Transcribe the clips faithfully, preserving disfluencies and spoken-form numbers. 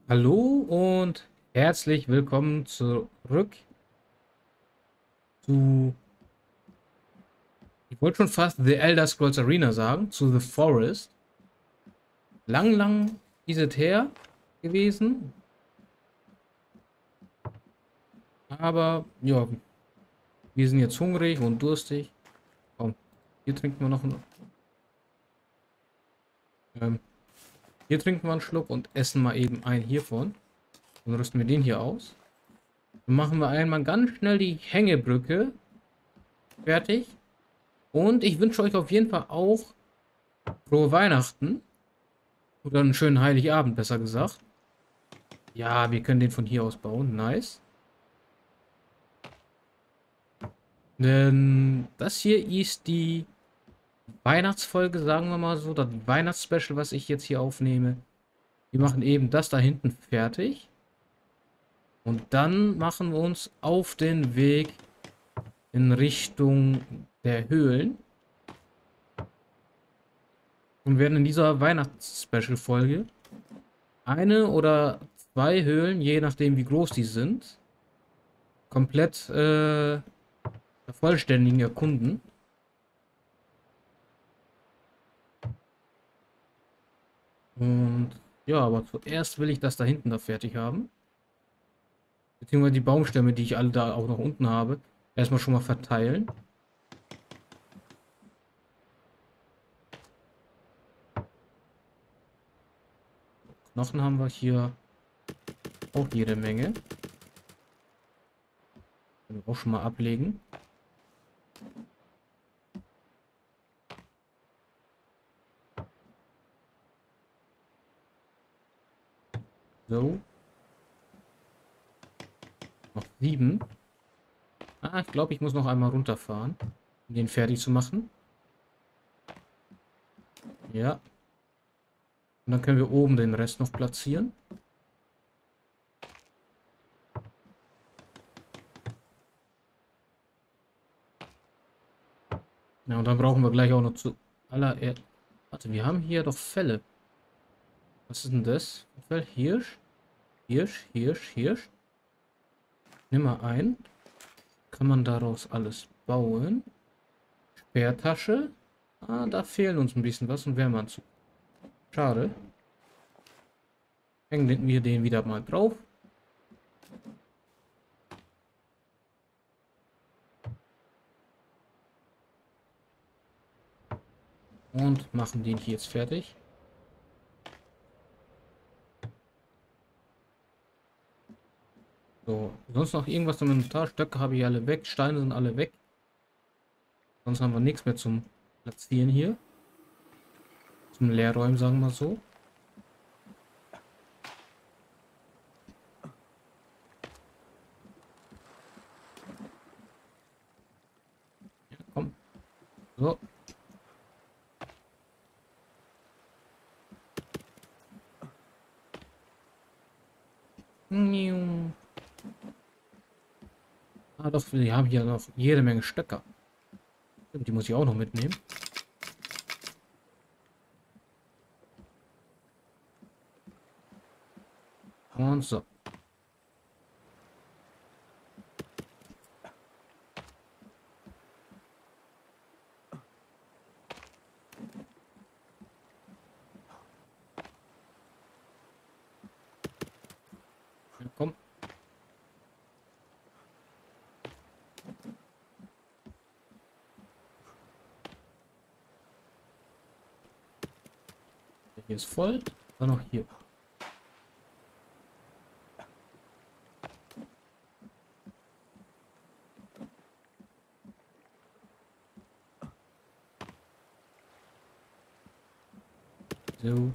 Hallo und herzlich willkommen zurück zu, ich wollte schon fast The Elder Scrolls Arena sagen, zu The Forest. Lang, lang ist es her gewesen, aber ja, wir sind jetzt hungrig und durstig. Komm, hier trinken wir noch einen, ähm, hier trinken wir einen Schluck und essen mal eben einen hiervon. Dann rüsten wir den hier aus. Dann machen wir einmal ganz schnell die Hängebrücke fertig. Und ich wünsche euch auf jeden Fall auch frohe Weihnachten. Oder einen schönen Heiligabend, besser gesagt. Ja, wir können den von hier aus bauen. Nice. Denn das hier ist die Weihnachtsfolge, sagen wir mal so. Das Weihnachtsspecial, was ich jetzt hier aufnehme. Wir machen eben das da hinten fertig. Und dann machen wir uns auf den Weg in Richtung der Höhlen. Und werden in dieser Weihnachtsspecial-Folge eine oder zwei Höhlen, je nachdem wie groß die sind, komplett äh, vollständigen erkunden. Und ja, aber zuerst will ich das da hinten da fertig haben. Beziehungsweise die Baumstämme, die ich alle da auch noch unten habe, erstmal schon mal verteilen. Knochen haben wir hier auch jede Menge. Können wir auch schon mal ablegen. So. Noch sieben. Ah, ich glaube, ich muss noch einmal runterfahren, um den fertig zu machen. Ja. Und dann können wir oben den Rest noch platzieren. Ja, und dann brauchen wir gleich auch noch zu allererst. Warte, wir haben hier doch Fälle. Was ist denn das? Fell? Hirsch? Hirsch, Hirsch, Hirsch. Nimm mal ein. Kann man daraus alles bauen? Speertasche. Ah, da fehlen uns ein bisschen was und Wärmeanzug. Schade. Hängen wir den wieder mal drauf. Und machen den hier jetzt fertig. So, sonst noch irgendwas im Inventar? Stöcke habe ich alle weg. Steine sind alle weg. Sonst haben wir nichts mehr zum Platzieren hier. Zum Leerräumen, sagen wir so. Ja, komm. So. Ah, doch, wir haben hier noch jede Menge Stöcker. Die muss ich auch noch mitnehmen. Und so. Ja, komm. Hier ist voll. Dann noch hier. So.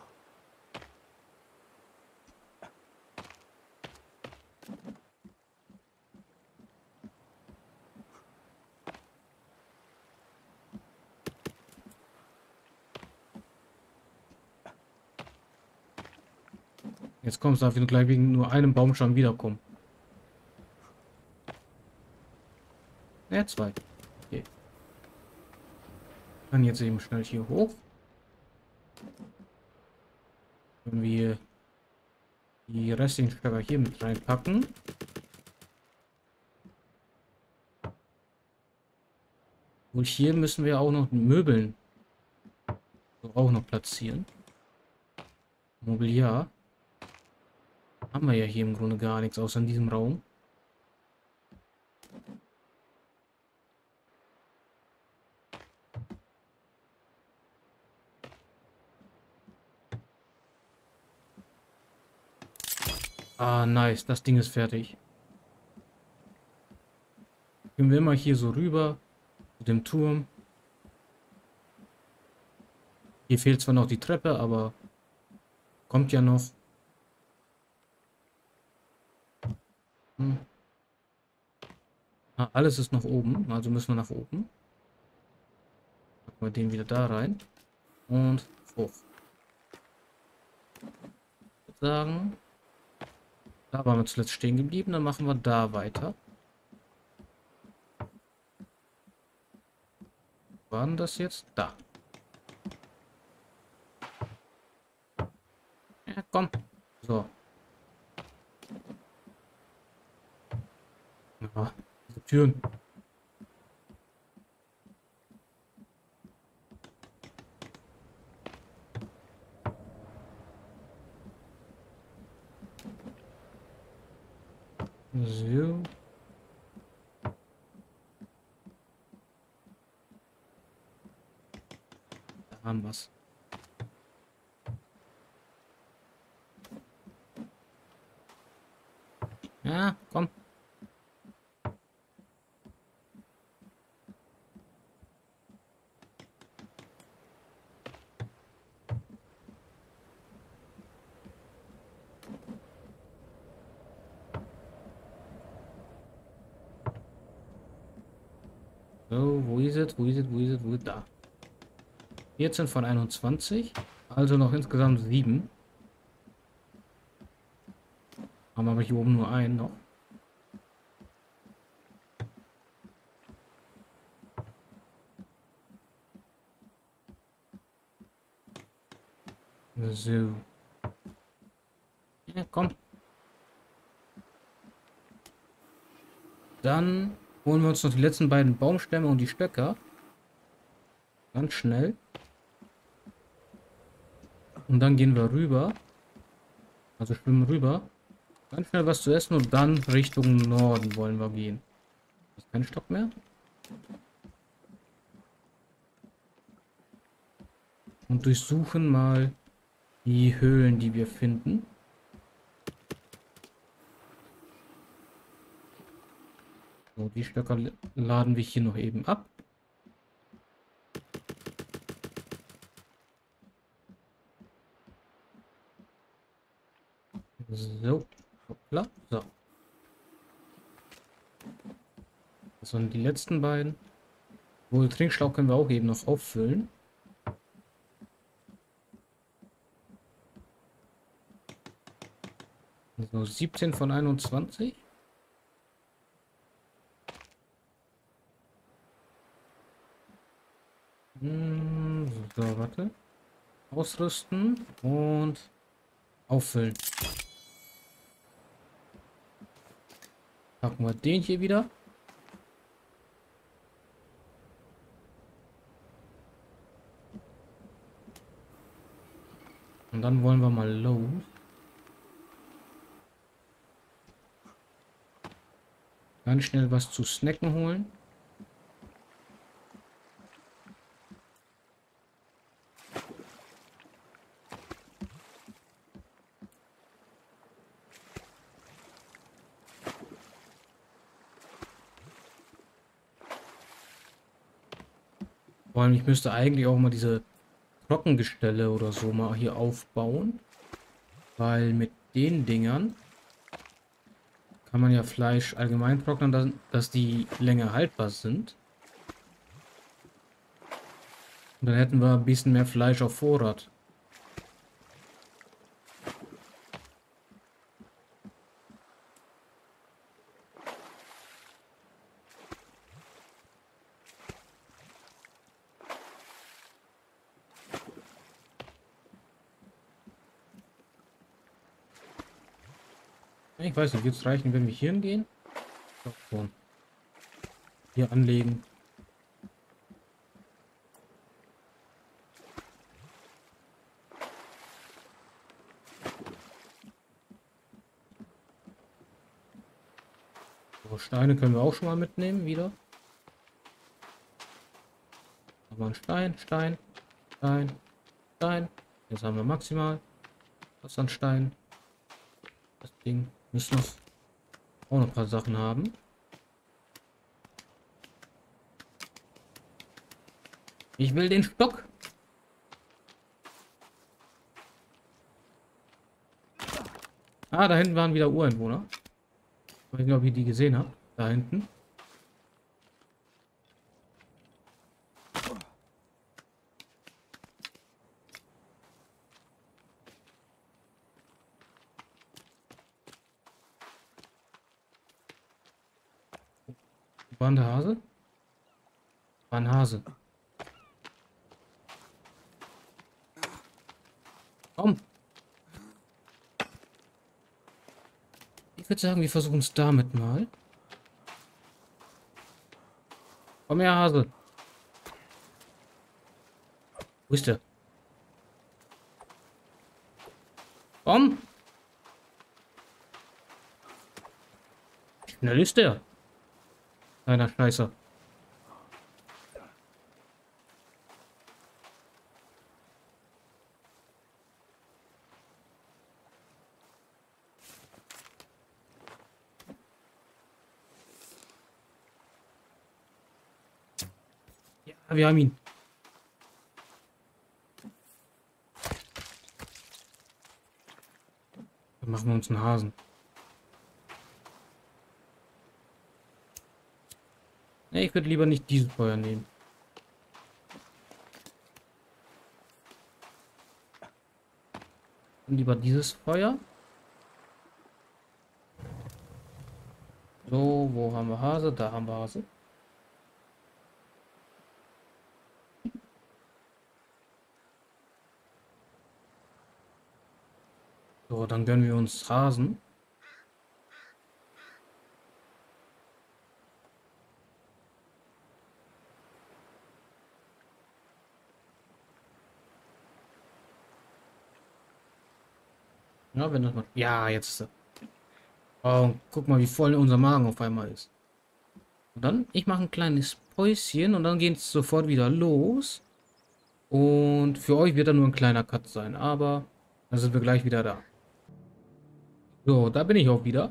Jetzt kommst du, darf ich gleich wegen nur einem Baumstamm wiederkommen. Ja, zwei. Okay. Dann jetzt eben schnell hier hoch. Wenn wir die restlichen Stöcker hier mit reinpacken. Und hier müssen wir auch noch Möbeln auch noch platzieren. Mobiliar. Haben wir ja hier im Grunde gar nichts, außer in diesem Raum. Ah, nice. Das Ding ist fertig. Gehen wir mal hier so rüber zu dem Turm. Hier fehlt zwar noch die Treppe, aber kommt ja noch. Hm. Ah, alles ist noch oben, also müssen wir nach oben. Packen wir den wieder da rein. Und hoch. Ich würde sagen, da waren wir zuletzt stehen geblieben, dann machen wir da weiter. Wo war denn das jetzt? Da. Ja, komm. So. Ja, diese Türen. So. Da haben wir es. Ja, komm. So, wo ist es? Wo ist es? Wo ist es? Wo ist es? Da. vierzehn von einundzwanzig. Also noch insgesamt sieben. Haben aber hier oben nur einen noch. So. Ja, komm. Dann holen wir uns noch die letzten beiden Baumstämme und die Stöcker. Ganz schnell. Und dann gehen wir rüber. Also schwimmen rüber. Ganz schnell was zu essen und dann Richtung Norden wollen wir gehen. Ist kein Stock mehr. Und durchsuchen mal die Höhlen, die wir finden. So, die Stöcker laden wir hier noch eben ab. So, hoppla, so. Das sind die letzten beiden. Wohl Trinkschlauch können wir auch eben noch auffüllen. So, siebzehn von einundzwanzig. Hm, so, warte. Ausrüsten und auffüllen. Packen wir den hier wieder. Und dann wollen wir mal los. Ganz schnell was zu snacken holen. Vor allem, ich müsste eigentlich auch mal diese Trockengestelle oder so mal hier aufbauen. Weil mit den Dingern kann man ja Fleisch allgemein trocknen, dass, dass die länger haltbar sind. Und dann hätten wir ein bisschen mehr Fleisch auf Vorrat. Ich weiß nicht, wird es reichen, wenn wir hier hingehen? Doch schon. Hier anlegen. So, Steine können wir auch schon mal mitnehmen, wieder. Aber ein Stein, Stein, Stein, Stein. Jetzt haben wir maximal. Was an Stein. Das Ding. Müssen noch auch noch ein paar Sachen haben. Ich will den Stock. Ah, da hinten waren wieder Ureinwohner. Ich weiß nicht, ob ihr die gesehen habt. Da hinten. War ein Hase? War ein Hase. Komm. Ich würde sagen, wir versuchen es damit mal. Komm her, Hase. Wo ist der? Komm. Schnell ist der. Kleiner Scheißer. Ja, wir haben ihn. Dann machen wir uns einen Hasen. Nee, ich würde lieber nicht dieses Feuer nehmen. Und lieber dieses Feuer. So, wo haben wir Hase? Da haben wir Hase. So, dann gönnen wir uns Hasen. Ja, wenn das mal. Ja, jetzt ist er. Oh, guck mal, wie voll unser Magen auf einmal ist. Und dann, ich mache ein kleines Päuschen und dann geht es sofort wieder los. Und für euch wird dann nur ein kleiner Cut sein, aber dann sind wir gleich wieder da. So, da bin ich auch wieder.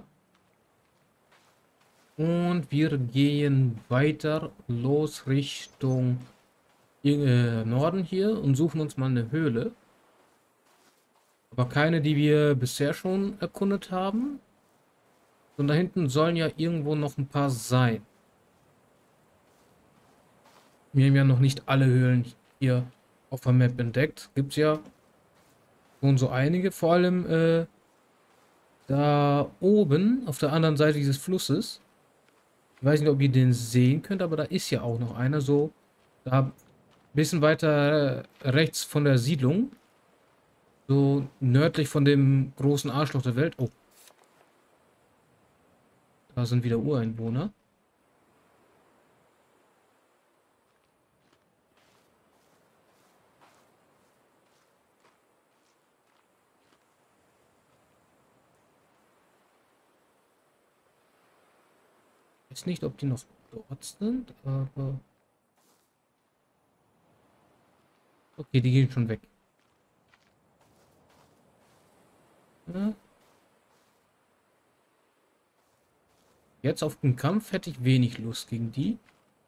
Und wir gehen weiter los Richtung äh, Norden hier und suchen uns mal eine Höhle. Aber keine, die wir bisher schon erkundet haben. Und da hinten sollen ja irgendwo noch ein paar sein. Wir haben ja noch nicht alle Höhlen hier auf der Map entdeckt. Gibt es ja schon so einige, vor allem äh, da oben auf der anderen Seite dieses Flusses. Ich weiß nicht, ob ihr den sehen könnt, aber da ist ja auch noch einer, so da ein bisschen weiter rechts von der Siedlung. So nördlich von dem großen Arschloch der Welt. Oh. Da sind wieder Ureinwohner. Ich weiß nicht, ob die noch dort sind, aber... Okay, die gehen schon weg. Ja. Jetzt auf den Kampf hätte ich wenig Lust gegen die.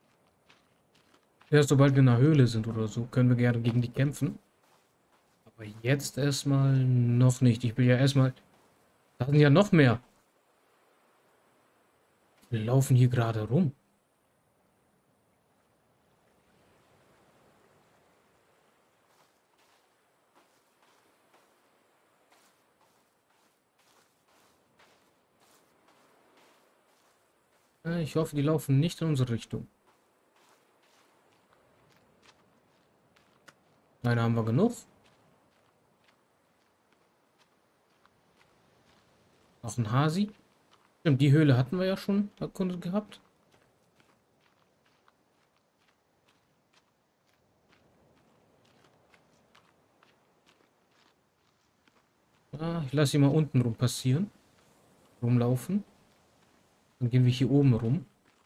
Erst sobald wir in der Höhle sind oder so, können wir gerne gegen die kämpfen. Aber jetzt erstmal noch nicht. Ich will ja erstmal... Da sind ja noch mehr. Wir laufen hier gerade rum. Äh, Ich hoffe, die laufen nicht in unsere Richtung. Eine haben wir genug. Noch ein Hasi. Stimmt, die Höhle hatten wir ja schon erkundet gehabt. Ah, ich lasse ihn mal unten rum passieren. Rumlaufen. Dann gehen wir hier oben rum.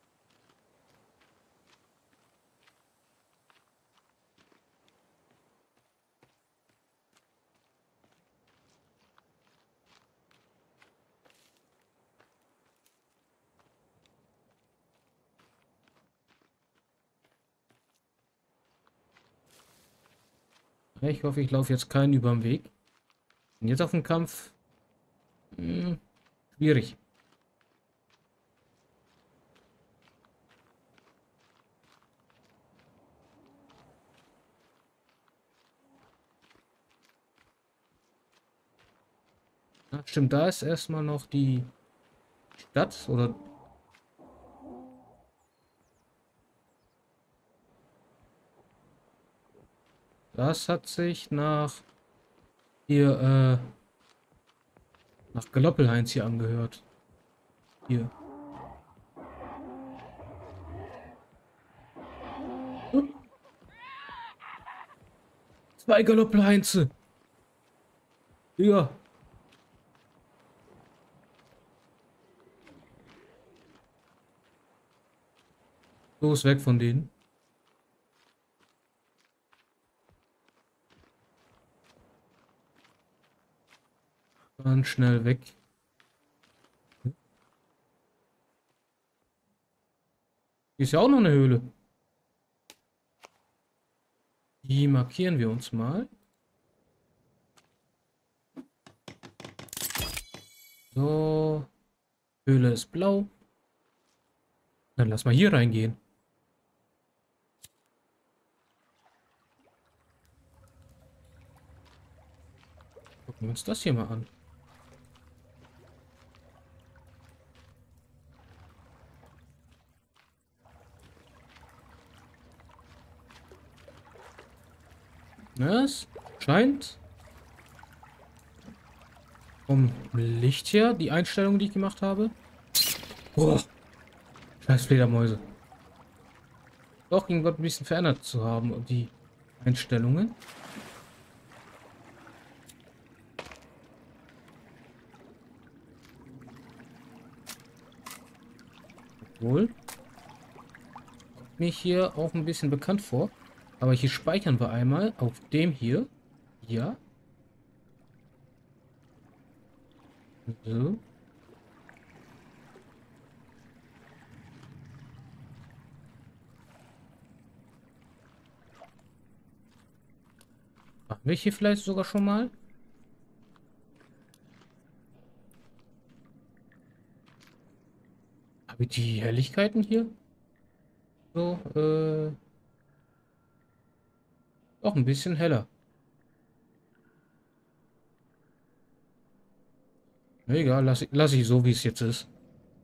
Ja, ich hoffe, ich laufe jetzt keinen über den Weg. Und jetzt auf den Kampf. Hm, schwierig. Ja, stimmt, da ist erstmal noch die Stadt oder das hat sich nach hier äh, nach Galoppelheinz hier angehört. Hier. Hm, zwei Galoppelheinze. Ja. Los, weg von denen. Ganz schnell weg. Hier ist ja auch noch eine Höhle. Die markieren wir uns mal. So. Höhle ist blau. Dann lass mal hier reingehen. Gucken wir uns das hier mal an. Es scheint vom Licht her, die Einstellungen, die ich gemacht habe. Boah, scheiß Fledermäuse. Doch irgendwas ein bisschen verändert zu haben, die Einstellungen. Obwohl, kommt mir hier auch ein bisschen bekannt vor. Aber hier speichern wir einmal auf dem hier. Ja. So. Machen wir hier vielleicht sogar schon mal. Habe ich die Helligkeiten hier? So, äh. Auch ein bisschen heller. Egal, lass, lass ich so, wie es jetzt ist.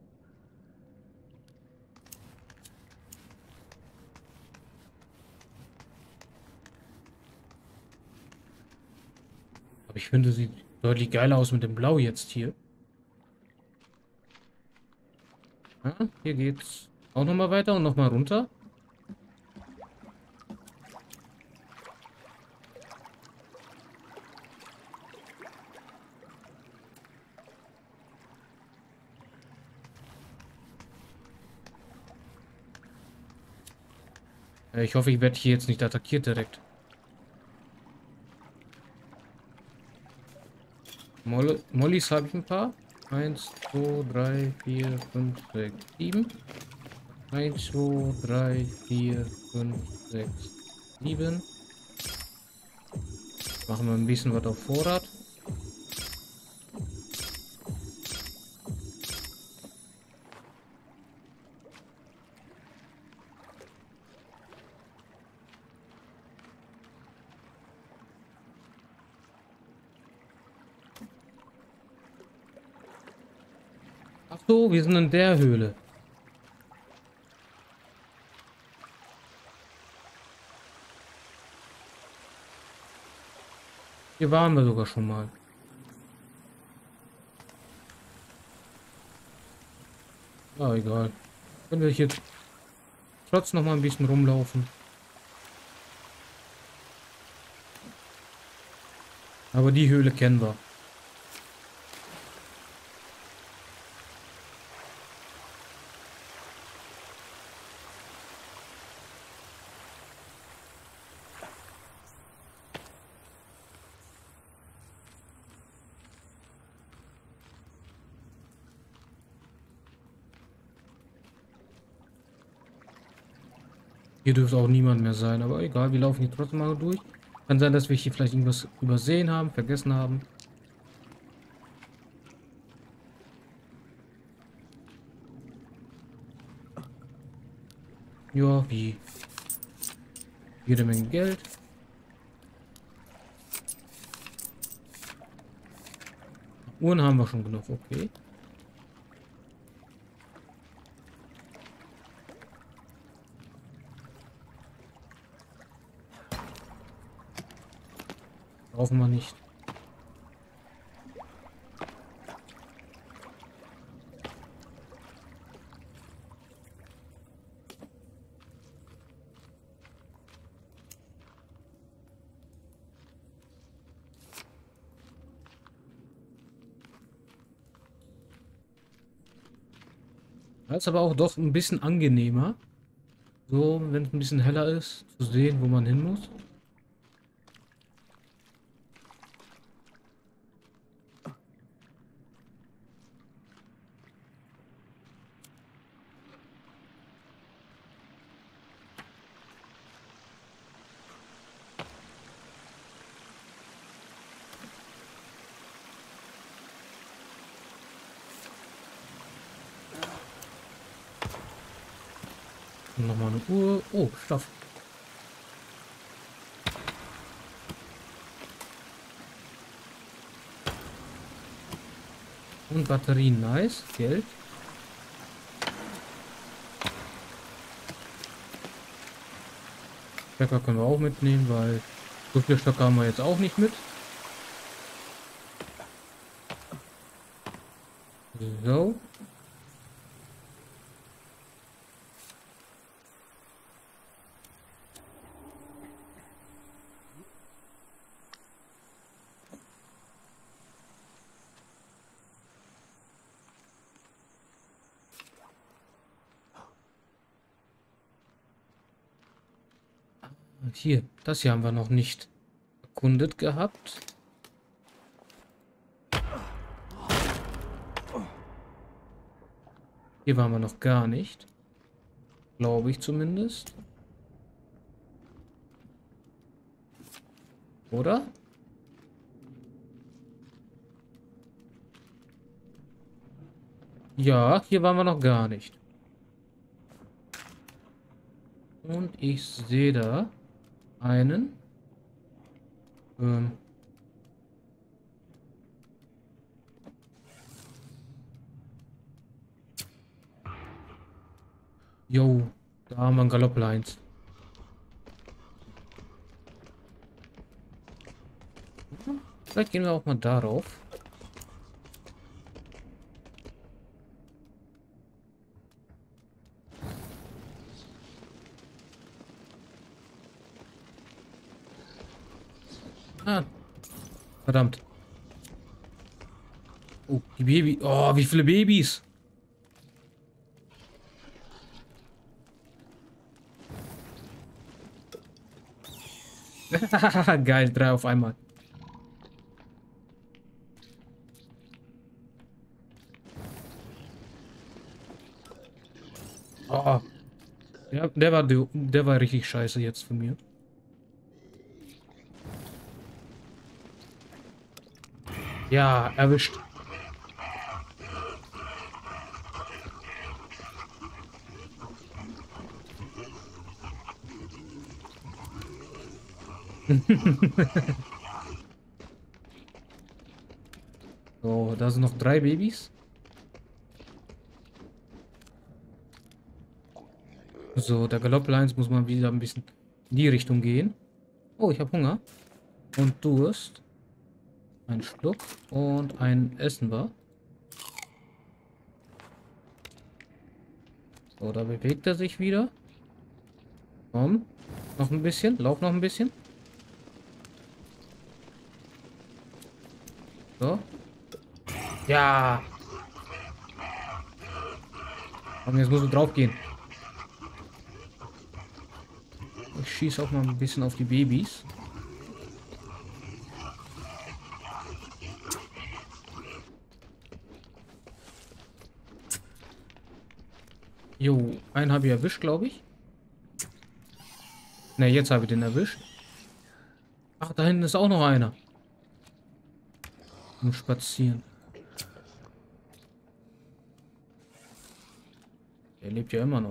Aber ich finde, sieht deutlich geiler aus mit dem Blau jetzt hier. Ja, hier geht's auch nochmal weiter und nochmal runter. Äh, Ich hoffe, ich werde hier jetzt nicht attackiert direkt. Moll Mollys habe ich ein paar. Eins, zwei, drei, vier, fünf, sechs, sieben. Eins, zwei, drei, vier, fünf, sechs, sieben. Machen wir ein bisschen was auf Vorrat. Ach so, wir sind in der Höhle. Hier waren wir sogar schon mal. Ja, egal. Können wir hier trotzdem noch mal ein bisschen rumlaufen. Aber die Höhle kennen wir. Hier dürfte auch niemand mehr sein, aber egal, wir laufen hier trotzdem mal durch. Kann sein, dass wir hier vielleicht irgendwas übersehen haben, vergessen haben. Ja, wie jede Menge Geld. Uhren haben wir schon genug, okay. Brauchen wir nicht. Das ist aber auch doch ein bisschen angenehmer. So, wenn es ein bisschen heller ist, zu sehen, wo man hin muss. Und nochmal eine Uhr. Oh, Stoff. Und Batterien, nice. Geld. Stecker können wir auch mitnehmen, weil so viel Stöcke haben wir jetzt auch nicht mit. So. Hier, das hier haben wir noch nicht erkundet gehabt. Hier waren wir noch gar nicht. Glaube ich zumindest. Oder? Ja, hier waren wir noch gar nicht. Und ich sehe da einen. Ähm. Jo, da haben wir einen Galopplines. Vielleicht gehen wir auch mal darauf. Ah, verdammt. Oh, die Baby. Oh, wie viele Babys. Geil, drei auf einmal. Oh. Ja, der war, der war richtig scheiße jetzt von mir. Ja, erwischt. So, da sind noch drei Babys. So, der Galopplines muss man wieder ein bisschen in die Richtung gehen. Oh, ich habe Hunger. Und Durst. Ein Schluck. Und ein Essen war. So, da bewegt er sich wieder. Komm. Noch ein bisschen. Lauf noch ein bisschen. So. Ja. Und jetzt muss du drauf gehen. Ich schieße auch mal ein bisschen auf die Babys. Jo, einen habe ich erwischt, glaube ich. Ne, jetzt habe ich den erwischt. Ach, da hinten ist auch noch einer. Muss spazieren. Der lebt ja immer noch.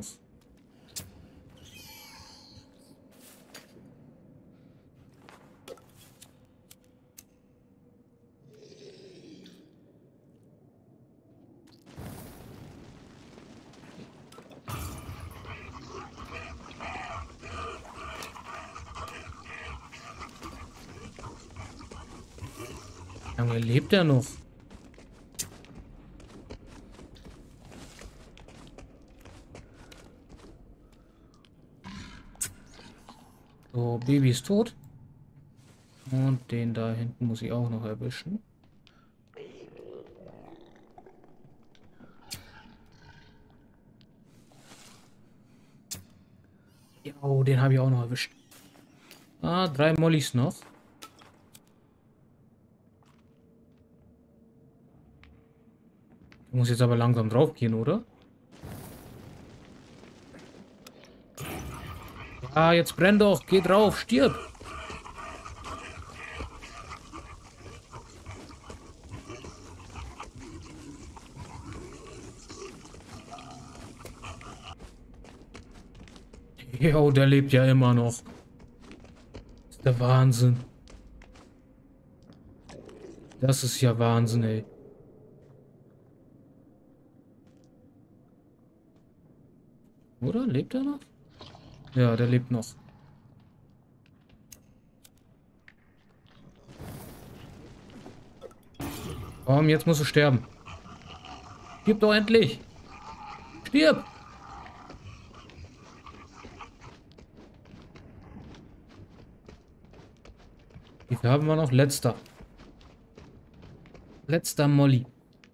Junge, lebt er noch? So, Baby ist tot. Und den da hinten muss ich auch noch erwischen. Ja, oh, den habe ich auch noch erwischt. Ah, drei Mollys noch. Ich muss jetzt aber langsam drauf gehen, oder? Ah, jetzt brenn doch. Geh drauf. Stirb. Jo, der lebt ja immer noch. Das ist der Wahnsinn. Das ist ja Wahnsinn, ey. Oder? Lebt er noch? Ja, der lebt noch. Komm, jetzt musst du sterben. Stirb doch endlich. Stirb. Wie viel haben wir noch? Letzter. Letzter Molly.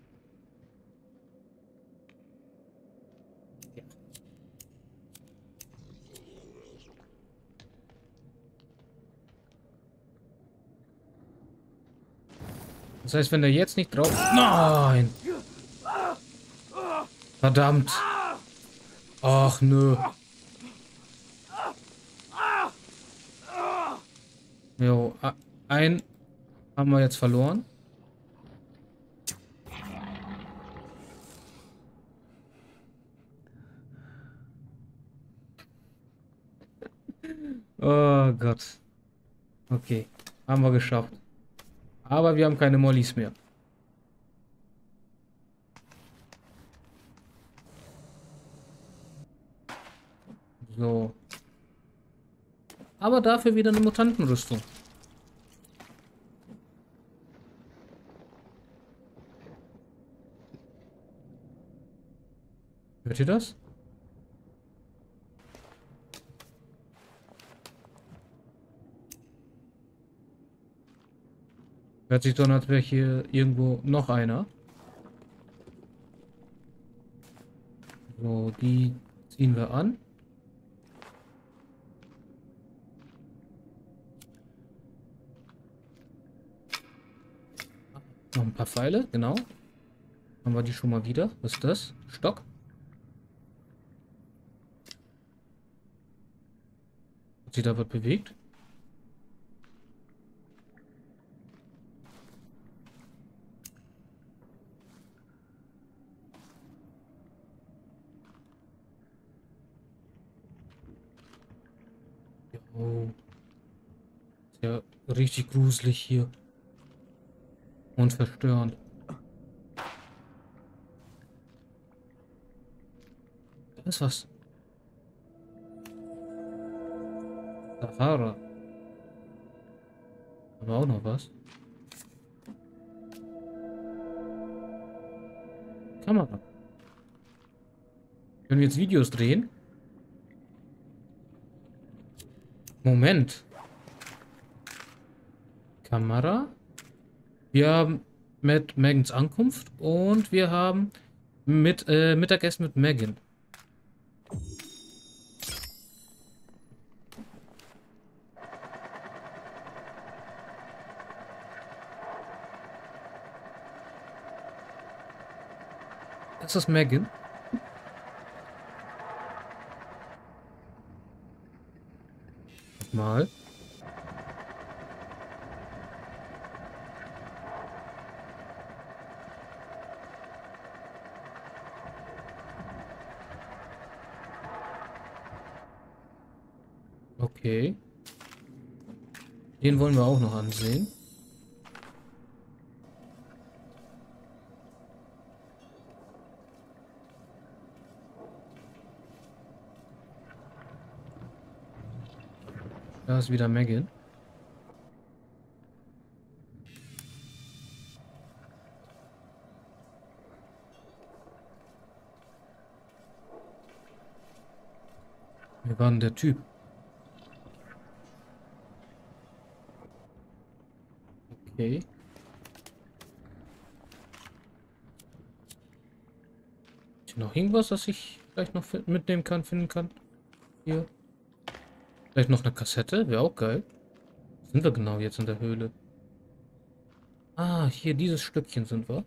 Das heißt, wenn der jetzt nicht drauf... Nein! Verdammt! Ach, nö. Jo, ein haben wir jetzt verloren. Oh Gott. Okay, haben wir geschafft. Aber wir haben keine Mollys mehr. So. Aber dafür wieder eine Mutantenrüstung. Hört ihr das? Hört sich doch an, als wäre hier irgendwo noch einer. So, die ziehen wir an. Noch ein paar Pfeile, genau. Haben wir die schon mal wieder. Was ist das? Stock. Hat sich da was bewegt? Oh. Ist ja richtig gruselig hier. Und verstörend. Da ist was. Sahara. Aber auch noch was. Kamera. Können wir jetzt Videos drehen? Moment. Kamera. Wir haben mit Megans Ankunft und wir haben mit äh, Mittagessen mit Megan. Ist das Megan? Mal. Okay. Den wollen wir auch noch ansehen. Da ist wieder Megan. Wir waren der Typ. Okay. Ist hier noch irgendwas, das ich vielleicht noch mitnehmen kann, finden kann? Hier. Vielleicht noch eine Kassette? Wäre auch geil. Sind wir genau jetzt in der Höhle? Ah, hier, dieses Stückchen sind wir.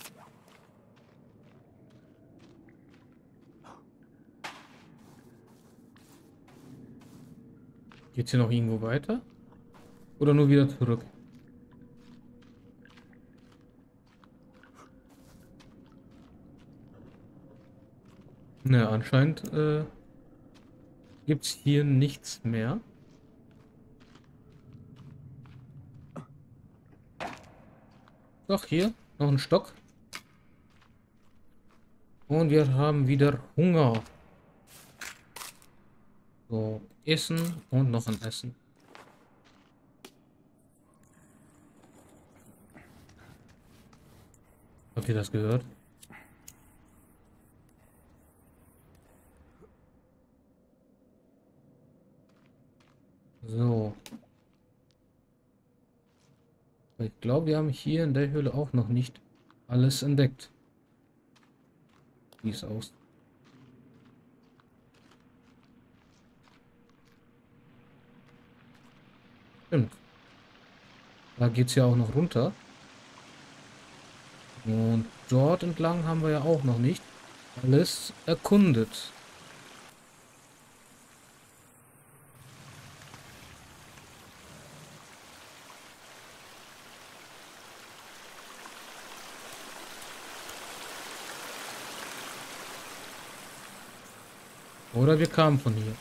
Geht's hier noch irgendwo weiter? Oder nur wieder zurück? Ne, anscheinend äh, gibt es hier nichts mehr. Doch, hier noch ein Stock. Und wir haben wieder Hunger. So, Essen und noch ein Essen. Habt ihr das gehört? So. Ich glaube, wir haben hier in der Höhle auch noch nicht alles entdeckt. Wie es aussieht. Stimmt. Da geht es ja auch noch runter. Und dort entlang haben wir ja auch noch nicht alles erkundet. Oder wir kamen von hier.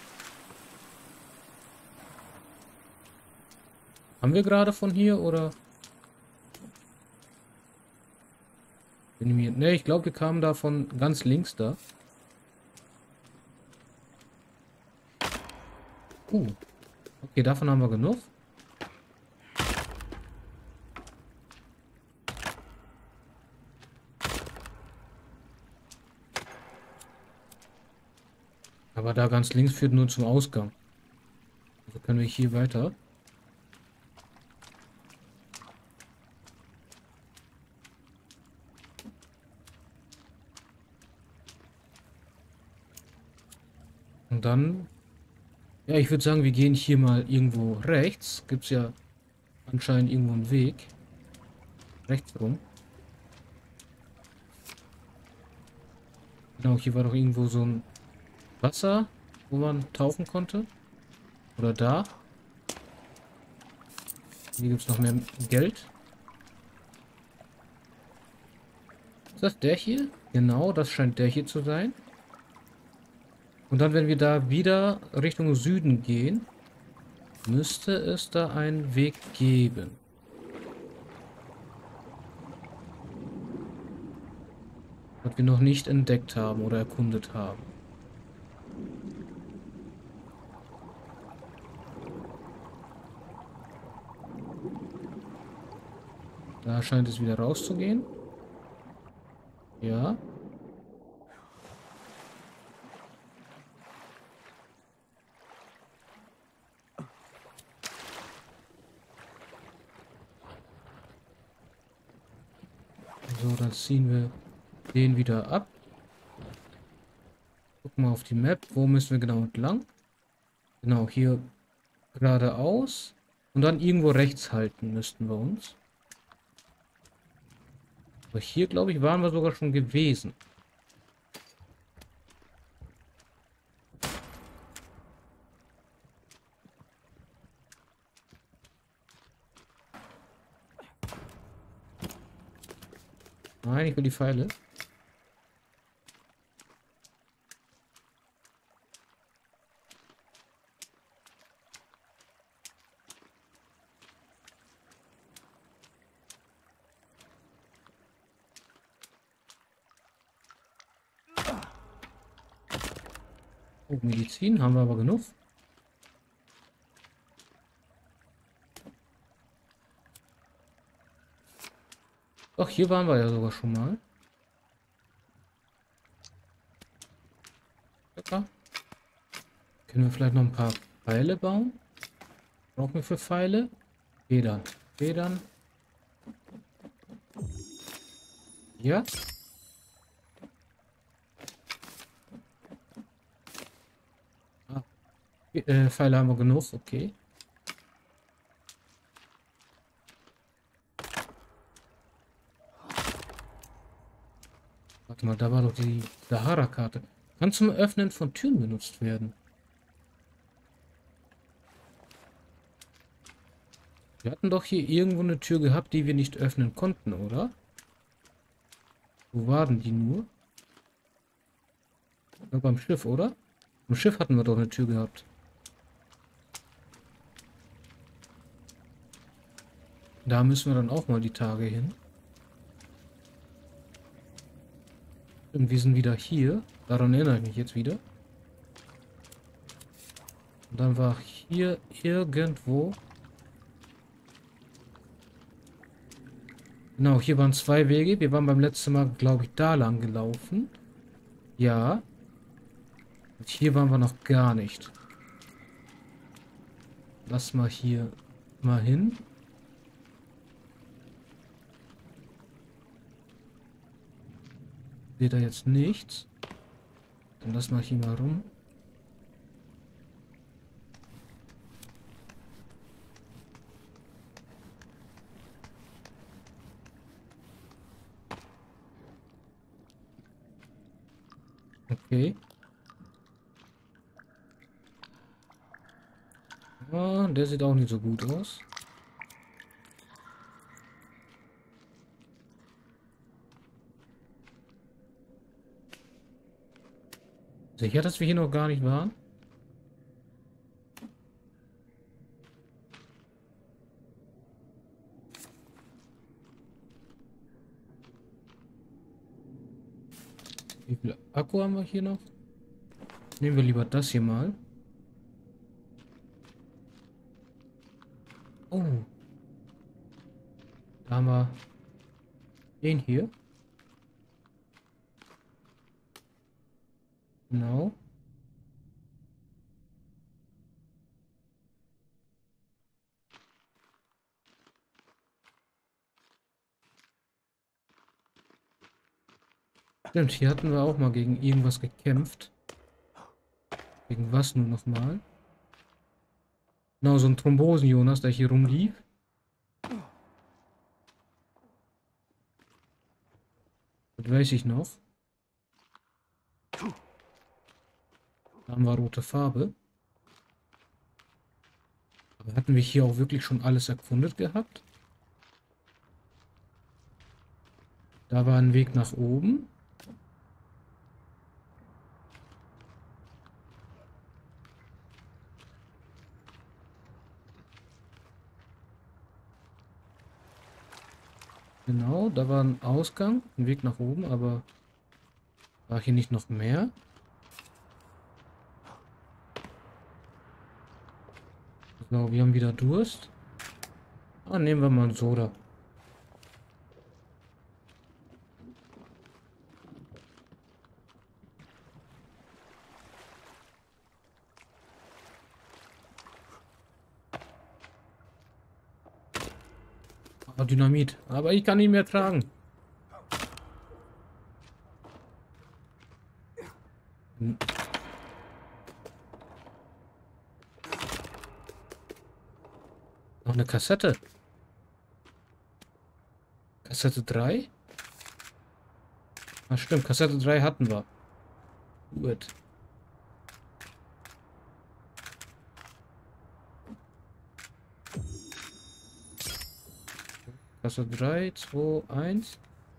Haben wir gerade von hier oder? Bin ich mir... Ne, ich glaube, wir kamen da von ganz links da. Uh. Okay, davon haben wir genug. Aber da ganz links führt nur zum Ausgang. Also können wir hier weiter. Und dann... Ja, ich würde sagen, wir gehen hier mal irgendwo rechts. Gibt es ja anscheinend irgendwo einen Weg. Rechts rum. Genau, hier war doch irgendwo so ein Wasser, wo man tauchen konnte. Oder da. Hier gibt es noch mehr Geld. Ist das der hier? Genau, das scheint der hier zu sein. Und dann, wenn wir da wieder Richtung Süden gehen, müsste es da einen Weg geben. Was wir noch nicht entdeckt haben oder erkundet haben. Da scheint es wieder rauszugehen. Ja. So, dann ziehen wir den wieder ab. Gucken wir auf die Map. Wo müssen wir genau entlang? Genau, hier geradeaus. Und dann irgendwo rechts halten müssten wir uns. Aber hier, glaube ich, waren wir sogar schon gewesen. Nein, ich will die Pfeile. Oh, Medizin haben wir aber genug. Doch, hier waren wir ja sogar schon mal. Ja. Können wir vielleicht noch ein paar Pfeile bauen? Brauchen wir für Pfeile? Federn. Federn. Ja. Ah, äh, Pfeile haben wir genug, okay. Warte mal, da war doch die Sahara-Karte. Kann zum Öffnen von Türen benutzt werden. Wir hatten doch hier irgendwo eine Tür gehabt, die wir nicht öffnen konnten, oder? Wo waren die nur? Ich glaube, am Schiff, oder? Am Schiff hatten wir doch eine Tür gehabt. Da müssen wir dann auch mal die Tage hin. Und wir sind wieder hier. Daran erinnere ich mich jetzt wieder. Und dann war hier irgendwo... Genau, hier waren zwei Wege. Wir waren beim letzten Mal, glaube ich, da lang gelaufen. Ja. Und hier waren wir noch gar nicht. Lass mal hier mal hin. Seht da jetzt nichts. Dann lass mal hier mal rum. Okay. Ja, der sieht auch nicht so gut aus. Sicher, dass wir hier noch gar nicht waren? Wie viel Akku haben wir hier noch? Nehmen wir lieber das hier mal. Oh. Da haben wir den hier. Genau. Stimmt, hier hatten wir auch mal gegen irgendwas gekämpft. Gegen was nur nochmal? Genau, so ein Thrombosen-Jonas, der hier rumlief. Das weiß ich noch. Da haben wir rote Farbe. Aber hatten wir hier auch wirklich schon alles erkundet gehabt? Da war ein Weg nach oben. Genau, da war ein Ausgang, ein Weg nach oben, aber war hier nicht noch mehr? So, wir haben wieder Durst. Ah, nehmen wir mal ein Soda. Ah, Dynamit. Aber ich kann nicht mehr tragen. Hm. Noch eine Kassette. Kassette drei? Ah, stimmt. Kassette drei hatten wir. Gut. Kassette drei, zwei, eins.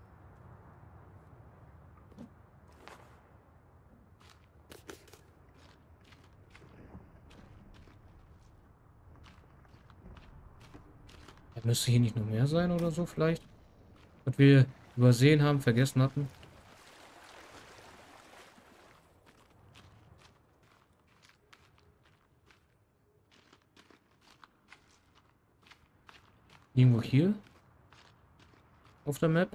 Müsste hier nicht noch mehr sein oder so vielleicht? Was wir übersehen haben, vergessen hatten. Irgendwo hier? Auf der Map?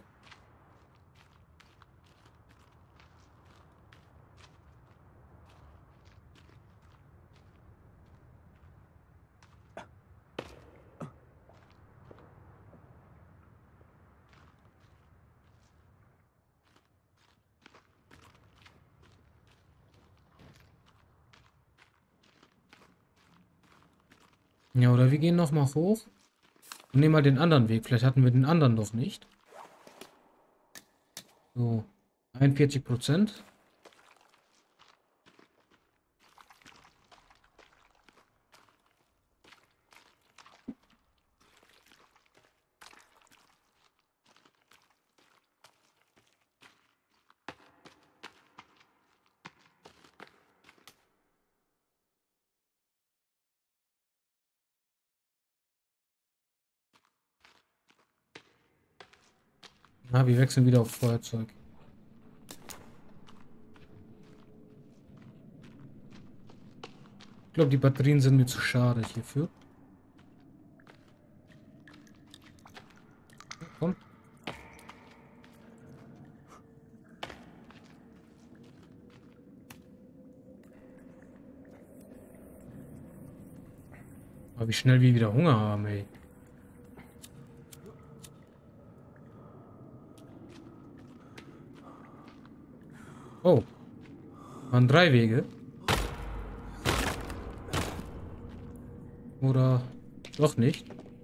Ja, oder wir gehen noch mal hoch und nehmen mal den anderen Weg. Vielleicht hatten wir den anderen noch nicht. So, einundvierzig Prozent. Ah, wir wechseln wieder auf Feuerzeug. Ich glaube, die Batterien sind mir zu schade hierfür. Komm. Aber wie schnell wir wieder Hunger haben, ey. Oh. Waren drei Wege. Oder doch nicht.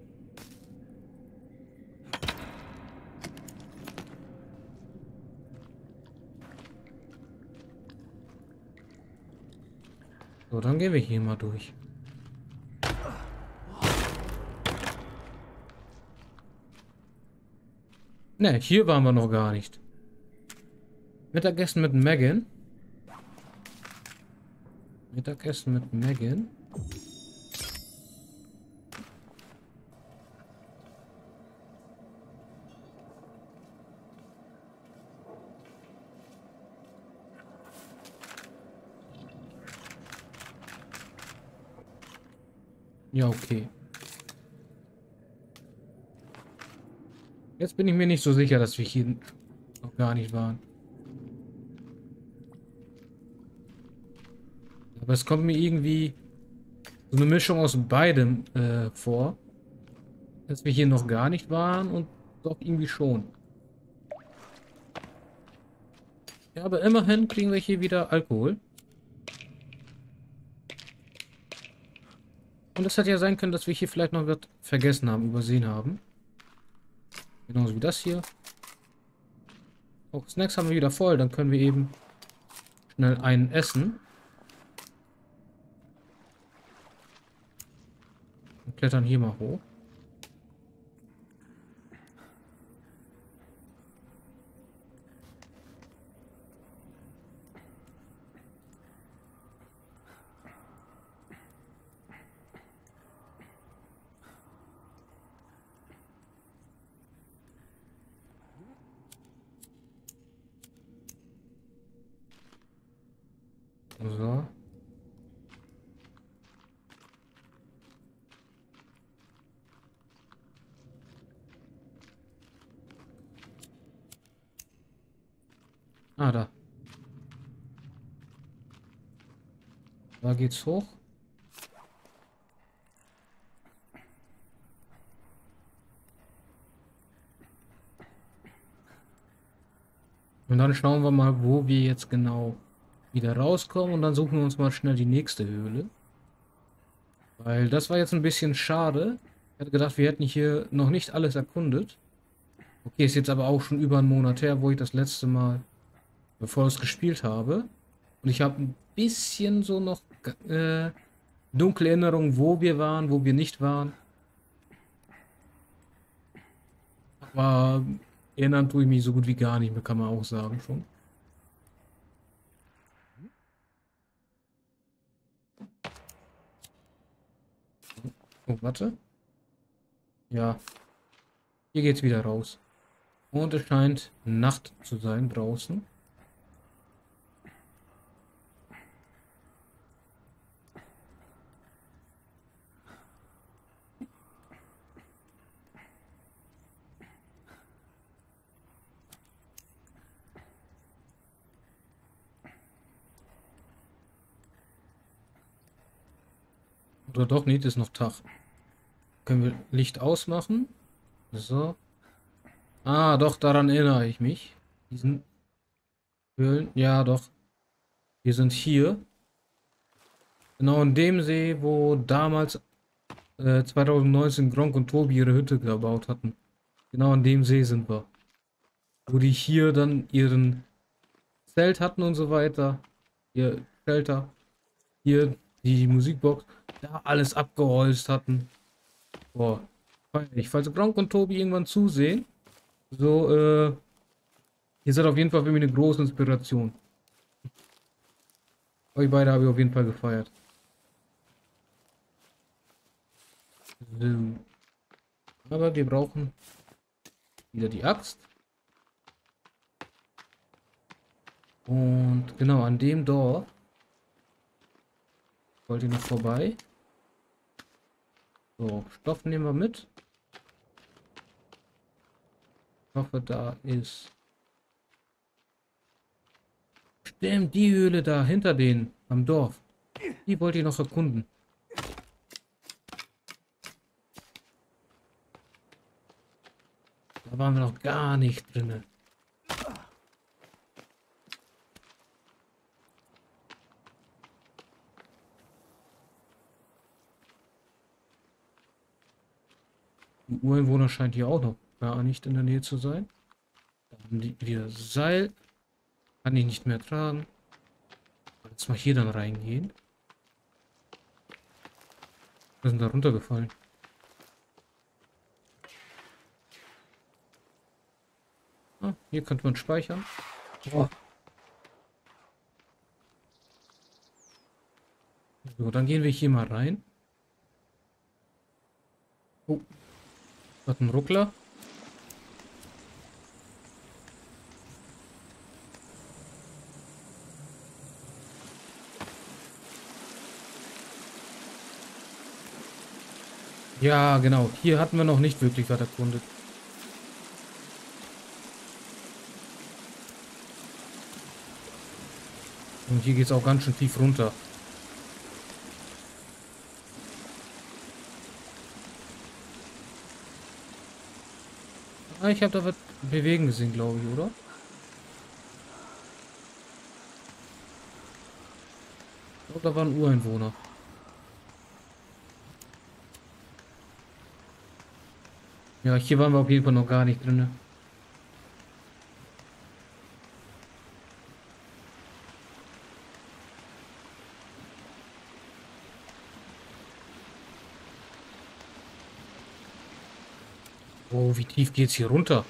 So, dann gehen wir hier mal durch. Ne, hier waren wir noch gar nicht. Mittagessen mit Megan. Mittagessen mit Megan. Ja, okay. Jetzt bin ich mir nicht so sicher, dass wir hier noch gar nicht waren. Aber es kommt mir irgendwie so eine Mischung aus beidem äh, vor. Dass wir hier noch gar nicht waren und doch irgendwie schon. Ja, aber immerhin kriegen wir hier wieder Alkohol. Und es hätte ja sein können, dass wir hier vielleicht noch was vergessen haben, übersehen haben. Genauso wie das hier. Auch Snacks haben wir wieder voll, dann können wir eben schnell einen essen. Und klettern hier mal hoch. So. Ah, da. Da geht's hoch. Und dann schauen wir mal, wo wir jetzt genau wieder rauskommen und dann suchen wir uns mal schnell die nächste Höhle. Weil das war jetzt ein bisschen schade. Ich hatte gedacht, wir hätten hier noch nicht alles erkundet. Okay, ist jetzt aber auch schon über einen Monat her, wo ich das letzte Mal, bevor ich es gespielt habe. Und ich habe ein bisschen so noch äh, dunkle Erinnerungen, wo wir waren, wo wir nicht waren. Aber erinnern tue ich mich so gut wie gar nicht mehr, kann man auch sagen schon. Oh, warte. Ja, hier geht's wieder raus. Und es scheint Nacht zu sein draußen. Oder doch nicht, ist noch Tag. Können wir Licht ausmachen? So. Ah, doch, daran erinnere ich mich. Diesen Höhlen. Ja, doch. Wir sind hier. Genau in dem See, wo damals äh, zwanzig neunzehn Gronk und Tobi ihre Hütte gebaut hatten. Genau an dem See sind wir. Wo die hier dann ihren Zelt hatten und so weiter. Ihr Shelter. Hier die Musikbox. Da alles abgeholzt hatten. Boah. Ich, falls Gronk und Tobi irgendwann zusehen. So, äh. Ihr seid auf jeden Fall für mich eine große Inspiration. Euch beide habe ich auf jeden Fall gefeiert. So. Aber wir brauchen wieder die Axt. Und genau an dem Dorf wollt ihr noch vorbei. So, Stoff nehmen wir mit. Ich hoffe, da ist... Stimmt, die Höhle da hinter denen am Dorf. Die wollt ihr noch erkunden. Da waren wir noch gar nicht drin. Ein Ureinwohner scheint hier auch noch gar nicht in der Nähe zu sein. Da haben die wieder Seil. Kann ich nicht mehr tragen. Jetzt mal hier dann reingehen. Wir sind da runtergefallen. Ah, hier könnte man speichern. Oh. So, dann gehen wir hier mal rein. Oh. Hat ein Ruckler. Ja, genau. Hier hatten wir noch nicht wirklich was erkundet. Und hier geht es auch ganz schön tief runter. Ah, ich habe da was bewegen gesehen, glaube ich, oder? Oh, da war ein Ureinwohner. Ja, hier waren wir auf jeden Fall noch gar nicht drin. Oh, wie tief geht's hier runter?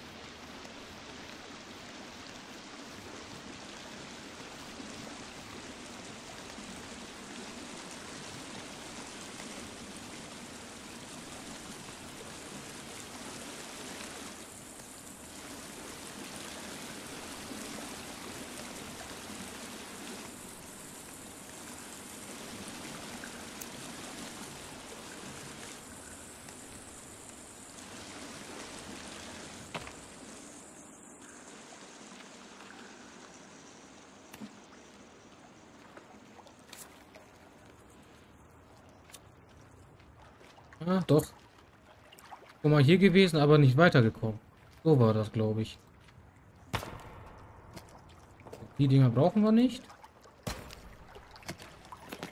Ah, doch. Guck mal, hier gewesen, aber nicht weitergekommen. So war das, glaube ich. Die Dinger brauchen wir nicht.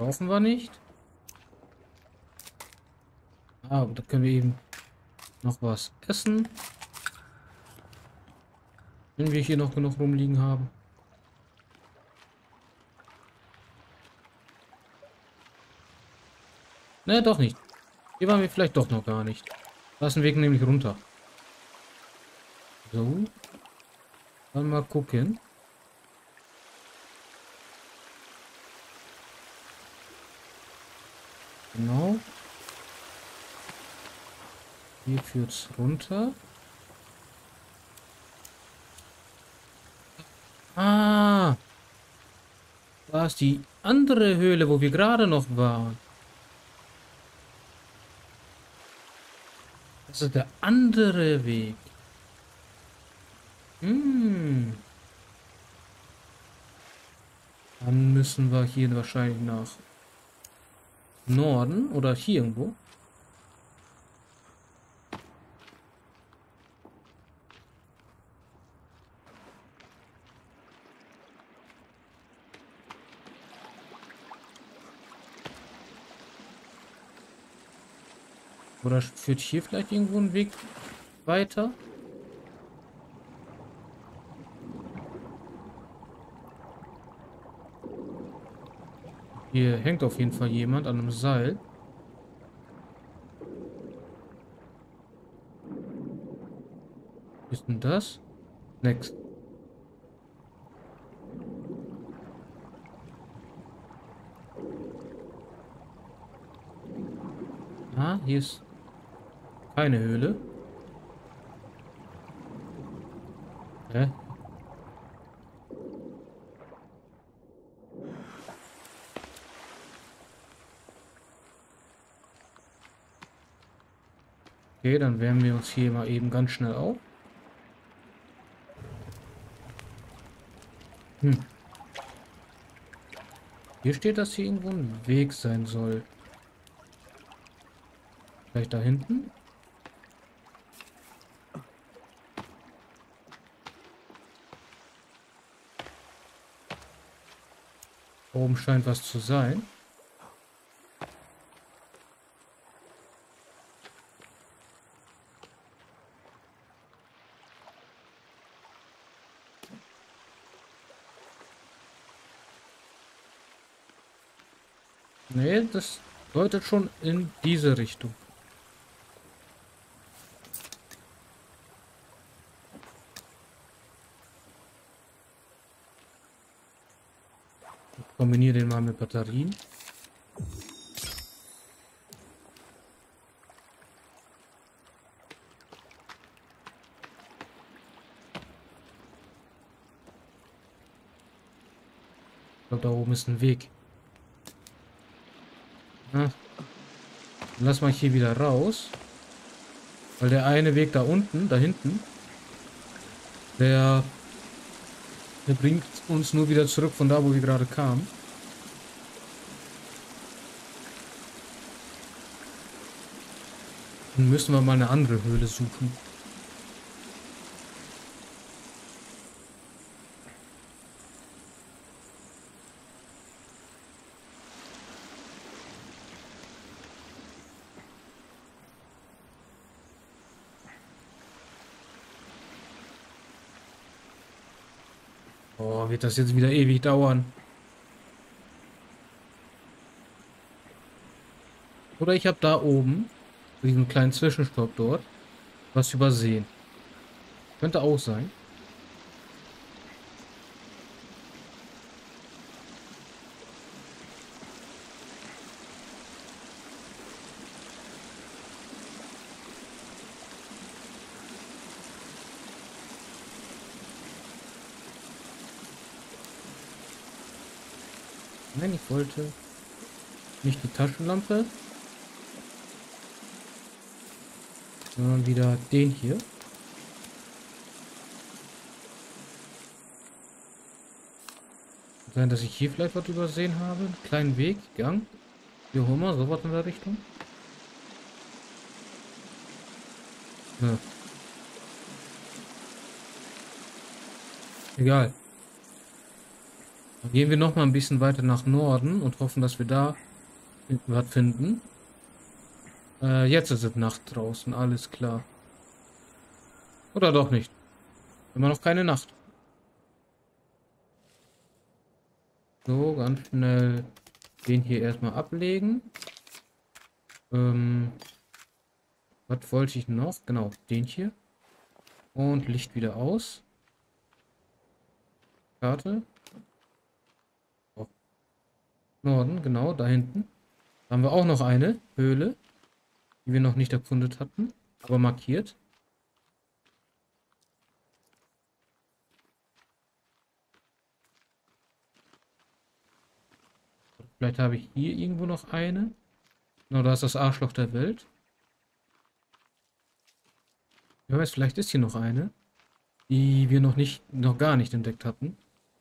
Brauchen wir nicht. Ah, da können wir eben noch was essen. Wenn wir hier noch genug rumliegen haben. Ne, doch nicht. Hier waren wir vielleicht doch noch gar nicht. Da ist ein Weg nämlich runter. So. Dann mal gucken. Genau. Hier führt's runter. Ah. Da ist die andere Höhle, wo wir gerade noch waren. Das ist der andere Weg. Hm. Dann müssen wir hier wahrscheinlich nach Norden oder hier irgendwo. Oder führt hier vielleicht irgendwo ein Weg weiter? Hier hängt auf jeden Fall jemand an einem Seil. Was ist denn das? Next. Ah, hier ist keine Höhle. Hä? Okay, dann wärmen wir uns hier mal eben ganz schnell auf. Hm. Hier steht, dass hier irgendwo ein Weg sein soll. Vielleicht da hinten? Oben scheint was zu sein. Nee, das deutet schon in diese Richtung. Ich kombiniere den mal mit Batterien. Ich glaube, da oben ist ein Weg. Na, dann lass mal hier wieder raus. Weil der eine Weg da unten, da hinten, der, der bringt uns nur wieder zurück von da, wo wir gerade kamen. Dann müssen wir mal eine andere Höhle suchen. Oh, wird das jetzt wieder ewig dauern. Oder ich habe da oben, diesen kleinen Zwischenstopp dort, was übersehen. Könnte auch sein. Nein, ich wollte nicht die Taschenlampe, sondern wieder den hier. Kann sein, dass ich hier vielleicht was übersehen habe. Einen kleinen Weg, Gang. Hier holen wir sowas in der Richtung. Ja. Egal. Dann gehen wir noch mal ein bisschen weiter nach Norden und hoffen, dass wir da was finden. Äh, jetzt ist es Nacht draußen, alles klar. Oder doch nicht. Immer noch keine Nacht. So, ganz schnell den hier erstmal ablegen. Ähm, was wollte ich noch? Genau, den hier. Und Licht wieder aus. Karte. Auf Norden, genau, da hinten. Da haben wir auch noch eine Höhle, die wir noch nicht erkundet hatten, aber markiert. Vielleicht habe ich hier irgendwo noch eine. Genau, da ist das Arschloch der Welt. Wer weiß, vielleicht ist hier noch eine, die wir noch nicht, noch gar nicht entdeckt hatten.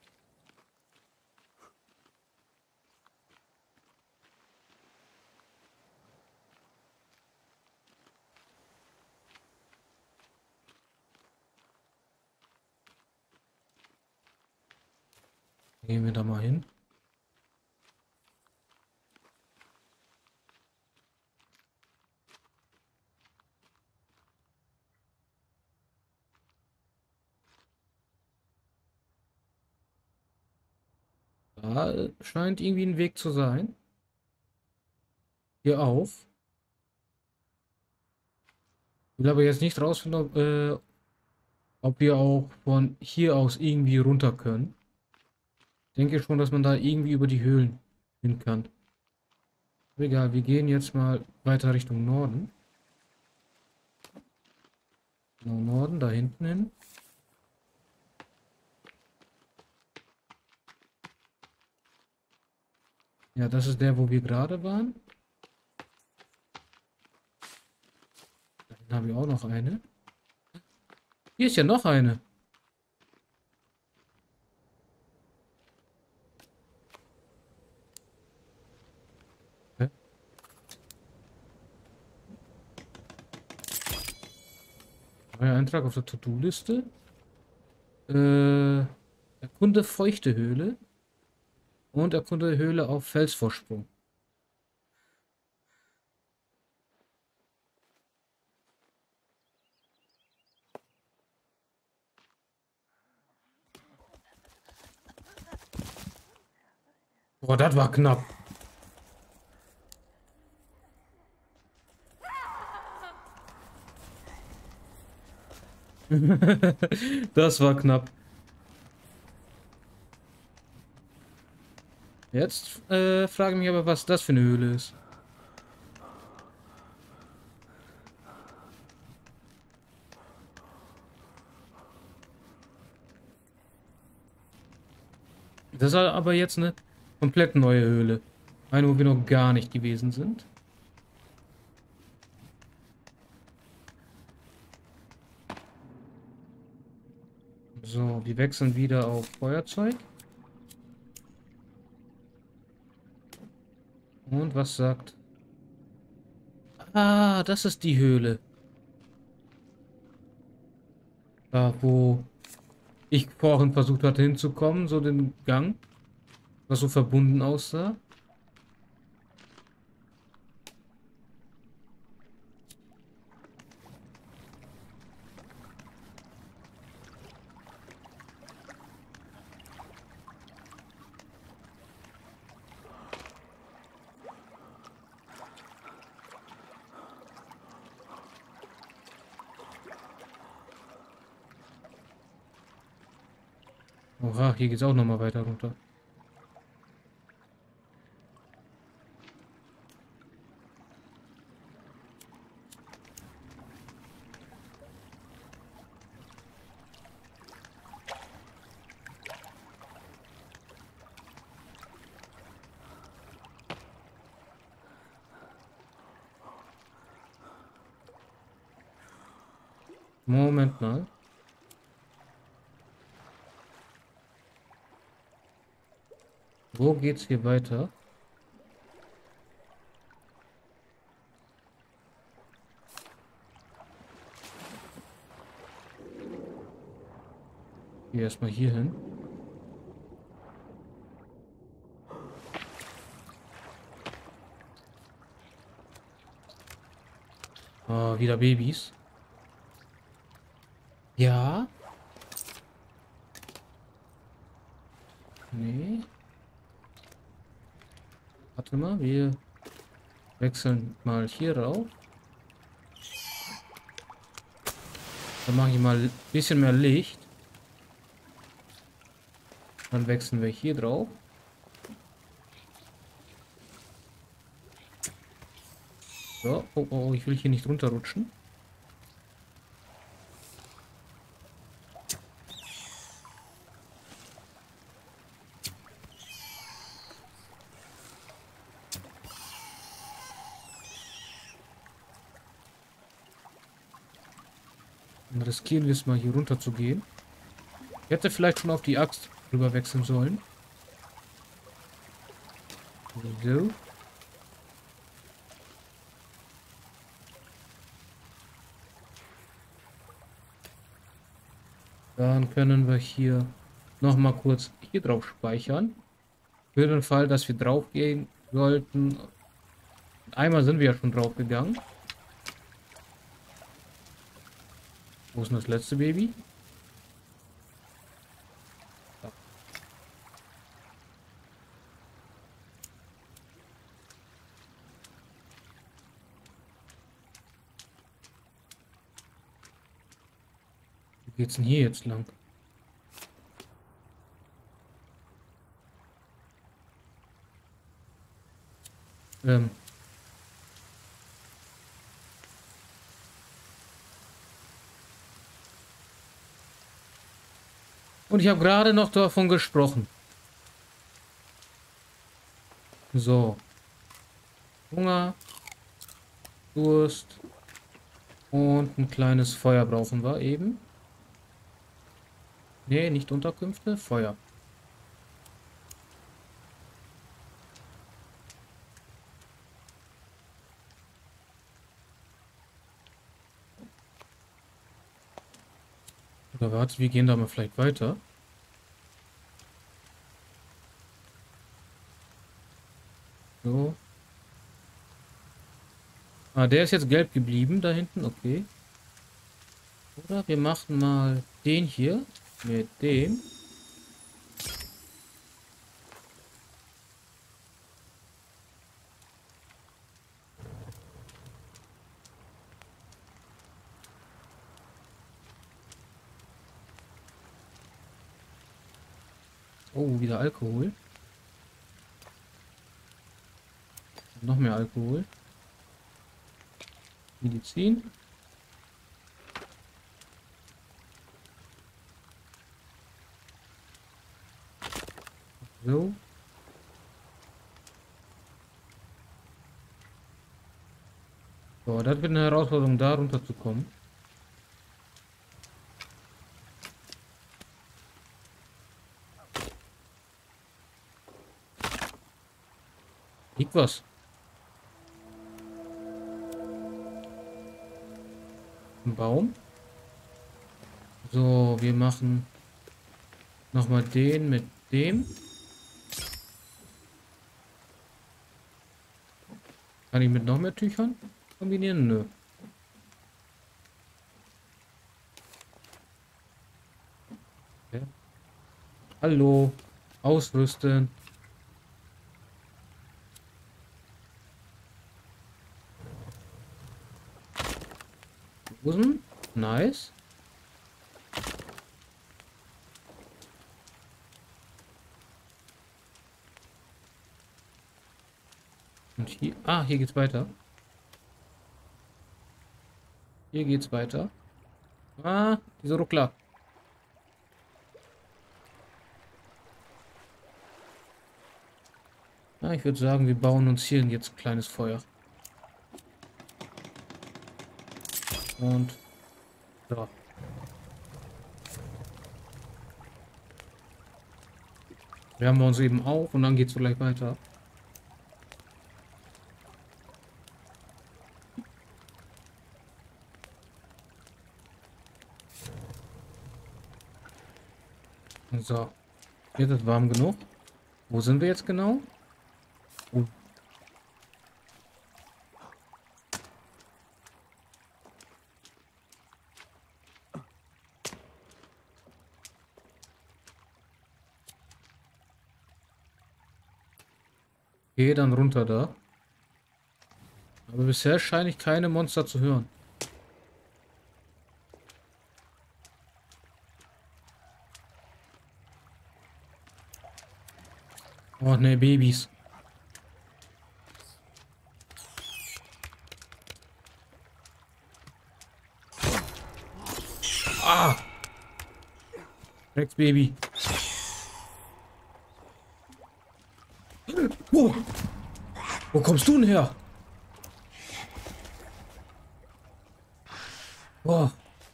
Gehen wir da mal hin. Da äh, scheint irgendwie ein Weg zu sein. Hier auf. Ich will aber jetzt nicht rausfinden, ob, äh, ob wir auch von hier aus irgendwie runter können. Ich denke schon, dass man da irgendwie über die Höhlen hin kann. Egal, wir gehen jetzt mal weiter Richtung Norden. Genau, Norden, da hinten hin. Ja, das ist der, wo wir gerade waren. Da hinten habe ich auch noch eine. Hier ist ja noch eine. Hä? Neuer Eintrag auf der To-Do-Liste. Äh, erkunde feuchte Höhle. Und erkunde Höhle auf Felsvorsprung. Boah, das war knapp. Das war knapp. Jetzt äh, frage ich mich aber, was das für eine Höhle ist. Das ist aber jetzt eine komplett neue Höhle. Eine, wo wir noch gar nicht gewesen sind. So, wir wechseln wieder auf Feuerzeug. Und was sagt... Ah, das ist die Höhle. Da, wo ich vorhin versucht hatte hinzukommen, so den Gang, was so verbunden aussah. Oha, hier geht's auch nochmal weiter runter. Moment mal. Wo geht's hier weiter? Hier erstmal hier hin. Oh, wieder Babys. Ja. Nee. Warte mal, wir wechseln mal hier rauf. Dann mache ich mal ein bisschen mehr Licht. Dann wechseln wir hier drauf. So, oh, oh, oh, ich will hier nicht runterrutschen. Dann riskieren wir es mal hier runter zu gehen. Ich hätte vielleicht schon auf die Axt rüber wechseln sollen. So. Dann können wir hier noch mal kurz hier drauf speichern. Für den Fall, dass wir drauf gehen sollten. Einmal sind wir ja schon drauf gegangen. Wo ist denn das letzte Baby? Da. Wo geht's denn hier jetzt lang? Ähm. Und ich habe gerade noch davon gesprochen. So. Hunger. Durst. Und ein kleines Feuer brauchen wir eben. Nee, nicht Unterkünfte. Feuer. Oder warte, wir gehen da mal vielleicht weiter. So. Ah, der ist jetzt gelb geblieben da hinten. Okay. Oder wir machen mal den hier mit dem. Oh, wieder Alkohol. Noch mehr Alkohol. Medizin. So. So, das wird eine Herausforderung, da runterzukommen. Liegt was? Ein Baum. So, wir machen nochmal den mit dem. Kann ich mit noch mehr Tüchern kombinieren? Nö. Okay. Hallo. Ausrüsten. Hosen. Nice. Und hier. Ah, hier geht's weiter. Hier geht's weiter. Ah, dieser Ruckler. Ah, ich würde sagen, wir bauen uns hier jetzt ein kleines Feuer. Und so. Wärmen wir uns eben auf und dann geht's so gleich weiter. So. Jetzt ist es warm genug. Wo sind wir jetzt genau? Oh. Okay, dann runter da. Aber bisher scheine ich keine Monster zu hören. Oh ne, Babys. Ah! Rex Baby. Oh. Wo kommst du denn her? Oh.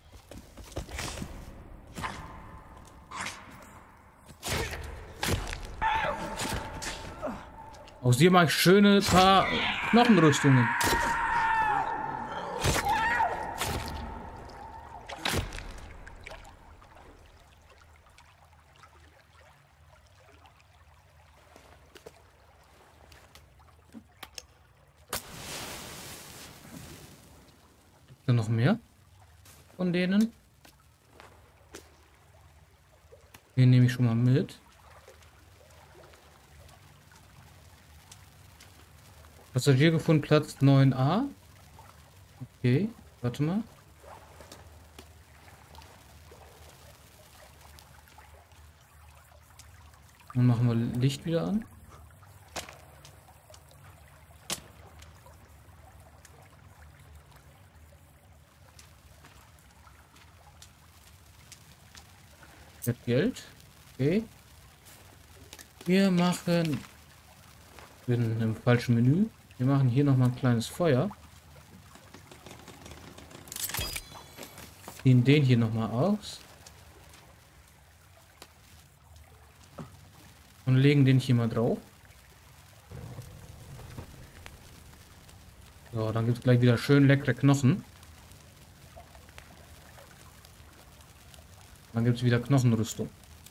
Aus dir mache ich schöne paar Knochenrüstungen. Gibt es noch mehr von denen? Den nehme ich schon mal mit. Passagier gefunden, Platz neun a. Okay, warte mal. Dann machen wir Licht wieder an. Mit Geld. Okay. Wir machen... Ich bin im falschen Menü. Wir machen hier nochmal ein kleines Feuer. Ziehen den hier nochmal aus. Und legen den hier mal drauf. So, dann gibt es gleich wieder schön leckere Knochen. Dann gibt es wieder Knochenrüstung.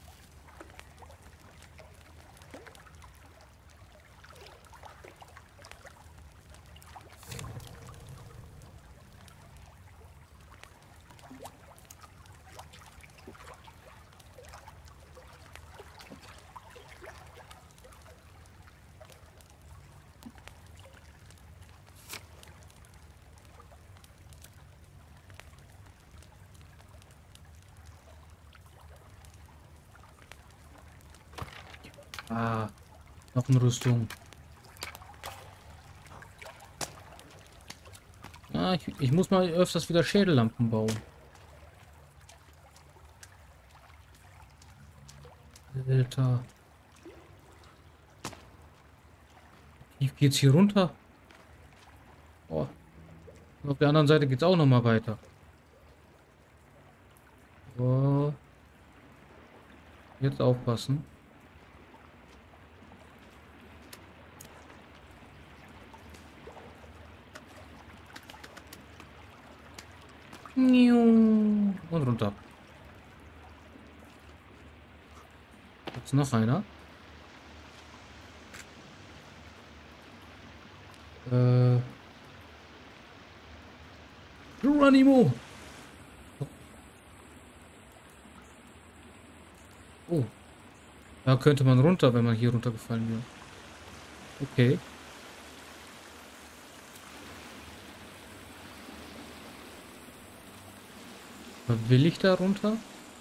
Ah, Knochenrüstung. Ah, ich, ich muss mal öfters wieder Schädellampen bauen. Alter. Wie geht's hier runter? Oh. Und auf der anderen Seite geht's auch noch mal weiter. Oh. Jetzt aufpassen. Und runter. Jetzt noch einer. Äh. Geronimo! Oh. Da könnte man runter, wenn man hier runtergefallen wäre. Okay. Aber will ich da runter?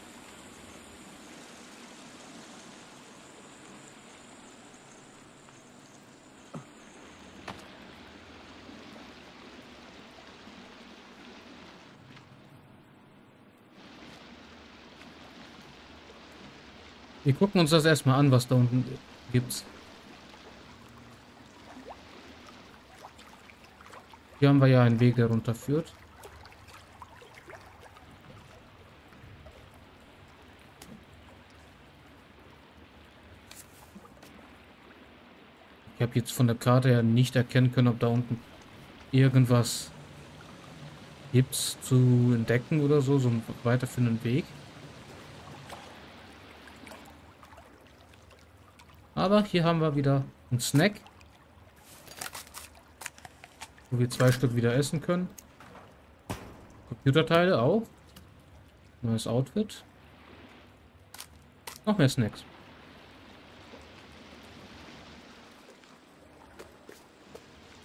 Wir gucken uns das erstmal an, was da unten gibt's. Hier haben wir ja einen Weg, der runterführt. Ich habe jetzt von der Karte her nicht erkennen können, ob da unten irgendwas gibt's zu entdecken oder so, so einen weiterführenden Weg. Aber hier haben wir wieder einen Snack, wo wir zwei Stück wieder essen können. Computerteile auch. Neues Outfit. Noch mehr Snacks.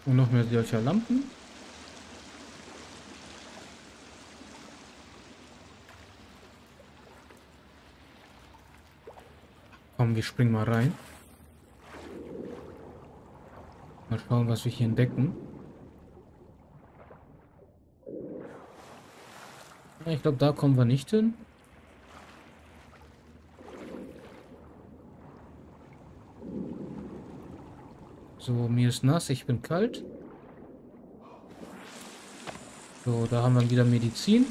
Und noch mehr solcher Lampen. Komm, wir springen mal rein. Mal schauen, was wir hier entdecken. Ja, ich glaube, da kommen wir nicht hin. So, mir ist nass, ich bin kalt. So, da haben wir wieder Medizin.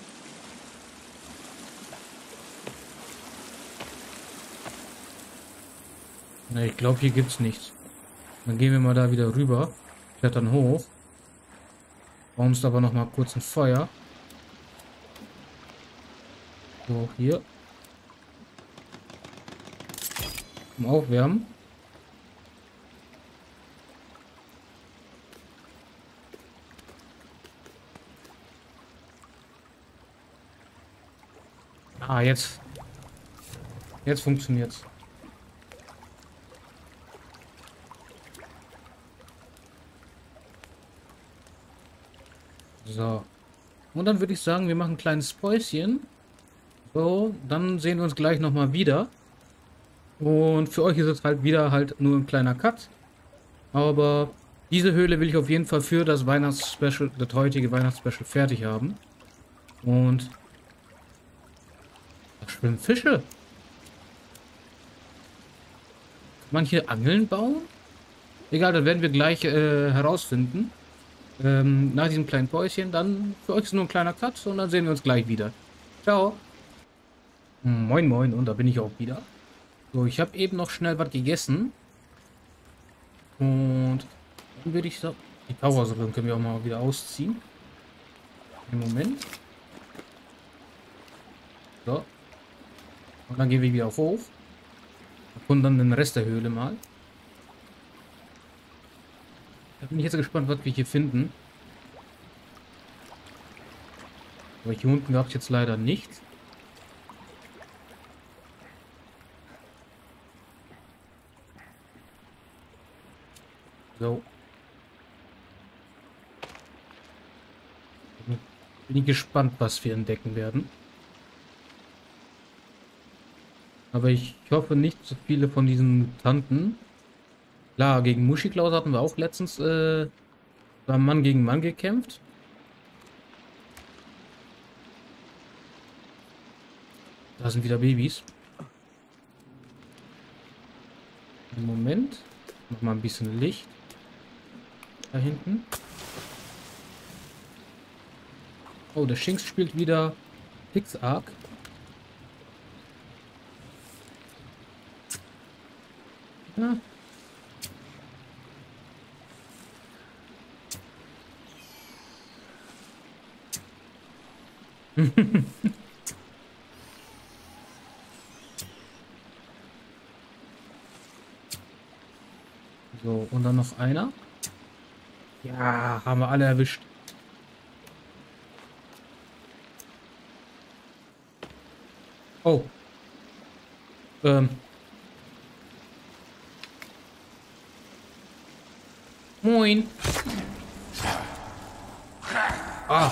Na, ich glaube, hier gibt's nichts. Dann gehen wir mal da wieder rüber. Klettern hoch. Bauen uns aber noch mal kurz ein Feuer. So, hier. Zum Aufwärmen. Ah, jetzt. Jetzt funktioniert's. So. Und dann würde ich sagen, wir machen ein kleines Päuschen. So, dann sehen wir uns gleich nochmal wieder. Und für euch ist es halt wieder halt nur ein kleiner Cut. Aber diese Höhle will ich auf jeden Fall für das Weihnachtsspecial, das heutige Weihnachtsspecial fertig haben. Und da schwimmen Fische. Kann man hier Angeln bauen? Egal, das werden wir gleich äh, herausfinden. Ähm, nach diesem kleinen Päuschen. Dann für euch ist nur ein kleiner Cut und dann sehen wir uns gleich wieder. Ciao. Moin moin, und da bin ich auch wieder. So, ich habe eben noch schnell was gegessen. Und dann würde ich sagen, die Powersäule können wir auch mal wieder ausziehen. Im Moment. So. Und dann gehen wir wieder auf Hof. Und dann den Rest der Höhle mal. Da bin ich jetzt gespannt, was wir hier finden. Aber hier unten gab es jetzt leider nichts. So. Bin ich gespannt, was wir entdecken werden. Aber ich hoffe nicht so viele von diesen Mutanten. Klar, gegen Muschiklaus hatten wir auch letztens äh, beim Mann gegen Mann gekämpft. Da sind wieder Babys. Im Moment. Noch mal ein bisschen Licht. Da hinten. Oh, der Shinx spielt wieder Pixark. Ja. So, und dann noch einer. Ja, haben wir alle erwischt. Oh. Ähm. Moin. Ah.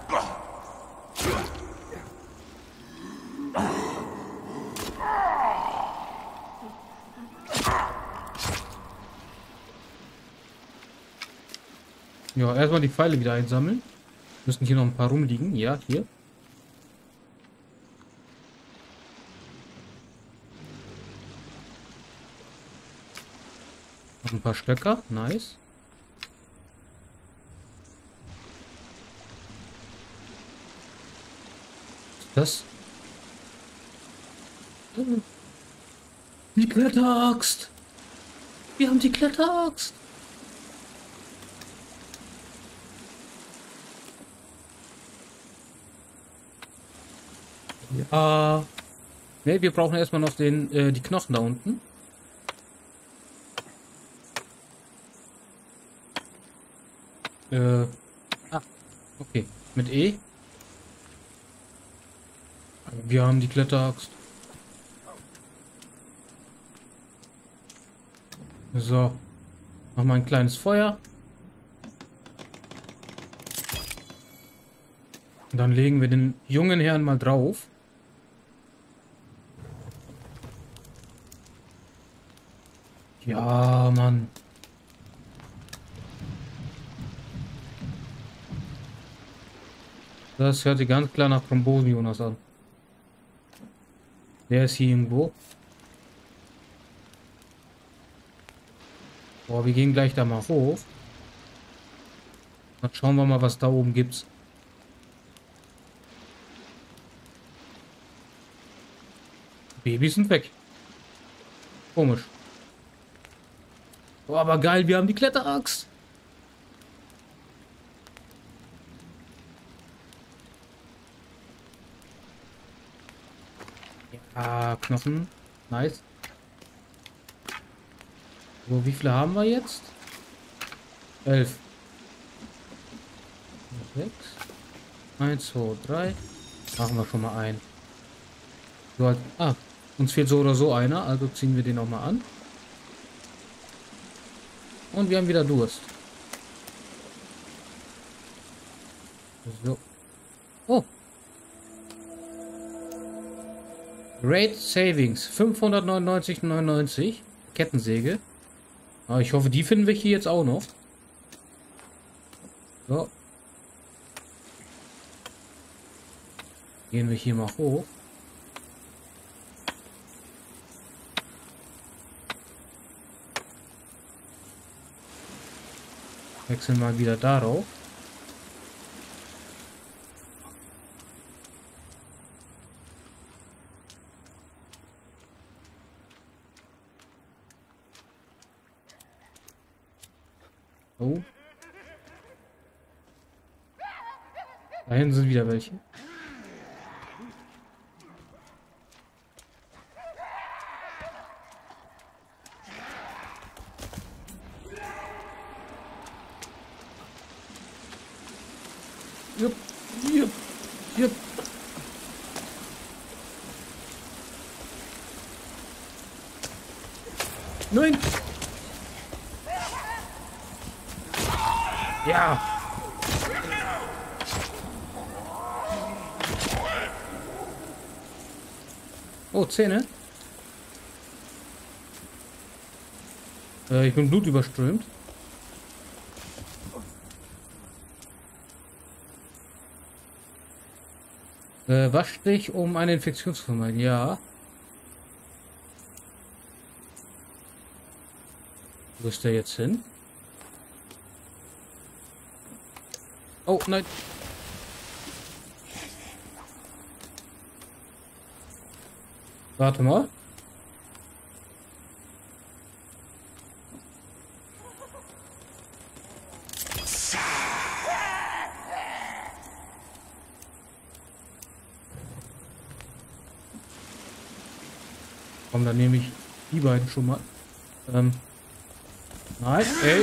Ja, erstmal die Pfeile wieder einsammeln. Müssen hier noch ein paar rumliegen. Ja, hier. Noch ein paar Stöcker. Nice. Was ist das? Die Kletteraxt. Wir haben die Kletteraxt. Ja. Ne, wir brauchen erstmal noch den, äh, die Knochen da unten. Äh. Ah, okay. Mit E. Wir haben die Kletteraxt. So. Mach mal ein kleines Feuer. Dann legen wir den jungen Herrn mal drauf. Ja, Mann. Das hört sich ganz klar nach Thrombosen-Jonas an. Der ist hier irgendwo. Boah, wir gehen gleich da mal hoch. Dann schauen wir mal, was da oben gibt's. Babys sind weg. Komisch. Oh, aber geil, wir haben die Kletteraxt. Ja, Knochen. Nice. So, wie viele haben wir jetzt? Elf. Sechs. Eins, zwei, drei. Machen wir schon mal ein. So, halt, ah, uns fehlt so oder so einer, also ziehen wir den auch mal an. Und wir haben wieder Durst. So. Oh. Great Savings. fünfhundertneunundneunzig Komma neunundneunzig. Kettensäge. Aber ich hoffe, die finden wir hier jetzt auch noch. So. Gehen wir hier mal hoch. Wechseln mal wieder darauf. Oh. Da hinten sind wieder welche. Jupp, jupp, jupp. Nein! Ja! Oh, Zähne. Äh, ich bin blutüberströmt. Äh, wasch dich, um eine Infektion zu vermeiden. Ja. Wo ist der jetzt hin? Oh, nein. Warte mal. Komm, dann nehme ich die beiden schon mal. Ähm. Nein, ey.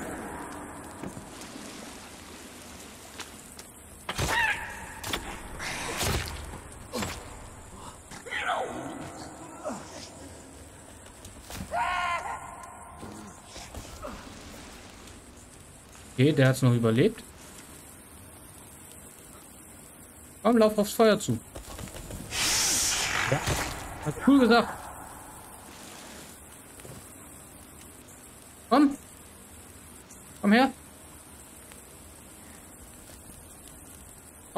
Okay, der hat es noch überlebt. Komm, lauf aufs Feuer zu. Ja, hat cool gesagt. Komm. Komm her. Komm.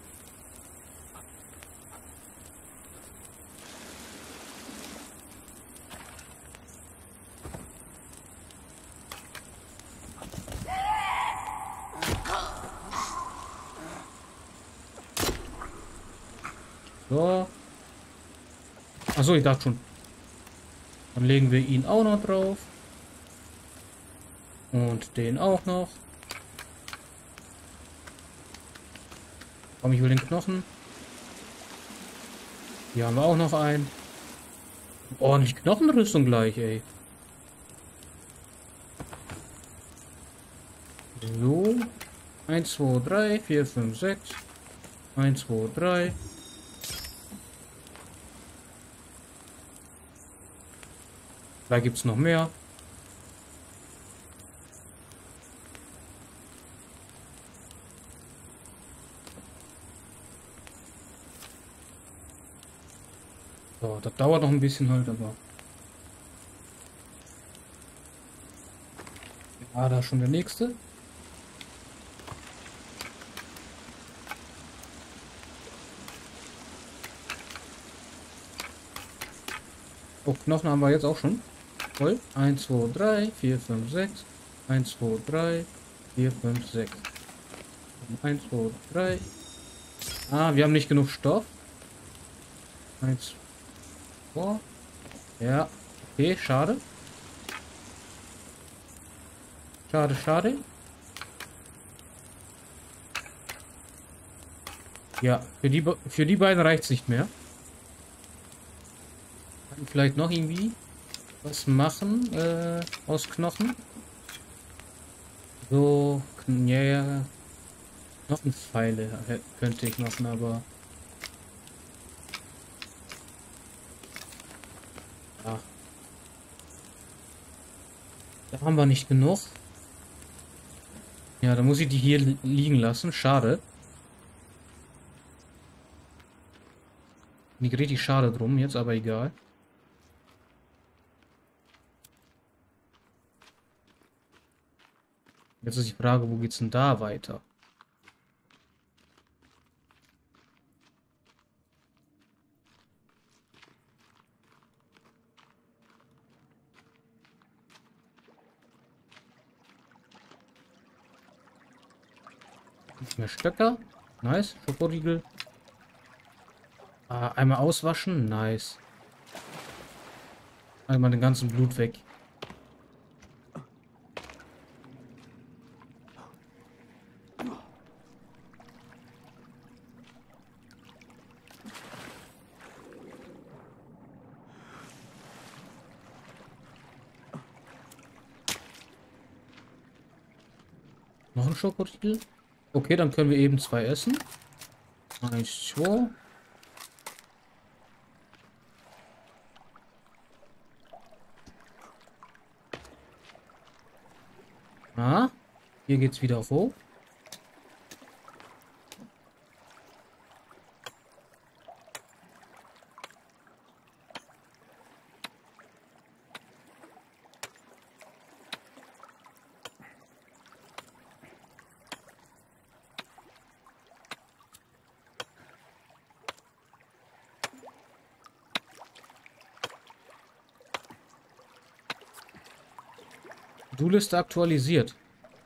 So. Achso, ich dachte schon. Dann legen wir ihn auch noch drauf. Und den auch noch. Komm, ich will den Knochen. Hier haben wir auch noch einen. Ordentlich Knochenrüstung gleich, ey. So. eins, zwei, drei, vier, fünf, sechs. eins, zwei, drei. Da gibt es noch mehr. das dauert noch ein bisschen halt, aber... Ah, da ist schon der nächste. Oh, Knochen haben wir jetzt auch schon. Voll. eins, zwei, drei, vier, fünf, sechs. eins, zwei, drei, vier, fünf, sechs. eins, zwei, drei. Ah, wir haben nicht genug Stoff. eins, zwei. Ja. Okay, schade. Schade, schade. Ja, für die, für die beiden reicht es nicht mehr. Kann vielleicht noch irgendwie was machen äh, aus Knochen. So, ja, ja. Knochenpfeile könnte ich machen, aber... Ja. Da haben wir nicht genug. Ja, da muss ich die hier liegen lassen. Schade. Mir richtig schade drum, jetzt aber egal. Jetzt ist die Frage, wo geht's denn da weiter? Nicht mehr Stöcker. Nice. Schokoriegel. Ah, einmal auswaschen. Nice. Einmal den ganzen Blut weg. Noch ein Schokoriegel. Okay, dann können wir eben zwei essen. Eins, zwei. Ah, hier geht's wieder hoch. To-Do-Liste aktualisiert.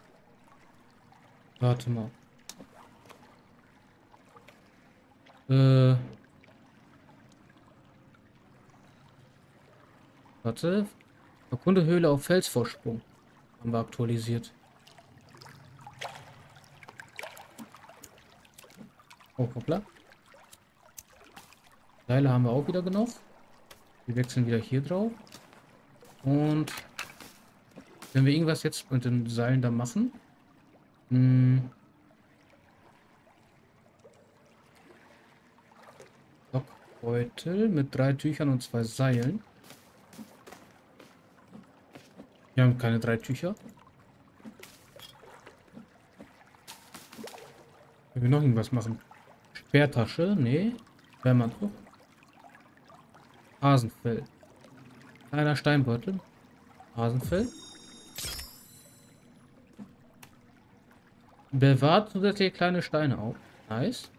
Warte mal. Äh. Warte. Erkunde Höhle auf Felsvorsprung. Haben wir aktualisiert. Oh, hoppla. Seile haben wir auch wieder genug. Wir wechseln wieder hier drauf. Und wenn wir irgendwas jetzt mit den Seilen da machen. Hm. Blockbeutel mit drei Tüchern und zwei Seilen. Wir haben keine drei Tücher. Können wir noch irgendwas machen? Sperrtasche? Nee. Wärmantuch. Hasenfell. Kleiner Steinbeutel. Hasenfell. Bewahrt zusätzlich kleine Steine auf. Nice.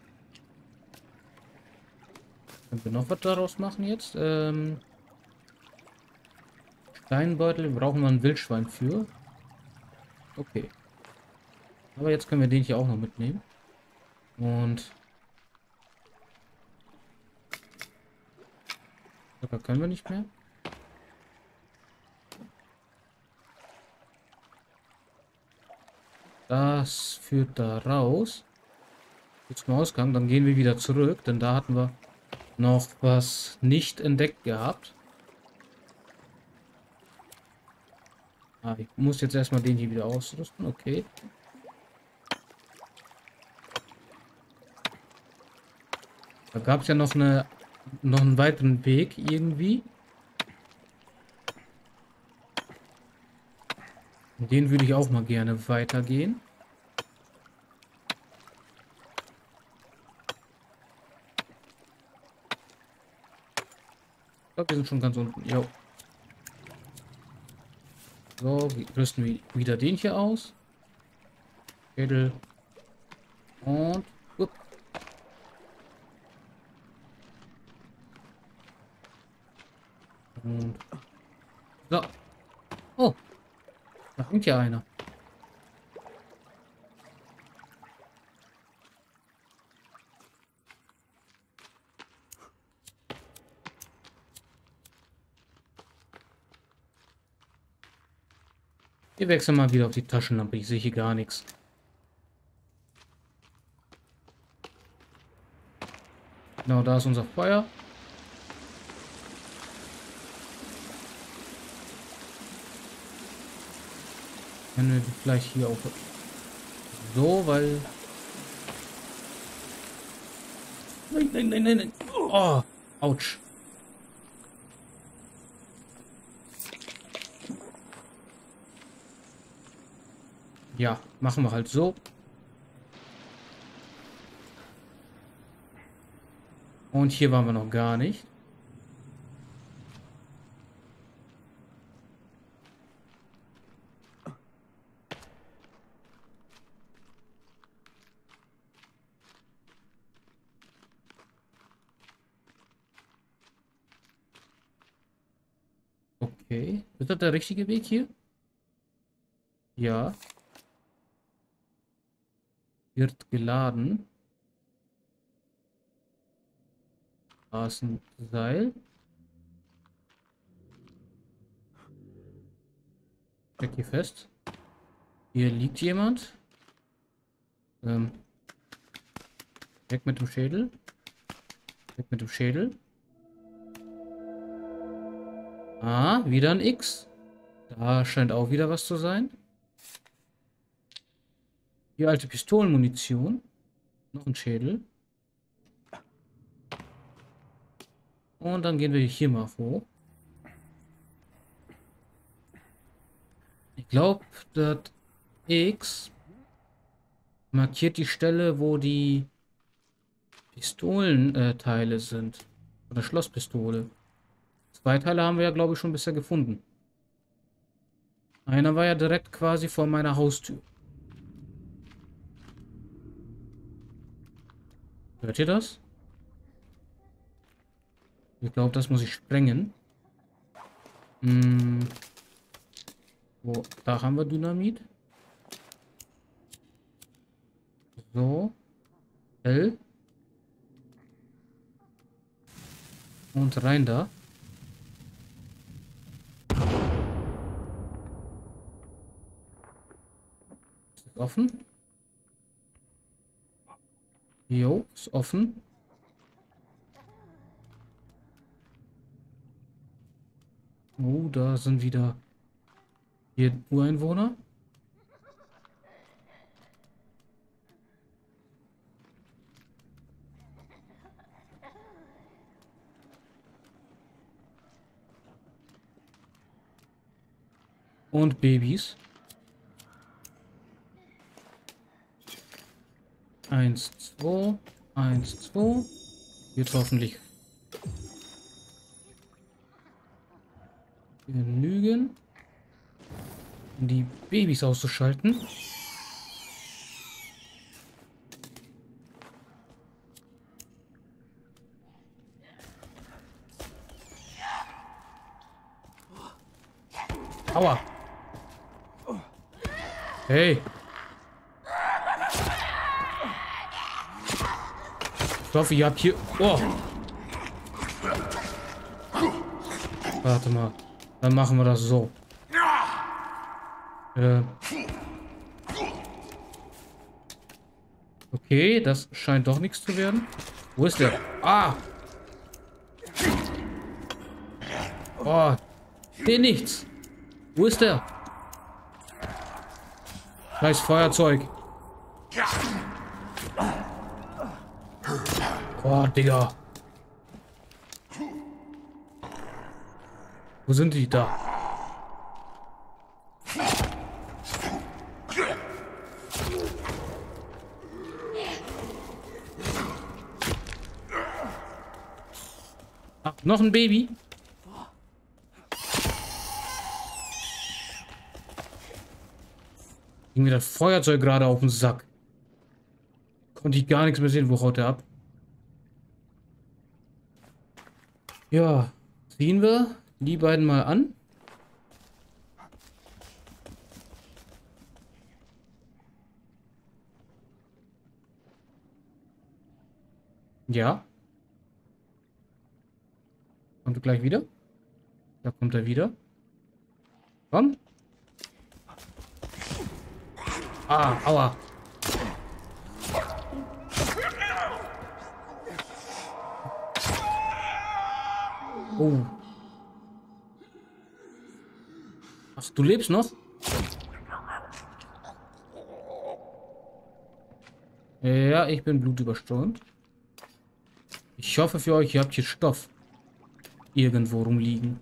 Können wir noch was daraus machen jetzt? Ähm, Steinbeutel brauchen wir ein Wildschwein für. Okay. Aber jetzt können wir den hier auch noch mitnehmen. Und Zucker können wir nicht mehr. Das führt da raus. Jetzt zum Ausgang, dann gehen wir wieder zurück, denn da hatten wir noch was nicht entdeckt gehabt. Ah, ich muss jetzt erstmal den hier wieder ausrüsten, okay. Da gab es ja noch eine noch einen weiteren Weg irgendwie. Den würde ich auch mal gerne weitergehen. glaube, wir sind schon ganz unten. Jo. So, rüsten wir wieder den hier aus. Schädel. Und. Upp. Und. So. Oh. Da hängt ja einer. Wir wechseln mal wieder auf die Taschenlampe. Ich sehe hier gar nichts. Genau, da ist unser Feuer. Können wir vielleicht hier auch so, weil... Nein, nein, nein, nein, nein. Oh, ouch. Ja, machen wir halt so. Und hier waren wir noch gar nicht. Okay. Ist das der richtige Weg hier? Ja. Wird geladen. Da ist ein Seil. Steck hier fest. Hier liegt jemand. Ähm. Weg mit dem Schädel. Weg mit dem Schädel. Ah, wieder ein X. Da scheint auch wieder was zu sein. Hier alte Pistolenmunition. Noch ein Schädel. Und dann gehen wir hier mal hoch. Ich glaube, das X markiert die Stelle, wo die Pistolenteile äh, sind. Oder Schlosspistole. Zwei Teile haben wir ja, glaube ich, schon bisher gefunden. Einer war ja direkt quasi vor meiner Haustür. Hört ihr das? Ich glaube, das muss ich sprengen. Hm. Wo? Da haben wir Dynamit. So. L. Und rein da. Ist das offen? Jo, ist offen. Oh, da sind wieder hier Ureinwohner. Und Babys. Eins, zwei, eins, zwei. Wird hoffentlich genügen, um die Babys auszuschalten. Aua. Hey. Ich hoffe, ihr habt hier... Oh. Warte mal. Dann machen wir das so. Äh. Okay, das scheint doch nichts zu werden. Wo ist der? Ah! Oh, den nichts. Wo ist der? Scheiß Feuerzeug. Oh, Digga. Wo sind die da? Ach, noch ein Baby. Ging mir das Feuerzeug gerade auf den Sack. Konnte ich gar nichts mehr sehen. Wo haut der ab? Ja, ziehen wir die beiden mal an. Ja. Kommt er gleich wieder? Da kommt er wieder. Komm. Ah, aua. Oh. Ach, du lebst noch? Ja, ich bin blutüberströmt. Ich hoffe für euch, ihr habt hier Stoff irgendwo rumliegen.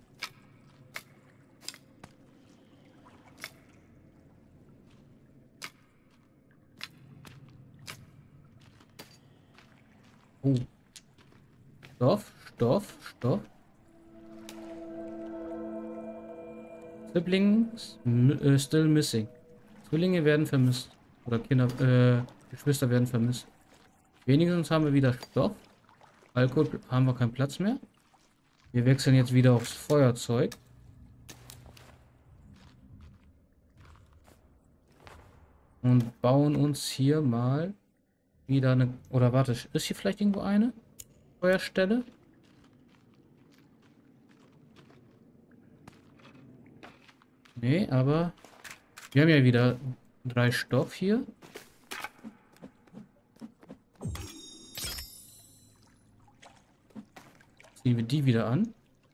Oh. Stoff, Stoff, Stoff. Siblings äh, still missing. Zwillinge werden vermisst. Oder Kinder, äh, Geschwister werden vermisst. Wenigstens haben wir wieder Stoff. Alkohol haben wir keinen Platz mehr. Wir wechseln jetzt wieder aufs Feuerzeug. Und bauen uns hier mal wieder eine... Oder warte, ist hier vielleicht irgendwo eine Feuerstelle? Nee, aber wir haben ja wieder drei Stoff hier. Ziehen wir die wieder an.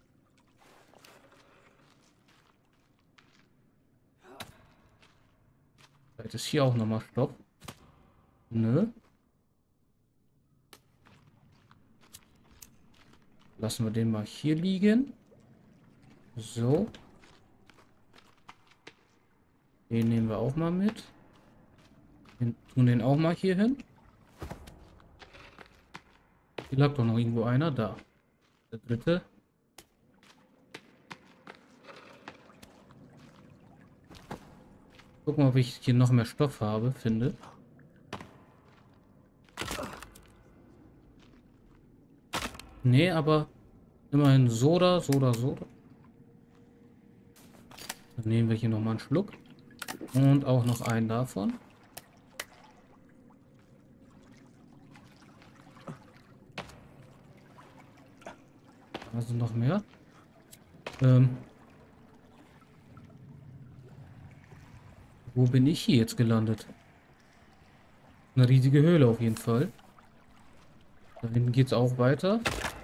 Vielleicht ist hier auch nochmal Stoff. Nö. Lassen wir den mal hier liegen. So. Den nehmen wir auch mal mit. Den tun den auch mal hier hin. Hier lag doch noch irgendwo einer. Da. Der dritte. Gucken, ob ich hier noch mehr Stoff habe, finde. Nee, aber immerhin Soda, Soda, Soda. Dann nehmen wir hier nochmal einen Schluck. Und auch noch einen davon. Also noch mehr. Ähm, wo bin ich hier jetzt gelandet? Eine riesige Höhle auf jeden Fall. Da hinten geht es auch weiter.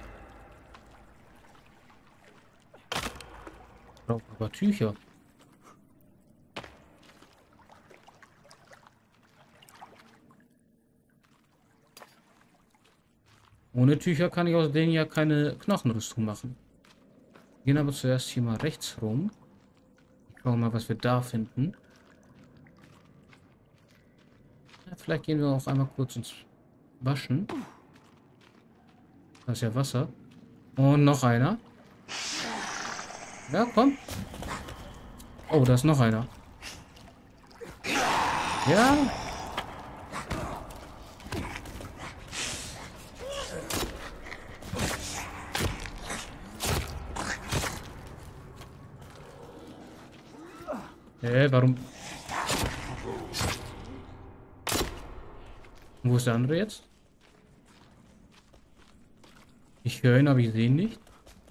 Ich brauche aber Tücher. Ohne Tücher kann ich aus denen ja keine Knochenrüstung machen. Wir gehen aber zuerst hier mal rechts rum. Schauen mal, was wir da finden. Ja, vielleicht gehen wir auch einmal kurz ins Waschen. Da ist ja Wasser. Und noch einer. Ja, komm. Oh, da ist noch einer. Ja. Äh, warum? Wo ist der andere jetzt? Ich höre ihn, aber ich sehe ihn nicht.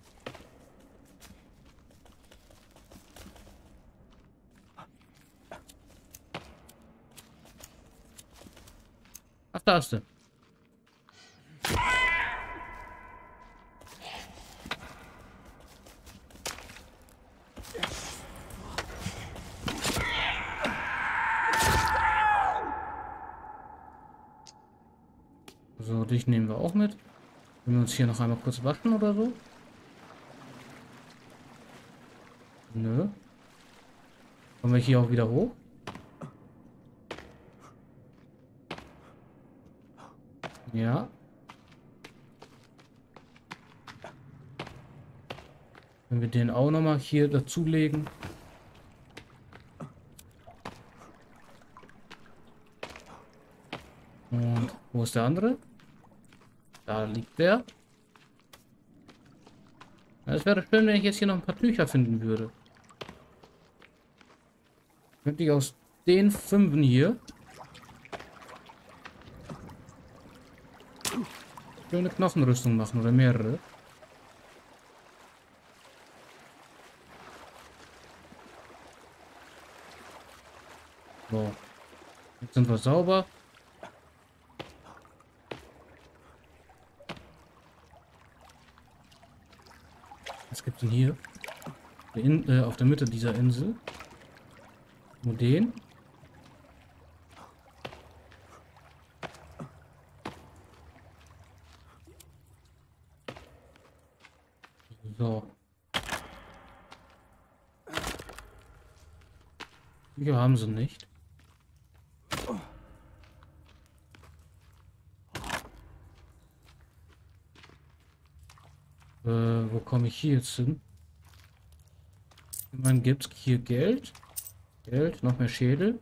Ach, da ist er. So, dich nehmen wir auch mit. Wenn wir uns hier noch einmal kurz waschen oder so. Nö. Kommen wir hier auch wieder hoch? Ja. Wenn wir den auch noch mal hier dazulegen. Und wo ist der andere? Da liegt der. Ja, es wäre schön, wenn ich jetzt hier noch ein paar Tücher finden würde. Könnte ich aus den Fünfen hier schöne Knochenrüstung machen oder mehrere. So, jetzt sind wir sauber. Was gibt's denn hier? In, äh, auf der Mitte dieser Insel. Nur den. So. Hier haben sie nicht. Äh, wo komme ich hier jetzt hin? Immerhin gibt es hier Geld. Geld, noch mehr Schädel.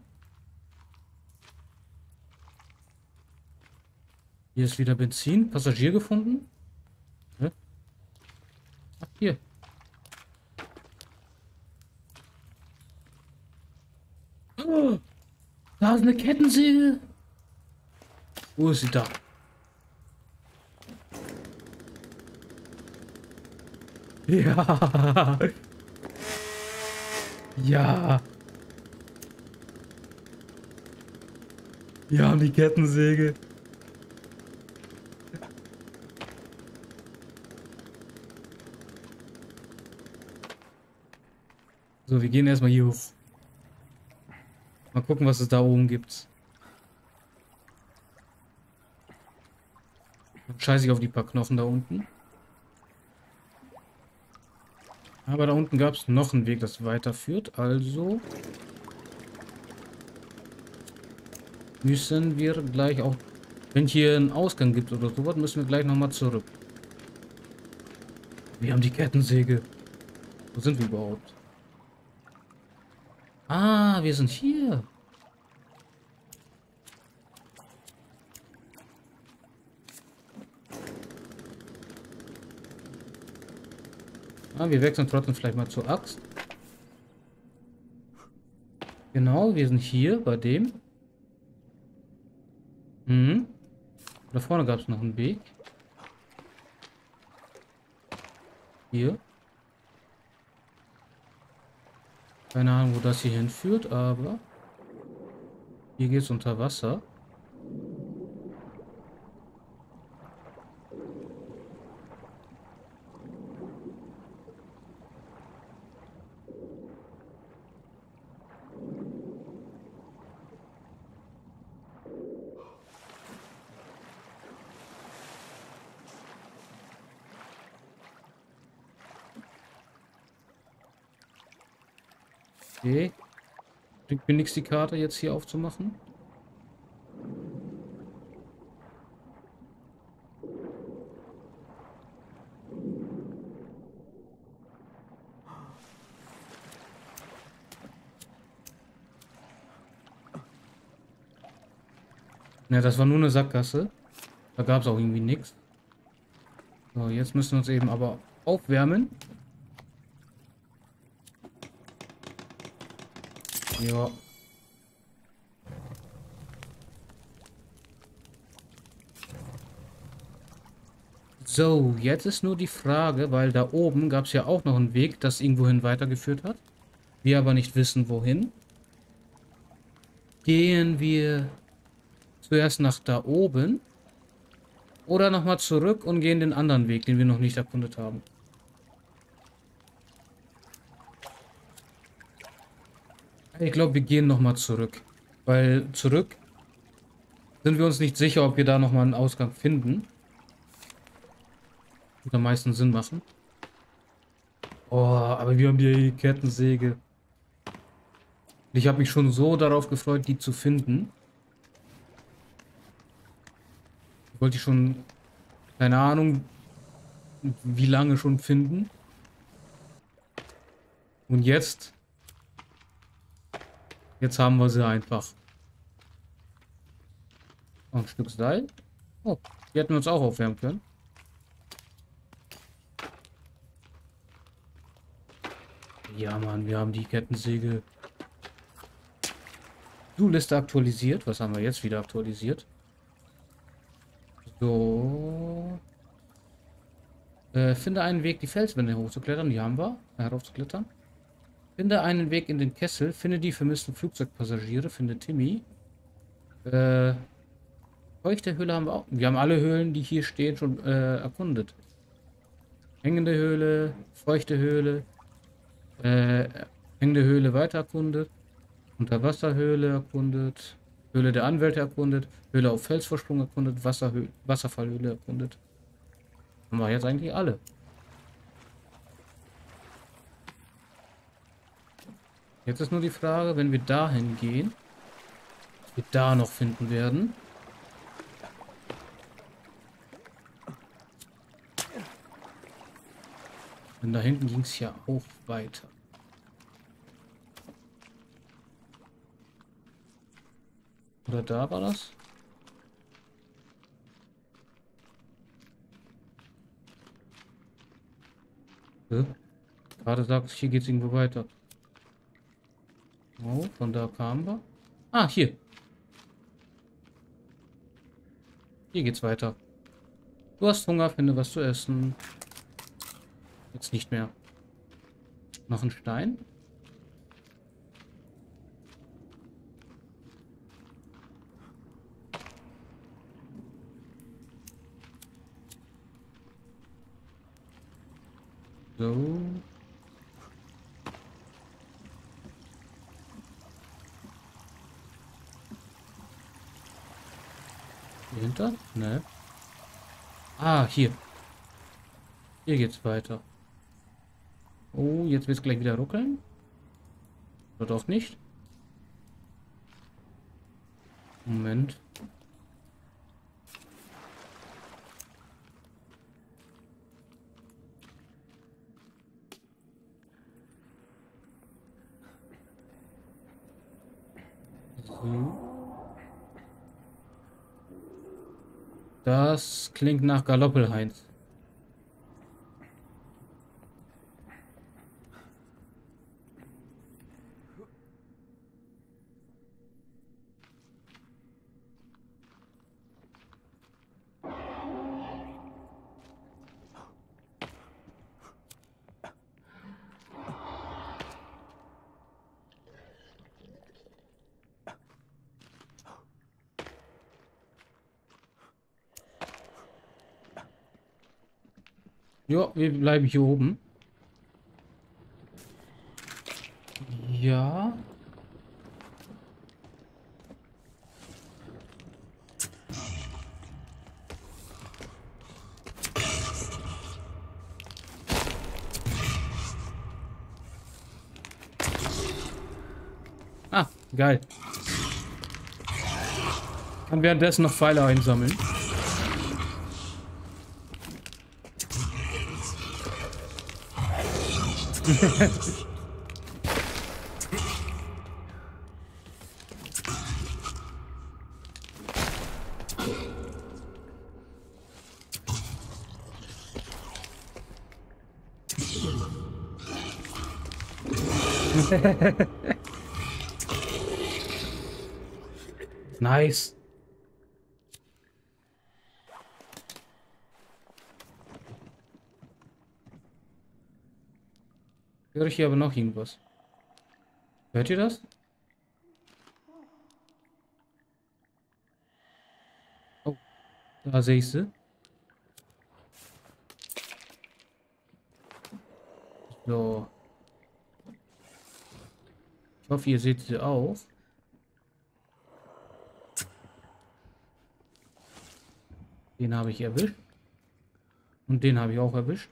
Hier ist wieder Benzin. Passagier gefunden. Hä? Ach, hier. Oh, da ist eine Kettensäge. Wo ist sie da? Ja. Ja. Wir haben die Kettensäge. So, wir gehen erstmal hier hoch. Mal gucken, was es da oben gibt. Scheiße ich auf die paar Knochen da unten. Aber da unten gab es noch einen Weg, das weiterführt. Also müssen wir gleich auch, wenn hier einen Ausgang gibt oder sowas, müssen wir gleich nochmal zurück. Wir haben die Kettensäge. Wo sind wir überhaupt? Ah, wir sind hier. Ah, wir wechseln trotzdem vielleicht mal zur Axt. Genau, wir sind hier bei dem. Mhm. Da vorne gab es noch einen Weg. Hier. Keine Ahnung, wo das hier hinführt, aber hier geht es unter Wasser. Okay. Bringt mir nichts, die Karte jetzt hier aufzumachen. Ja, das war nur eine Sackgasse. Da gab es auch irgendwie nichts. So, jetzt müssen wir uns eben aber aufwärmen. Ja. So, jetzt ist nur die Frage, weil da oben gab es ja auch noch einen Weg, das irgendwohin weitergeführt hat. Wir aber nicht wissen, wohin. Gehen wir zuerst nach da oben oder nochmal zurück und gehen den anderen Weg, den wir noch nicht erkundet haben. Ich glaube, wir gehen nochmal zurück, weil zurück sind wir uns nicht sicher, ob wir da nochmal einen Ausgang finden. Wird am meisten Sinn machen. Oh, aber wir haben die Kettensäge. Ich habe mich schon so darauf gefreut, die zu finden. Ich wollte die schon, keine Ahnung, wie lange schon finden. Und jetzt, jetzt haben wir sie einfach. Noch ein Stück Seil. Oh, die hätten wir uns auch aufwärmen können. Ja, Mann, wir haben die Kettensäge. To-Do-Liste aktualisiert. Was haben wir jetzt wieder aktualisiert? So. Äh, finde einen Weg, die Felswände hochzuklettern. Die haben wir. Heraufzuklettern. Finde einen Weg in den Kessel. Finde die vermissten Flugzeugpassagiere. Finde Timmy. Äh. Feuchte Höhle haben wir auch. Wir haben alle Höhlen, die hier stehen, schon äh, erkundet. Hängende Höhle. Feuchte Höhle. Äh. Hängende Höhle weiter erkundet. Unterwasserhöhle erkundet. Höhle der Anwälte erkundet. Höhle auf Felsvorsprung erkundet. Wasserhö Wasserfallhöhle erkundet. Haben wir jetzt eigentlich alle. Jetzt ist nur die Frage, wenn wir dahin gehen, was wir da noch finden werden. Denn da hinten ging es ja auch weiter. Oder da war das? Ja. Gerade sagt, hier geht es irgendwo weiter. Oh, von da kamen wir. Ah, hier. Hier geht's weiter. Du hast Hunger, finde was zu essen. Jetzt nicht mehr. Noch ein Stein. So. Hier hinter? Ne. Ah, hier. Hier geht's weiter. Oh, jetzt wird es gleich wieder ruckeln. Oder doch nicht? Moment. So. Das klingt nach Galoppelheinz. Ja, wir bleiben hier oben. Ja. Ah, geil. Kann währenddessen noch Pfeile einsammeln. Nice. Höre ich hier aber noch irgendwas? Hört ihr das? Oh, da sehe ich sie. So. Ich hoffe, ihr seht sie auch. Den habe ich erwischt. Und den habe ich auch erwischt.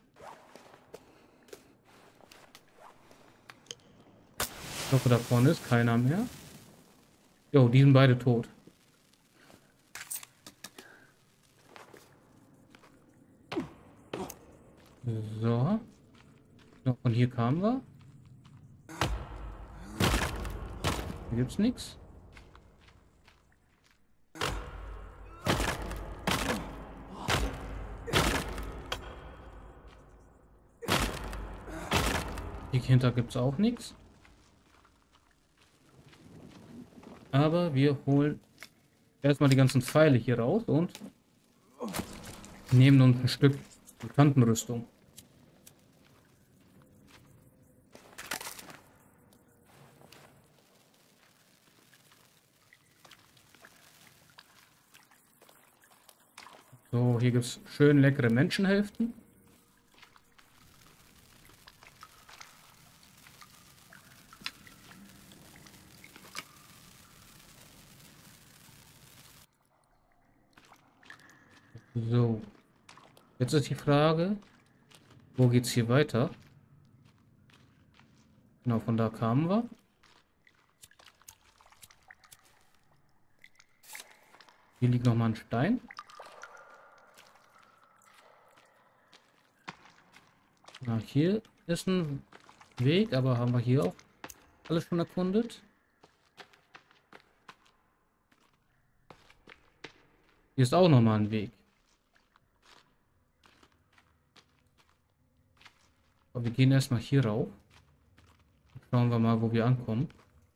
Ich hoffe, da vorne ist keiner mehr. Jo, die sind beide tot. So. So, von hier kamen wir. Hier gibt's nichts. Hinter gibt es auch nichts. Aber wir holen erstmal die ganzen Pfeile hier raus und nehmen uns ein Stück Mutantenrüstung. So, hier gibt es schön leckere Menschenhälften. So, jetzt ist die Frage, wo geht's hier weiter? Genau, von da kamen wir. Hier liegt noch mal ein Stein. Na, hier ist ein Weg, aber haben wir hier auch alles schon erkundet? Hier ist auch noch mal ein Weg. Aber wir gehen erstmal hier rauf. Schauen wir mal, wo wir ankommen.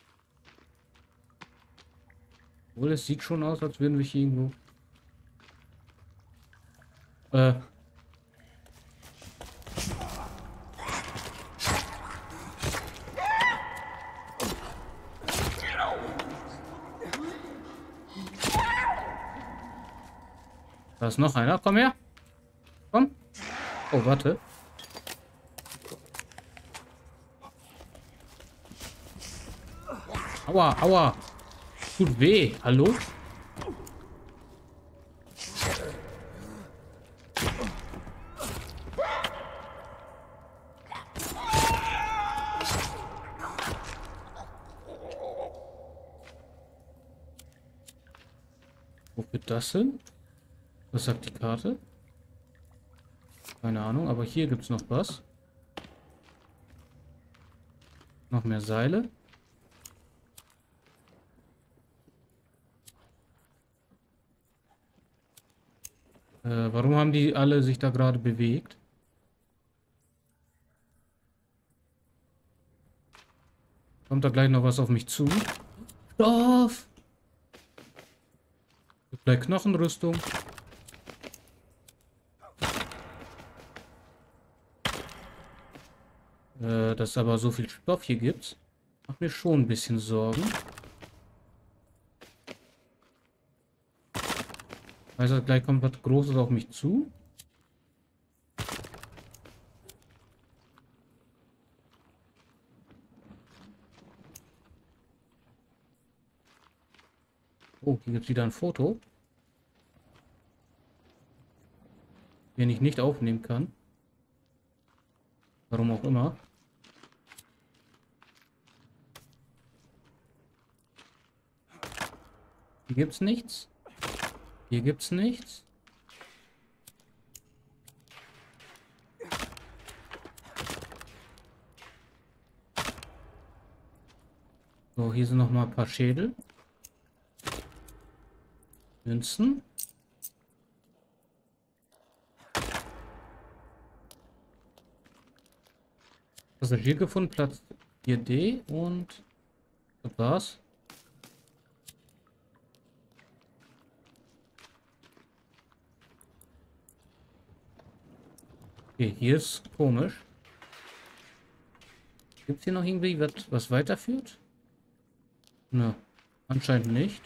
Obwohl, es sieht schon aus, als würden wir hier irgendwo... Äh... Da ist noch einer. Komm her. Komm. Oh, warte. Aua, aua. Tut weh. Hallo? Wo wird das hin? Was sagt die Karte? Keine Ahnung, aber hier gibt es noch was. Noch mehr Seile. Äh, warum haben die alle sich da gerade bewegt? Kommt da gleich noch was auf mich zu? Stoff! Gleich Knochenrüstung. Äh, dass aber so viel Stoff hier gibt, macht mir schon ein bisschen Sorgen. Also gleich kommt was Großes auf mich zu. Oh, hier gibt es wieder ein Foto. Den ich nicht aufnehmen kann. Warum auch immer. Hier gibt's nichts. Hier gibt's nichts. So, hier sind noch mal ein paar Schädel. Münzen. Passagier gefunden, Platz vier D und das war's. Okay, hier ist komisch. Gibt es hier noch irgendwie was, was weiterführt? Ne, anscheinend nicht.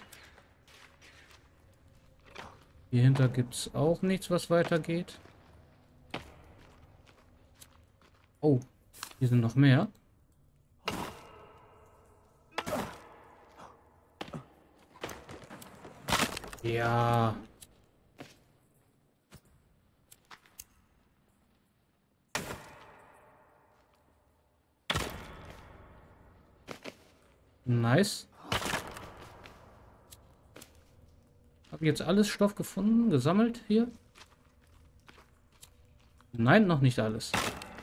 Hier hinter gibt es auch nichts, was weitergeht. Oh, hier sind noch mehr. Ja. Nice. Habe jetzt alles Stoff gefunden, gesammelt hier? Nein, noch nicht alles.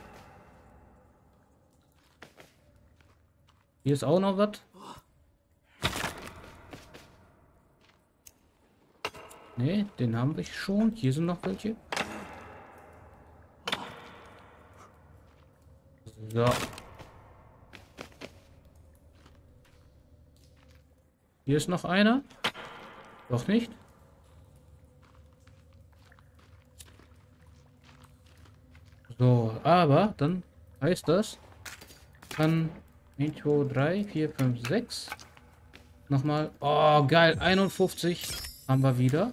Hier ist auch noch was. Ne, den haben wir schon. Hier sind noch welche. So. Hier ist noch einer. Doch nicht. So, aber dann heißt das, dann eins, zwei, drei, vier, fünf, sechs. Nochmal. Oh, geil. einundfünfzig haben wir wieder.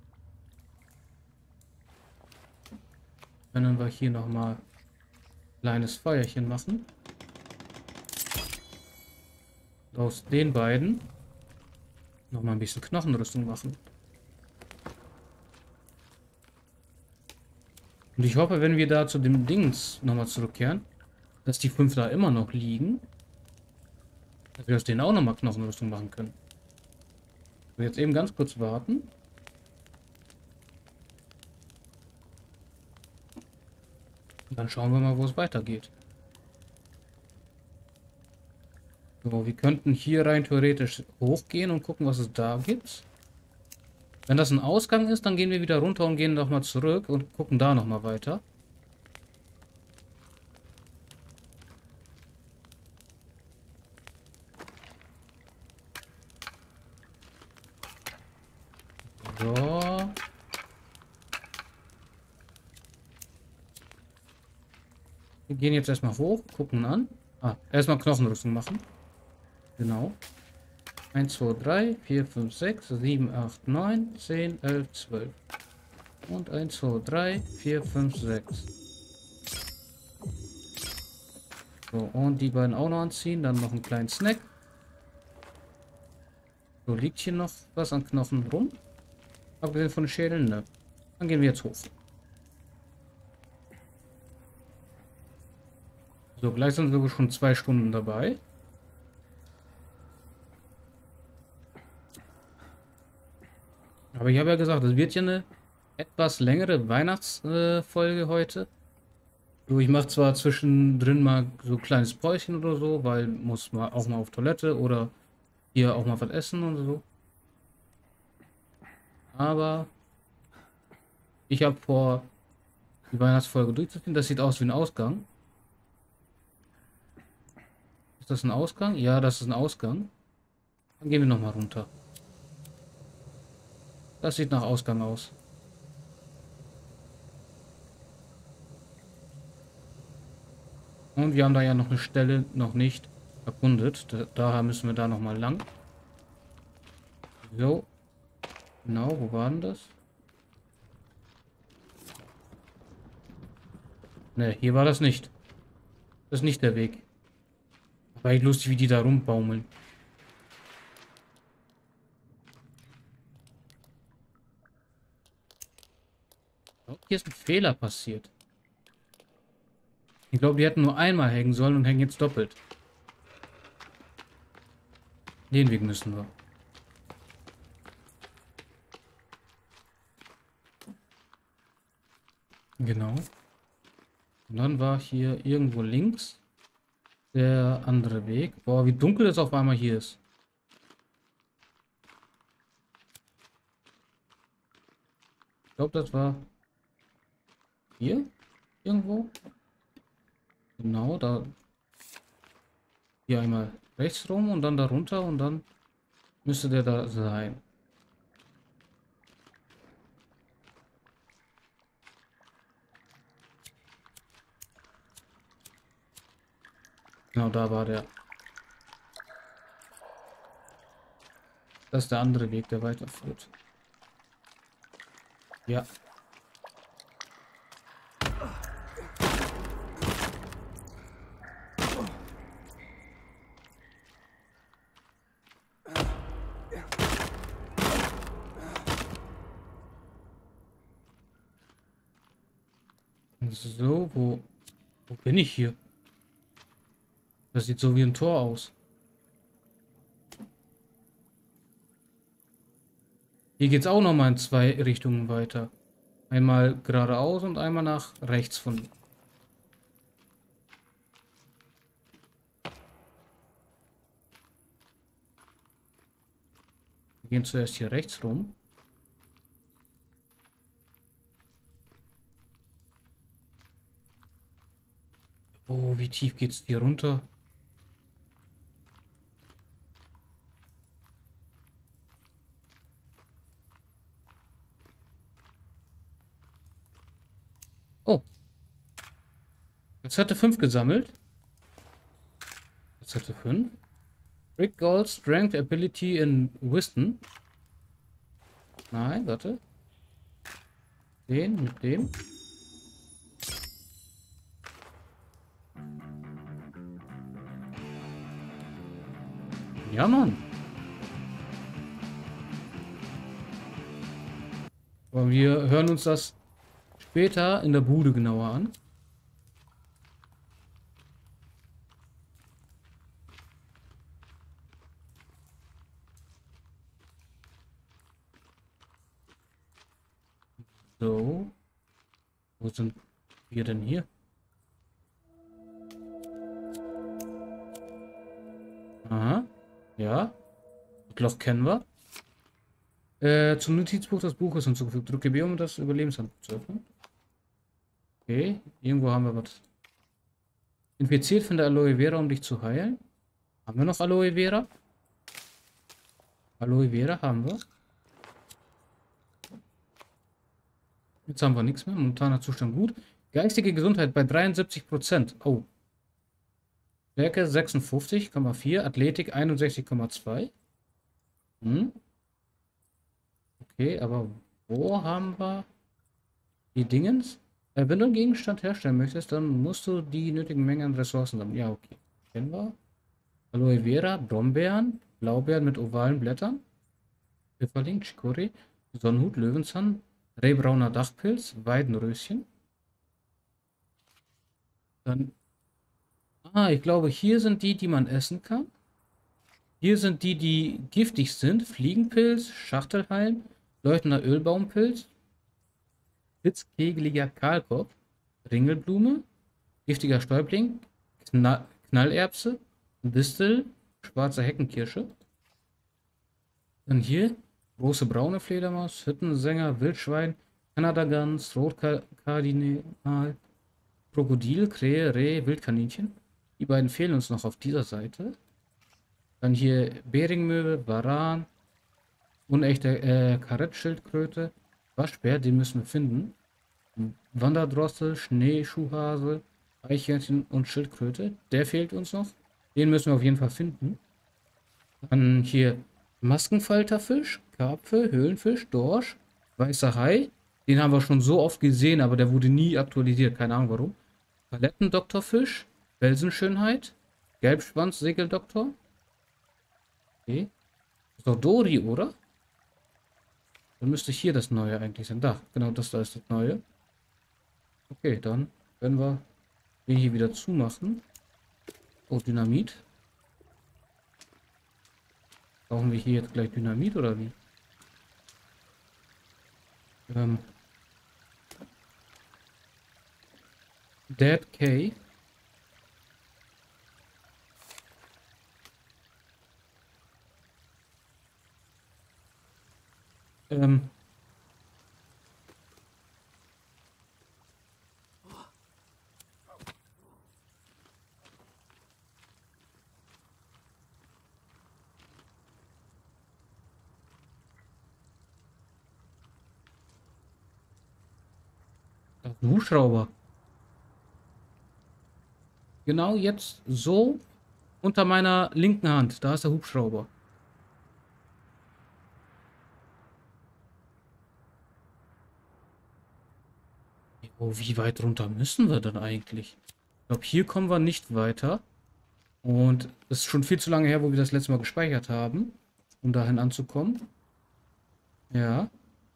Können wir hier nochmal ein kleines Feuerchen machen. Aus den beiden nochmal ein bisschen Knochenrüstung machen. Und ich hoffe, wenn wir da zu dem Dings nochmal zurückkehren, dass die fünf da immer noch liegen. Dass wir aus denen auch nochmal Knochenrüstung machen können. Ich will jetzt eben ganz kurz warten. Und dann schauen wir mal, wo es weitergeht. So, wir könnten hier rein theoretisch hochgehen und gucken, was es da gibt. Wenn das ein Ausgang ist, dann gehen wir wieder runter und gehen nochmal zurück und gucken da nochmal weiter. So. Wir gehen jetzt erstmal hoch, gucken an. Ah, erstmal Knochenrüstung machen. Genau. eins, zwei, drei, vier, fünf, sechs, sieben, acht, neun, zehn, elf, zwölf. Und eins, zwei, drei, vier, fünf, sechs. So, und die beiden auch noch anziehen. Dann noch einen kleinen Snack. So, liegt hier noch was an Knochen rum? Abgesehen von den Schädeln? Ne. Dann gehen wir jetzt hoch. So, gleich sind wir schon zwei Stunden dabei. Aber ich habe ja gesagt, es wird ja eine etwas längere Weihnachtsfolge heute. So, ich mache zwar zwischendrin mal so ein kleines Päuschen oder so, weil muss mal auch mal auf Toilette oder hier auch mal was essen und so. Aber ich habe vor, die Weihnachtsfolge durchzuführen. Das sieht aus wie ein Ausgang. Ist das ein Ausgang? Ja, das ist ein Ausgang. Dann gehen wir nochmal runter. Das sieht nach Ausgang aus. Und wir haben da ja noch eine Stelle noch nicht erkundet. Da, daher müssen wir da nochmal lang. So. Genau, wo war denn das? Ne, hier war das nicht. Das ist nicht der Weg. War echt lustig, wie die da rumbaumeln. Oh, hier ist ein Fehler passiert. Ich glaube, die hätten nur einmal hängen sollen und hängen jetzt doppelt. Den Weg müssen wir. Genau. Und dann war hier irgendwo links der andere Weg. Boah, wie dunkel es auf einmal hier ist. Ich glaube, das war hier irgendwo. Genau, da. Hier einmal rechts rum und dann da runter und dann müsste der da sein. Genau, da war der. Das ist der andere Weg, der weiterführt. Ja. So, wo, wo bin ich hier? Das sieht so wie ein Tor aus. Hier geht es auch noch mal in zwei Richtungen weiter. Einmal geradeaus und einmal nach rechts von. Wir gehen zuerst hier rechts rum. Oh, wie tief geht's hier runter? Kassette fünf gesammelt. Kassette fünf. Rick Gold, Strength, Ability in Wisdom. Nein, warte. Den mit dem. Ja, Mann. Aber wir hören uns das später in der Bude genauer an. So. Wo sind wir denn hier? Aha. Ja. Das Loch kennen wir. Äh, zum Notizbuch des Buches hinzugefügt. Drücke B, um das Überlebenshandbuch zu öffnen. Okay. Irgendwo haben wir was. Infiziert von der Aloe Vera, um dich zu heilen. Haben wir noch Aloe Vera? Aloe Vera haben wir. Jetzt haben wir nichts mehr. Momentaner Zustand gut. Geistige Gesundheit bei dreiundsiebzig Prozent. Oh. Stärke sechsundfünfzig Komma vier. Athletik einundsechzig Komma zwei. Hm. Okay, aber wo haben wir die Dingens? Äh, wenn du einen Gegenstand herstellen möchtest, dann musst du die nötigen Mengen an Ressourcen sammeln. Ja, okay. Kennen wir. Aloe Vera, Brombeeren, Blaubeeren mit ovalen Blättern. Pfifferling, Chicorée, Sonnenhut, Löwenzahn, Rehbrauner Dachpilz, Weidenröschen. Dann. Ah, ich glaube, hier sind die, die man essen kann. Hier sind die, die giftig sind. Fliegenpilz, Schachtelhalm, leuchtender Ölbaumpilz, spitzkegeliger Kahlkopf, Ringelblume, giftiger Stäubling, Knall Knallerbse, Distel, schwarze Heckenkirsche. Dann hier große braune Fledermaus, Hüttensänger, Wildschwein, Kanadagans, Rotkardinal, Krokodil, Krähe, Reh, Wildkaninchen. Die beiden fehlen uns noch auf dieser Seite. Dann hier Beringmöwe, Varan, unechte äh, Karettschildkröte, Waschbär, den müssen wir finden. Wanderdrossel, Schneeschuhhase, Eichhörnchen und Schildkröte. Der fehlt uns noch. Den müssen wir auf jeden Fall finden. Dann hier Maskenfalterfisch, Karpfe, Höhlenfisch, Dorsch, weißer Hai. Den haben wir schon so oft gesehen, aber der wurde nie aktualisiert. Keine Ahnung warum. Palettendoktorfisch, Felsenschönheit, Gelbschwanz-Segeldoktor. Okay. Das ist doch Dori, oder? Dann müsste hier das Neue eigentlich sein. Da, genau das da ist das Neue. Okay, dann werden wir den hier wieder zumachen. Oh, Dynamit. Brauchen wir hier jetzt gleich Dynamit oder wie? Ähm. Dead Cave. Ähm. Das ist ein Hubschrauber. Genau jetzt so unter meiner linken Hand. Da ist der Hubschrauber. Oh, wie weit runter müssen wir denn eigentlich? Ich glaube, hier kommen wir nicht weiter. Und es ist schon viel zu lange her, wo wir das letzte Mal gespeichert haben, um dahin anzukommen. Ja.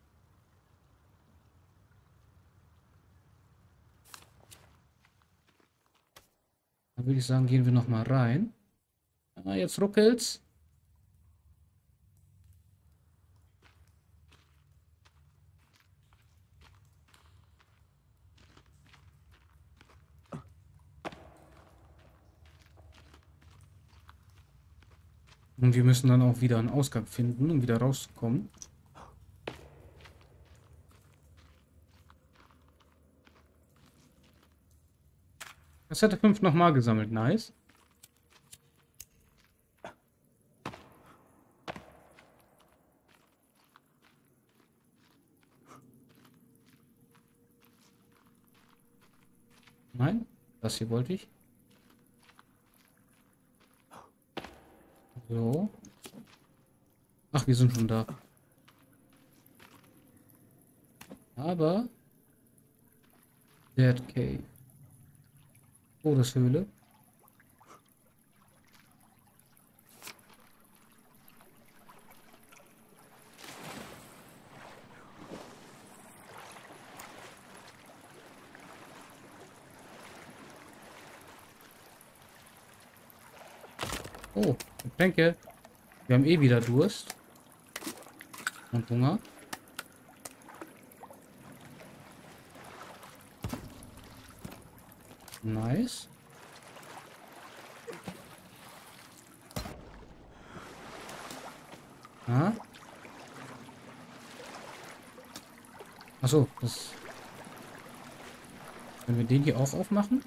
Dann würde ich sagen, gehen wir noch mal rein. Ah, jetzt ruckelt's. Und wir müssen dann auch wieder einen Ausgang finden, um wieder rauszukommen. Kassette fünf nochmal gesammelt, nice. Nein? Das hier wollte ich. So. Ach, wir sind schon da. Aber... Dead Cave. Todeshöhle. Oh, Getränke. Wir haben eh wieder Durst. Und Hunger. Nice. Ah. Achso, das... Können wir den hier auch aufmachen?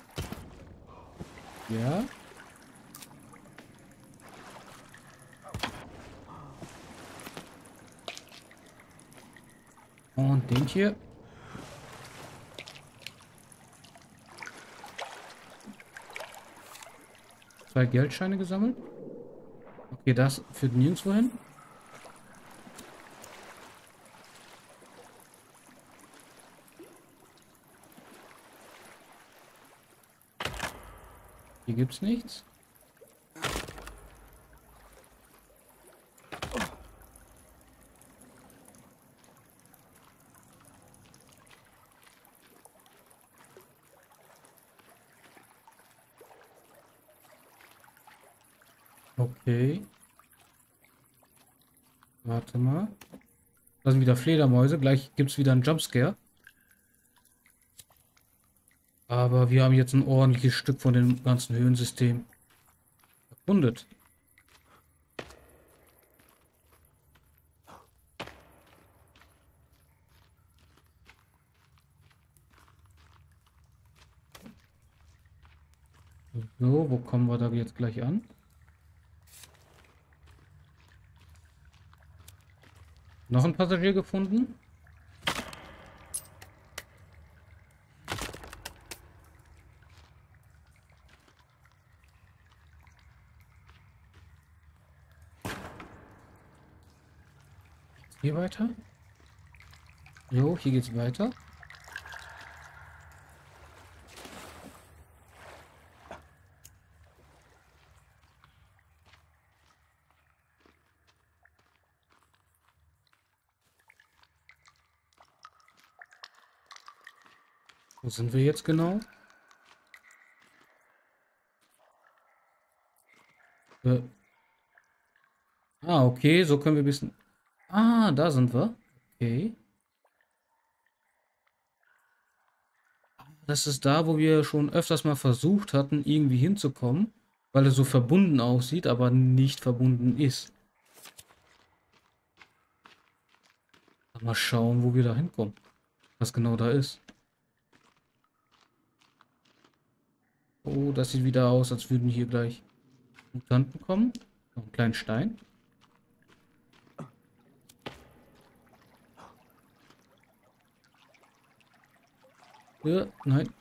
Ja. Und den hier. Zwei Geldscheine gesammelt. Okay, das führt nirgendwo hin. Hier gibt's nichts. Okay. Warte mal. Da sind wieder Fledermäuse. Gleich gibt es wieder einen Jumpscare. Aber wir haben jetzt ein ordentliches Stück von dem ganzen Höhlensystem erkundet. So, wo kommen wir da jetzt gleich an? Noch ein Passagier gefunden? Hier weiter? Jo, hier geht's weiter. Wo sind wir jetzt genau? Äh. Ah, okay, so können wir ein bisschen... Ah, da sind wir. Okay. Das ist da, wo wir schon öfters mal versucht hatten, irgendwie hinzukommen, weil es so verbunden aussieht, aber nicht verbunden ist. Mal schauen, wo wir da hinkommen. Was genau da ist. Oh, das sieht wieder aus, als würden hier gleich Mutanten kommen. Noch einen kleinen Stein. Ja, nein.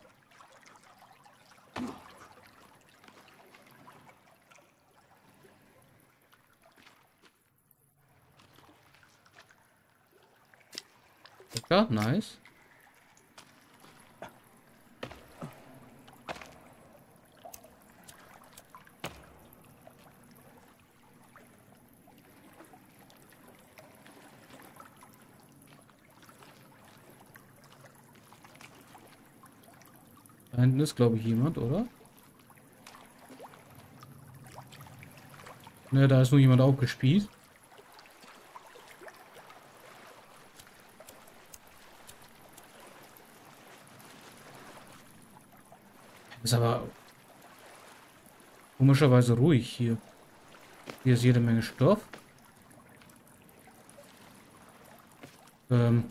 Ja, nice. Da hinten ist, glaube ich, jemand, oder? Ne, da ist nur jemand aufgespießt. Ist aber komischerweise ruhig hier. Hier ist jede Menge Stoff. Ähm.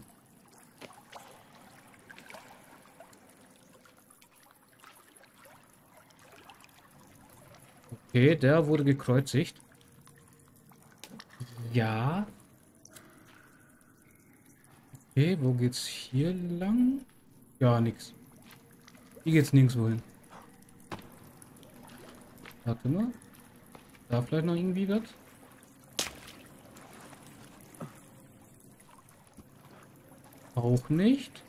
Okay, der wurde gekreuzigt. Ja. Okay, wo geht's hier lang? Ja, nix. Hier geht's nirgendwo hin. Warte mal. Da vielleicht noch irgendwie was? Auch nicht.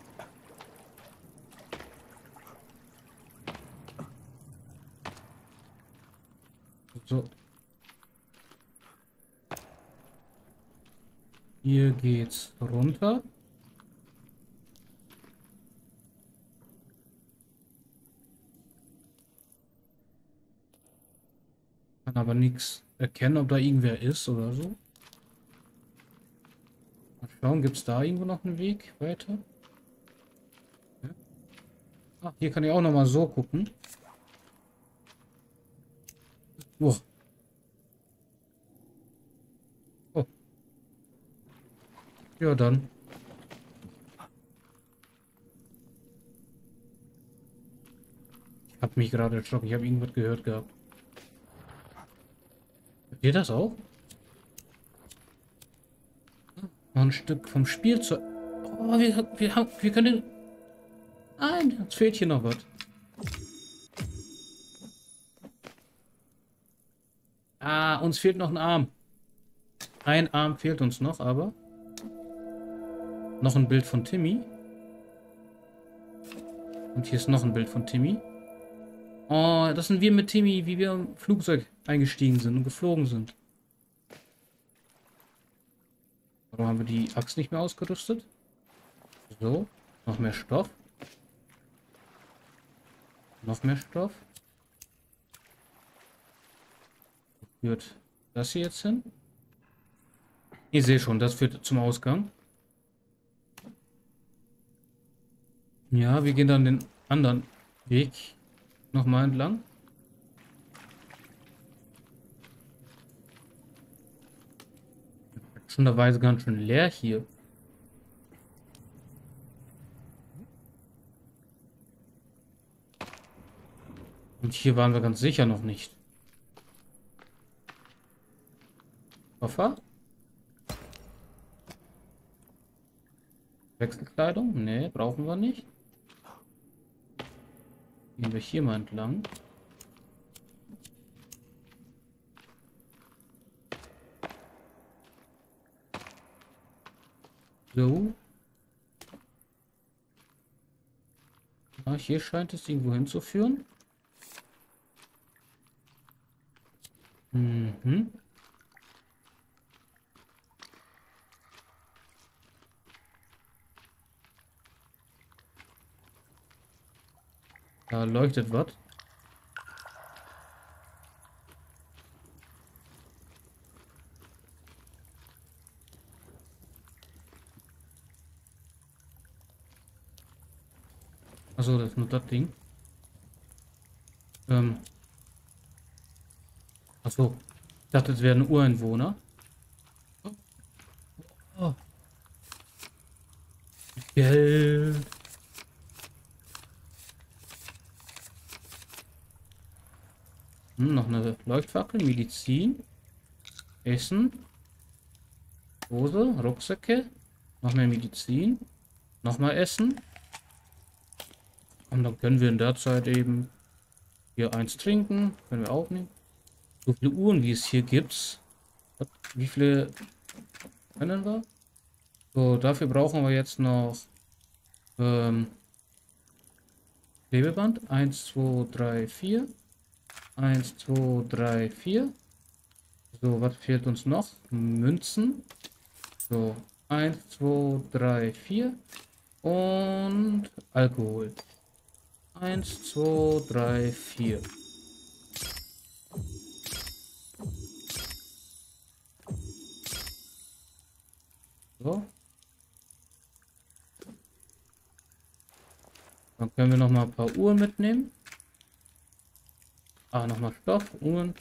So. Hier geht's runter. Kann aber nichts erkennen, ob da irgendwer ist oder so. Mal schauen, gibt es da irgendwo noch einen Weg weiter? Ja. Ah, hier kann ich auch noch mal so gucken. Oh. Oh. Ja, dann. Ich habe mich gerade erschrocken. Ich habe irgendwas gehört gehabt. Habt ihr das auch? Noch ein Stück vom Spielzeug. Oh, wir, wir, wir können... Nein, jetzt fehlt hier noch was. Ah, uns fehlt noch ein Arm. Ein Arm fehlt uns noch, aber... Noch ein Bild von Timmy. Und hier ist noch ein Bild von Timmy. Oh, das sind wir mit Timmy, wie wir im Flugzeug eingestiegen sind und geflogen sind. Warum haben wir die Axt nicht mehr ausgerüstet? So, noch mehr Stoff. Noch mehr Stoff. Wo führt das hier jetzt hin? Ich sehe schon, das führt zum Ausgang. Ja, wir gehen dann den anderen Weg nochmal entlang. Schönerweise ganz schön leer hier. Und hier waren wir ganz sicher noch nicht. Koffer? Wechselkleidung? Ne, brauchen wir nicht. Gehen wir hier mal entlang. So. Ah, hier scheint es irgendwo hinzuführen. Mhm. Da leuchtet was. Achso, das ist nur das Ding. Ähm. Achso. Ich dachte, es wären Ureinwohner. Oh. Geld. Hm, noch eine Leuchtfackel, Medizin, Essen, Hose, Rucksäcke, noch mehr Medizin, nochmal Essen. Und dann können wir in der Zeit eben hier eins trinken, können wir auch nehmen. So viele Uhren, wie es hier gibt. Wie viele können wir? So, dafür brauchen wir jetzt noch ähm, Klebeband. eins, zwei, drei, vier. eins, zwei, drei, vier. So, was fehlt uns noch? Münzen. So, eins, zwei, drei, vier. Und Alkohol. eins, zwei, drei, vier. So. Dann können wir noch mal ein paar Uhren mitnehmen. Ah, noch mal Stoff, Uhren.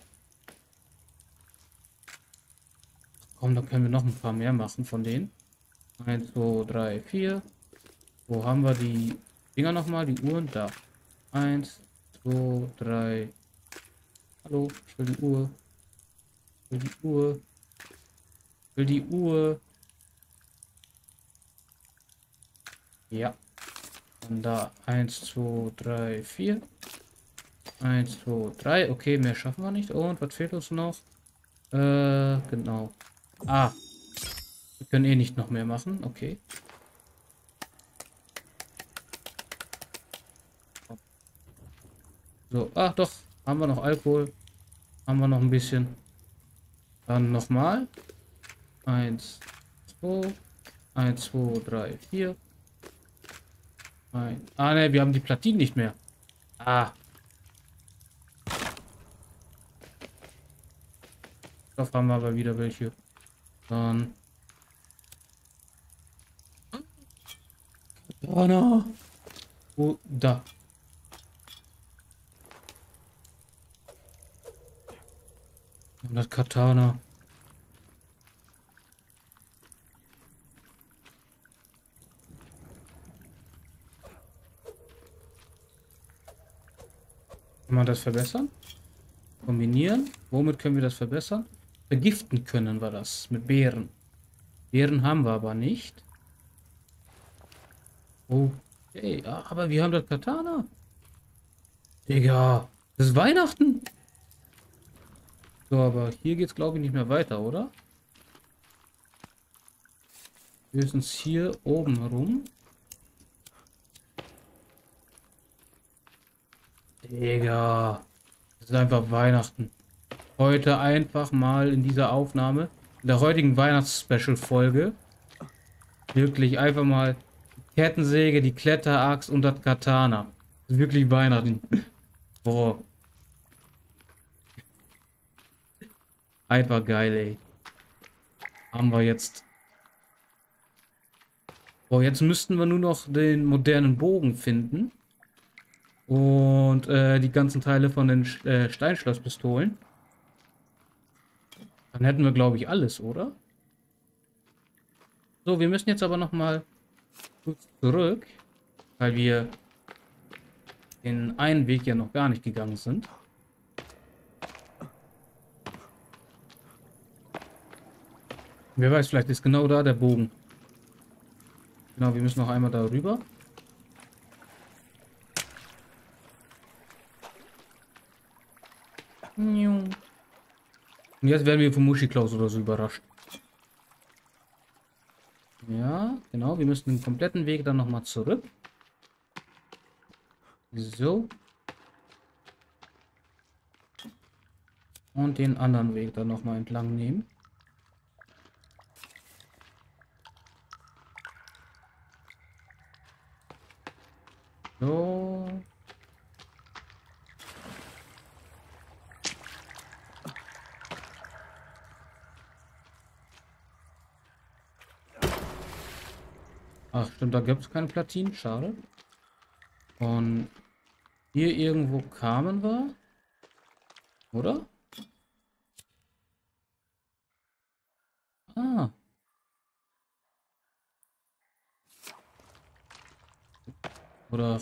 Komm, dann können wir noch ein paar mehr machen von denen. eins, zwei, drei, vier. Wo haben wir die Dinger noch mal? Die Uhren da. eins, zwei, drei. Hallo, ich will die Uhr. Ich will die Uhr. Ich will die Uhr. Ja. Und da eins, zwei, drei, vier. Eins, zwei, drei. Okay, mehr schaffen wir nicht. Und was fehlt uns noch? Äh, genau. Ah, wir können eh nicht noch mehr machen. Okay. So, ach doch, haben wir noch Alkohol. Haben wir noch ein bisschen. Dann nochmal. Eins, zwei, eins, zwei, drei, vier. Ein. Ah, ne, wir haben die Platinen nicht mehr. Ah. Stoff haben wir aber wieder welche. Dann. Katana. Wo? Da. Und das Katana. Kann man das verbessern? Kombinieren. Womit können wir das verbessern? Vergiften können wir das. Mit Beeren. Beeren haben wir aber nicht. Okay. Ah, aber wir haben das Katana. Digga. Das ist Weihnachten. So, aber hier geht es glaube ich nicht mehr weiter, oder? Höchstens hier oben rum. Digga. Das ist einfach Weihnachten. Heute einfach mal in dieser Aufnahme, in der heutigen Weihnachts-Special-Folge, wirklich einfach mal die Kettensäge, die Kletteraxt und das Katana. Das ist wirklich Weihnachten. Boah. Einfach geil, ey. Haben wir jetzt. Boah, jetzt müssten wir nur noch den modernen Bogen finden. Und äh, die ganzen Teile von den äh, Steinschlosspistolen. Dann hätten wir, glaube ich, alles, oder? So, wir müssen jetzt aber noch mal kurz zurück, weil wir den einen Weg ja noch gar nicht gegangen sind. Wer weiß, vielleicht ist genau da der Bogen. Genau, wir müssen noch einmal da rüber. Und jetzt werden wir vom Muschi-Klaus oder so überrascht. Ja, genau. Wir müssen den kompletten Weg dann nochmal zurück. So. Und den anderen Weg dann nochmal entlang nehmen. So. Ach, stimmt, da gibt es keine Platinen. Schade. Und hier irgendwo kamen wir. Oder? Ah. Oder...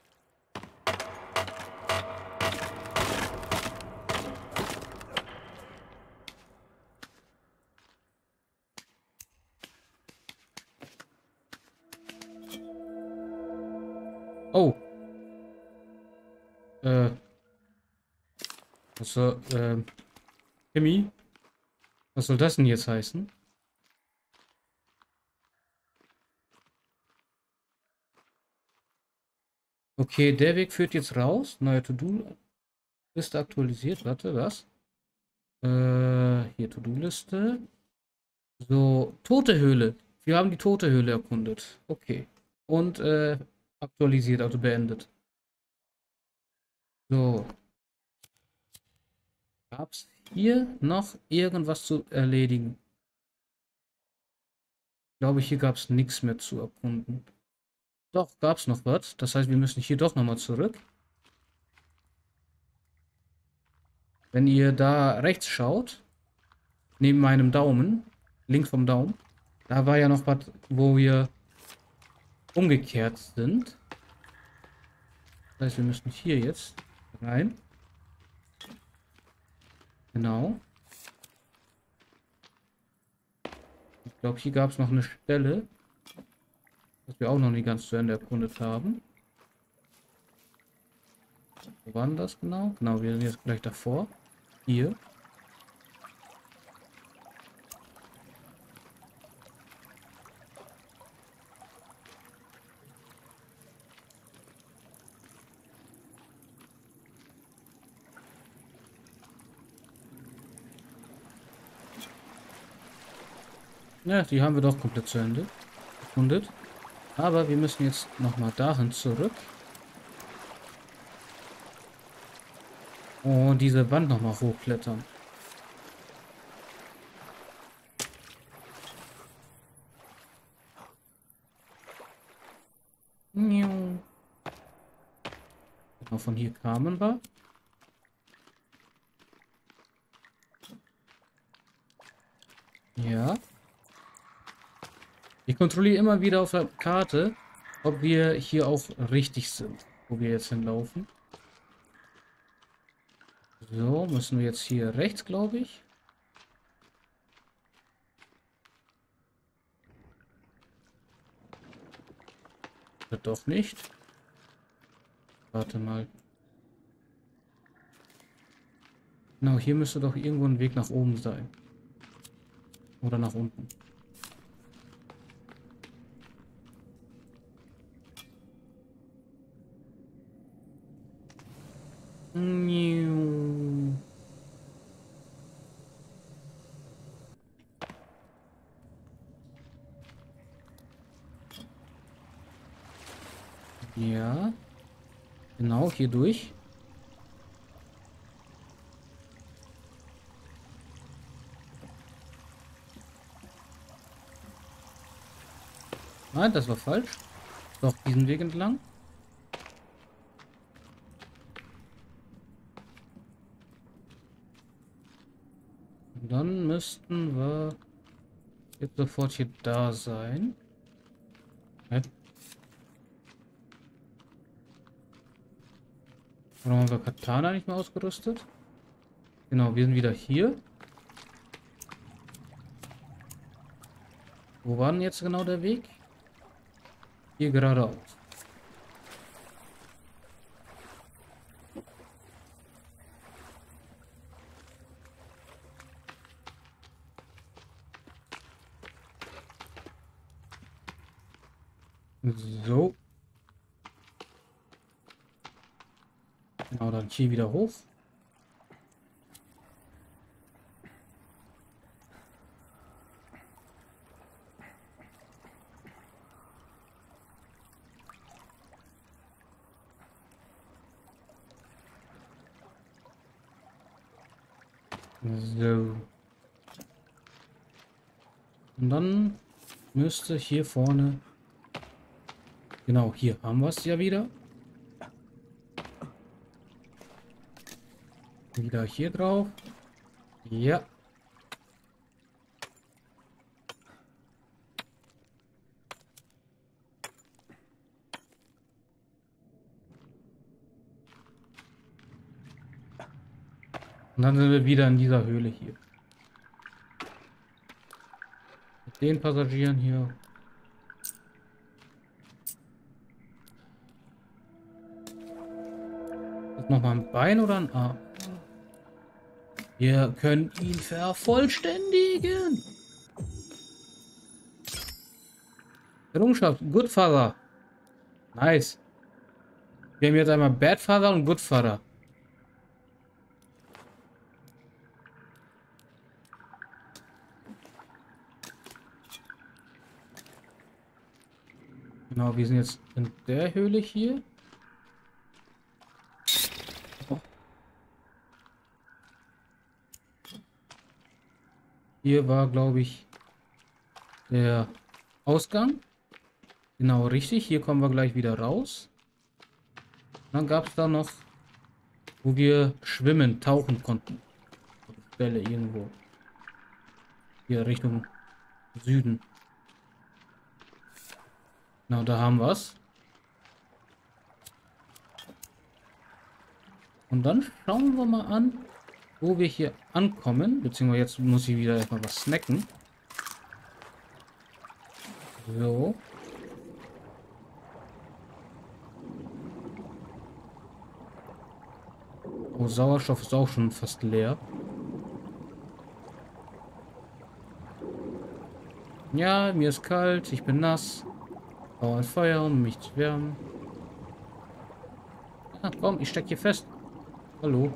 Oh. Äh. Was soll, äh. Timmy? Was soll das denn jetzt heißen? Okay, der Weg führt jetzt raus. Neue To-Do-Liste aktualisiert. Warte, was? Äh, hier To-Do-Liste. So, tote Höhle. Wir haben die tote Höhle erkundet. Okay. Und, äh, aktualisiert, also beendet. So. Gab es hier noch irgendwas zu erledigen? Ich glaube, hier gab es nichts mehr zu erkunden. Doch, gab es noch was. Das heißt, wir müssen hier doch nochmal zurück. Wenn ihr da rechts schaut, neben meinem Daumen, links vom Daumen, da war ja noch was, wo wir umgekehrt sind. Das heißt, wir müssen hier jetzt rein. Genau. Ich glaube, hier gab es noch eine Stelle, das wir auch noch nicht ganz zu Ende erkundet haben. Wo war denn das genau? Genau, wir sind jetzt gleich davor. Hier. Ja, die haben wir doch komplett zu Ende erkundet. Aber wir müssen jetzt nochmal dahin zurück. Und diese Wand nochmal hochklettern. Genau, von hier kamen wir. Ja. Ich kontrolliere immer wieder auf der Karte, ob wir hier auch richtig sind, wo wir jetzt hinlaufen. So, müssen wir jetzt hier rechts, glaube ich. Oder doch nicht. Warte mal. Genau, hier müsste doch irgendwo ein Weg nach oben sein. Oder nach unten. Ja. Genau, hier durch. Nein, das war falsch. Doch, diesen Weg entlang. Und dann müssten wir jetzt sofort hier da sein. Hä? Warum haben wir Katana nicht mehr ausgerüstet? Genau, wir sind wieder hier. Wo war denn jetzt genau der Weg? Hier geradeaus. So. Genau, dann hier wieder hoch. So. Und dann müsste hier vorne... Genau, hier haben wir es ja wieder. Wieder hier drauf. Ja. Und dann sind wir wieder in dieser Höhle hier. Mit den Passagieren hier. Ist nochmal ein Bein oder ein Arm? Wir können ihn vervollständigen. Errungenschaft. Good Father. Nice. Wir haben jetzt einmal Bad Father und Good Father. Genau, wir sind jetzt in der Höhle hier. Oh. Hier war, glaube ich, der Ausgang. Genau, richtig. Hier kommen wir gleich wieder raus. Dann gab es da noch, wo wir schwimmen, tauchen konnten. Stelle irgendwo. Hier Richtung Süden. Genau, da haben wir es. Und dann schauen wir mal an, wo wir hier ankommen. Beziehungsweise jetzt muss ich wieder erstmal was snacken. So. So, Sauerstoff ist auch schon fast leer. Ja, mir ist kalt, ich bin nass. Bau ein Feuer, um mich zu wärmen. Ah, komm, ich steck hier fest. Hallo.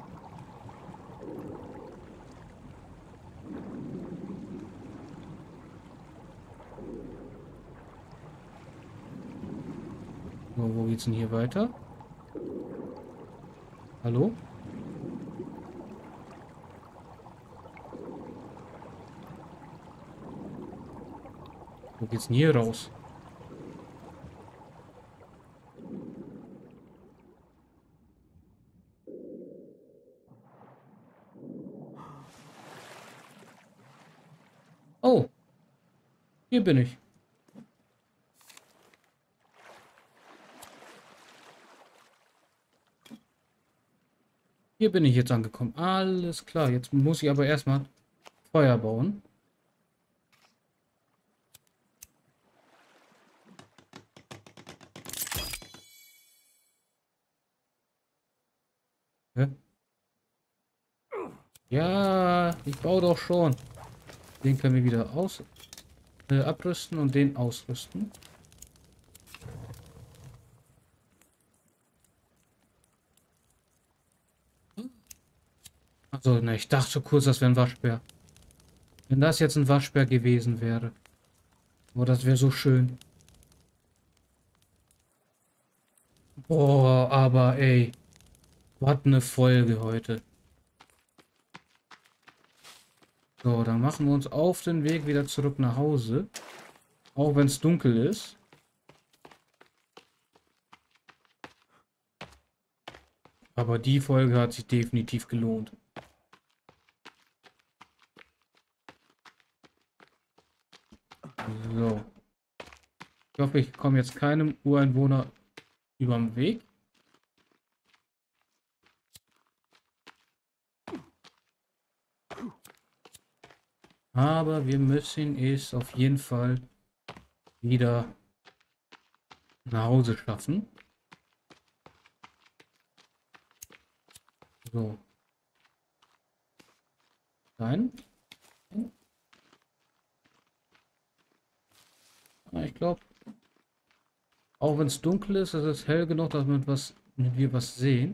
So, wo geht's denn hier weiter? Hallo? Wo geht's denn hier raus? Oh, hier bin ich. Hier bin ich jetzt angekommen. Alles klar. Jetzt muss ich aber erstmal Feuer bauen. Hä? Ja, ich baue doch schon. Den können wir wieder aus äh, abrüsten und den ausrüsten. Also, ne, ich dachte kurz, das wäre ein Waschbär. Wenn das jetzt ein Waschbär gewesen wäre. Oh, das wäre so schön. Boah, aber ey. Was eine Folge heute. So, dann machen wir uns auf den Weg wieder zurück nach Hause. Auch wenn es dunkel ist. Aber die Folge hat sich definitiv gelohnt. So. Ich hoffe, ich komme jetzt keinem Ureinwohner über den Weg. Aber wir müssen es auf jeden Fall wieder nach Hause schaffen. So. Nein. Ich glaube, auch wenn es dunkel ist, ist es hell genug, dass wir was, damit wir was sehen.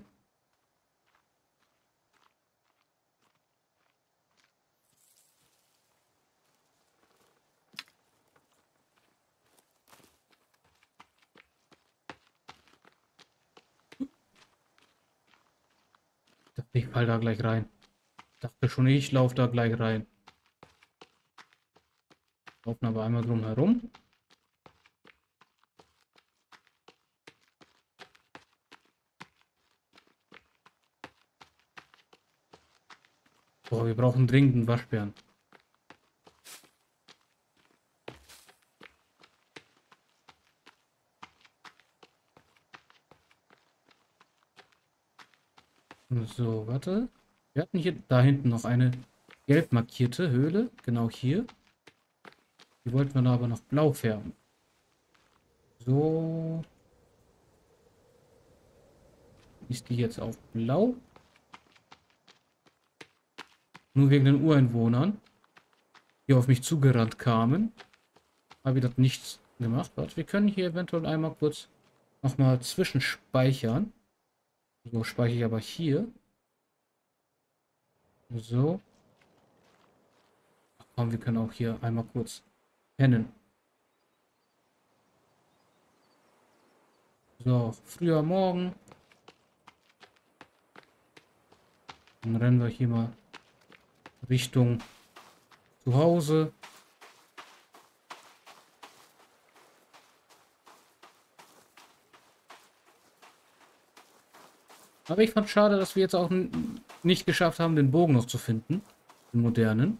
Ich dachte, ich fall da gleich rein. Ich dachte schon, ich laufe da gleich rein. Laufen aber einmal drum herum. Boah, wir brauchen dringend einen Waschbären. So, warte. Wir hatten hier da hinten noch eine gelb markierte Höhle. Genau hier. Die wollten wir da aber noch blau färben. So. Ist die jetzt auch blau? Nur wegen den Ureinwohnern, die auf mich zugerannt kamen, habe ich das nichts gemacht. Warte, wir können hier eventuell einmal kurz nochmal zwischenspeichern. So, speichere ich aber hier. So. Ach komm, wir können auch hier einmal kurz pennen. So, früher Morgen. Dann rennen wir hier mal Richtung zu Hause. Aber ich fand schade, dass wir jetzt auch nicht geschafft haben, den Bogen noch zu finden. Den modernen.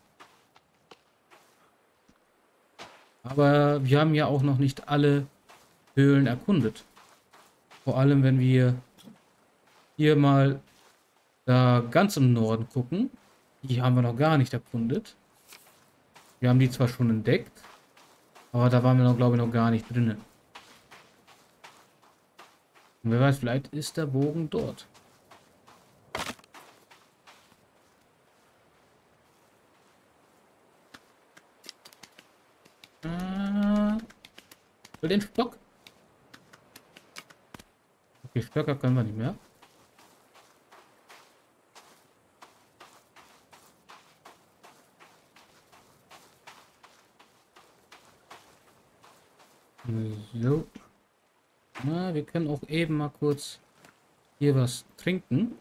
Aber wir haben ja auch noch nicht alle Höhlen erkundet. Vor allem, wenn wir hier mal da ganz im Norden gucken. Die haben wir noch gar nicht erkundet. Wir haben die zwar schon entdeckt, aber da waren wir noch, glaube ich, noch gar nicht drinnen. Und wer weiß, vielleicht ist der Bogen dort. will den Stock. Okay, Stöcker können wir nicht mehr. So. Na, wir können auch eben mal kurz hier was trinken.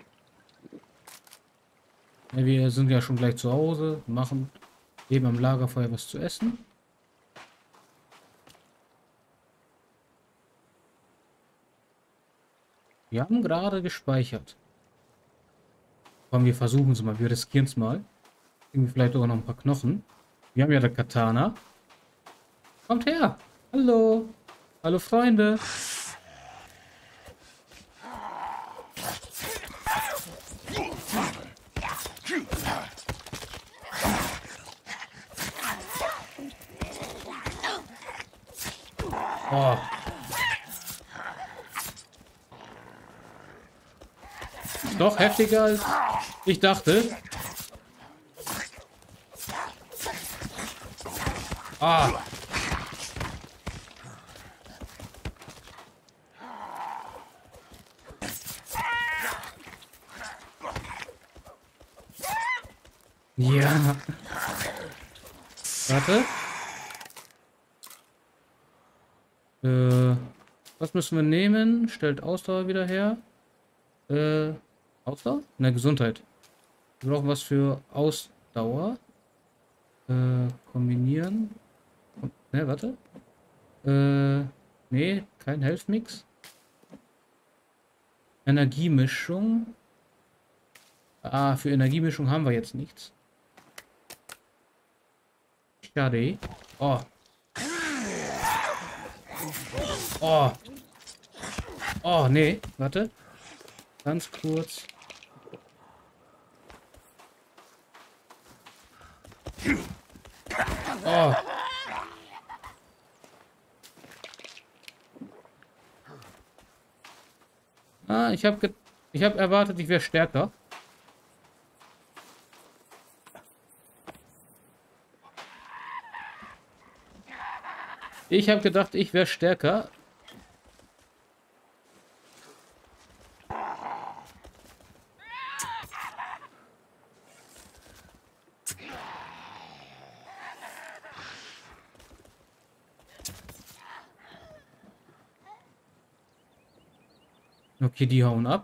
Ja, wir sind ja schon gleich zu Hause, machen eben am Lagerfeuer was zu essen. Wir haben gerade gespeichert. Komm, wir versuchen es mal, wir riskieren es mal. Irgendwie vielleicht auch noch ein paar Knochen. Wir haben ja der Katana. Kommt her! Hallo! Hallo Freunde! Oh. Doch heftiger als ich dachte. Ah. Ja. Warte. Äh, was müssen wir nehmen? Stellt Ausdauer wieder her. Äh, Ausdauer? Ne, Gesundheit. Wir brauchen was für Ausdauer. Äh, kombinieren. Ne, warte. Äh, nee, kein Health Mix. Energiemischung. Ah, für Energiemischung haben wir jetzt nichts. Schade. Oh. Oh. Oh, nee. Warte. Ganz kurz. Oh. Ah, ich habe ich habe erwartet, ich wäre stärker. Ich habe gedacht, ich wäre stärker. Okay, die hauen ab.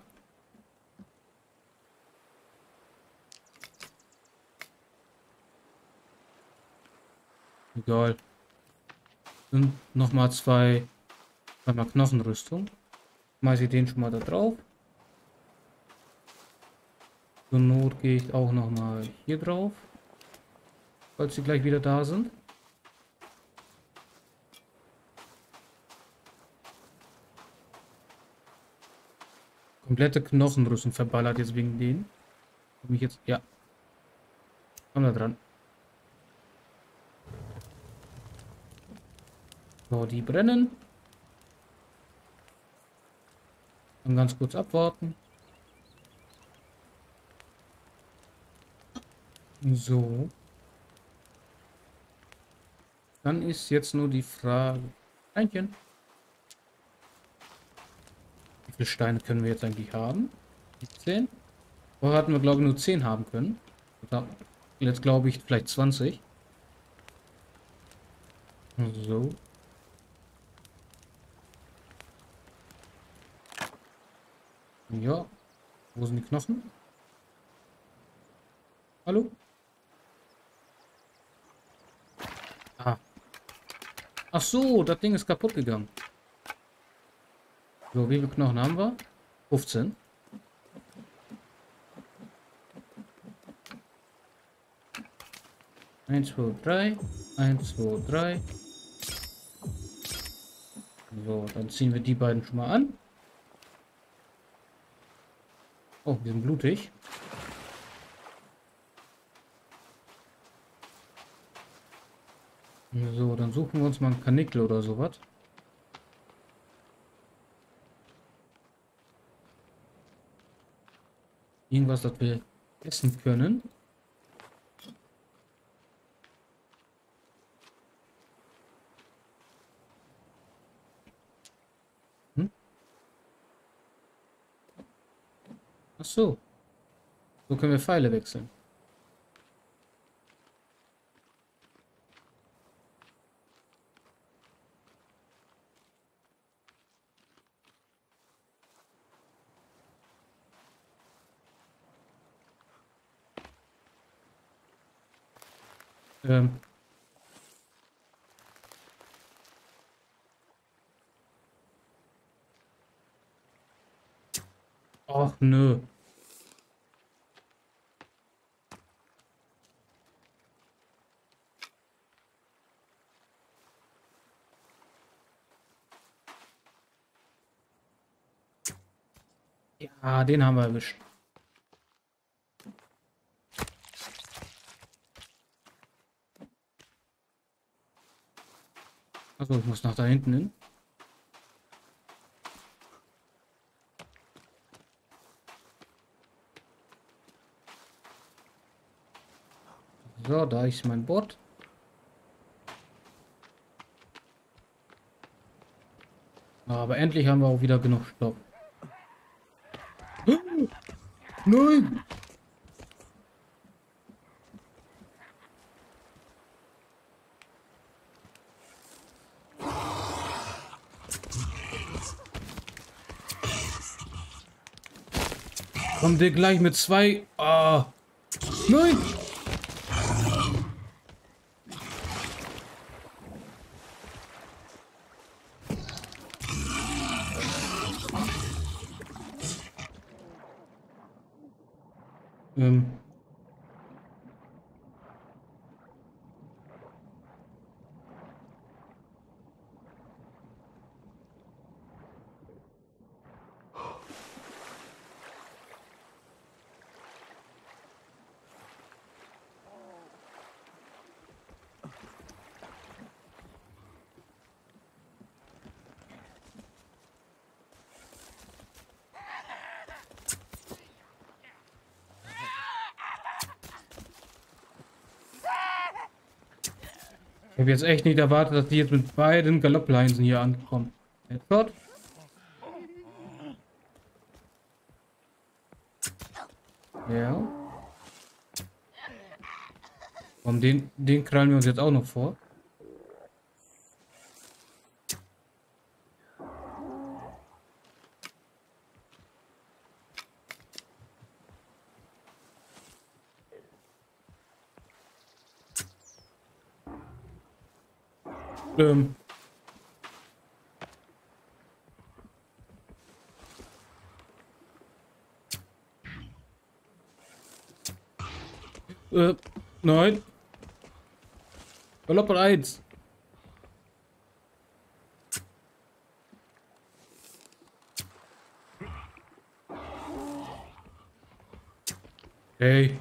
Egal. Und nochmal zwei, zweimal Knochenrüstung. Schmeiße ich den schon mal da drauf. Zur Not gehe ich auch nochmal hier drauf. Falls sie gleich wieder da sind. Komplette Knochenrüstung verballert jetzt wegen denen. Komm ich jetzt. Ja. Komm da dran. So, die brennen. Dann ganz kurz abwarten. So. Dann ist jetzt nur die Frage. Steinchen. Wie viele Steine können wir jetzt eigentlich haben? zehn. Vorher hatten wir, glaube ich, nur zehn haben können. Jetzt glaube ich vielleicht zwanzig. So. Ja. Wo sind die Knochen? Hallo? Ah. Ach so, das Ding ist kaputt gegangen. So, wie viele Knochen haben wir? fünfzehn. eins, zwei, drei. eins, zwei, drei. So, dann ziehen wir die beiden schon mal an. Oh, die sind blutig. So, dann suchen wir uns mal einen Karnickel oder sowas. Irgendwas, das wir essen können. Ach so. So können wir Pfeile wechseln. Ähm. Ach, nö. Ja, den haben wir erwischt. Also ich muss nach da hinten hin. So, da ist mein Boot. Aber endlich haben wir auch wieder genug Stoff. Nein! Kommt der gleich mit zwei? Ah! Nein! Ähm. Ich habe jetzt echt nicht erwartet, dass die jetzt mit beiden Galoppleinsen hier ankommen. Headshot. Ja. Und den, den krallen wir uns jetzt auch noch vor. Ähm. Äh, nein. Galopp eins. Hey.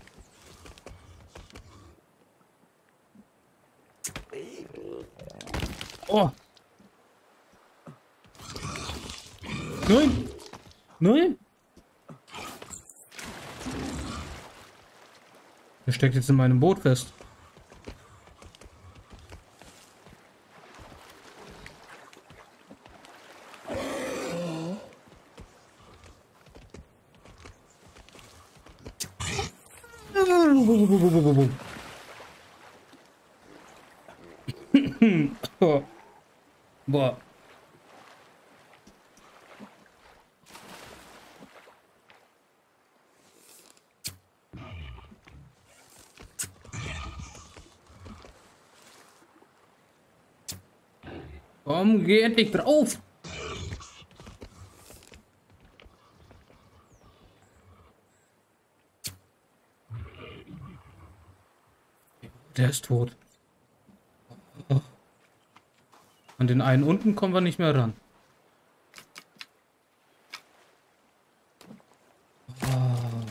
Oh. Nein. Nein. Der steckt jetzt in meinem Boot fest. Oh. Boah. Komm, geh endlich drauf. Der ist tot. Oh. An den einen unten kommen wir nicht mehr ran. Oh.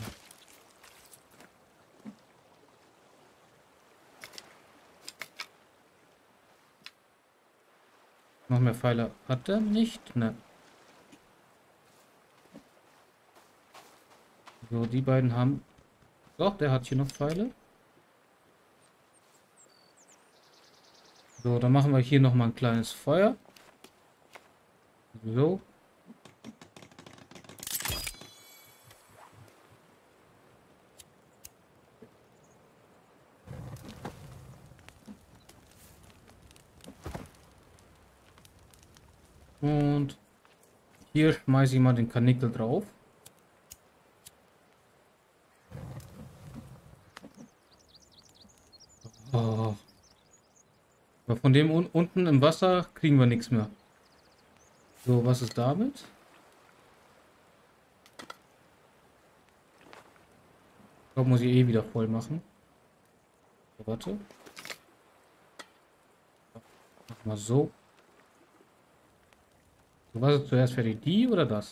Noch mehr Pfeile hat er nicht? Ne. So, die beiden haben... Doch, der hat hier noch Pfeile. So, dann machen wir hier noch mal ein kleines Feuer. So. Und hier schmeiße ich mal den Karnickel drauf. Oh. Aber von dem un unten im Wasser kriegen wir nichts mehr. So, was ist damit? Ich glaube, muss ich eh wieder voll machen. So, warte. Mach mal so. So, was ist zuerst fertig? Die oder das?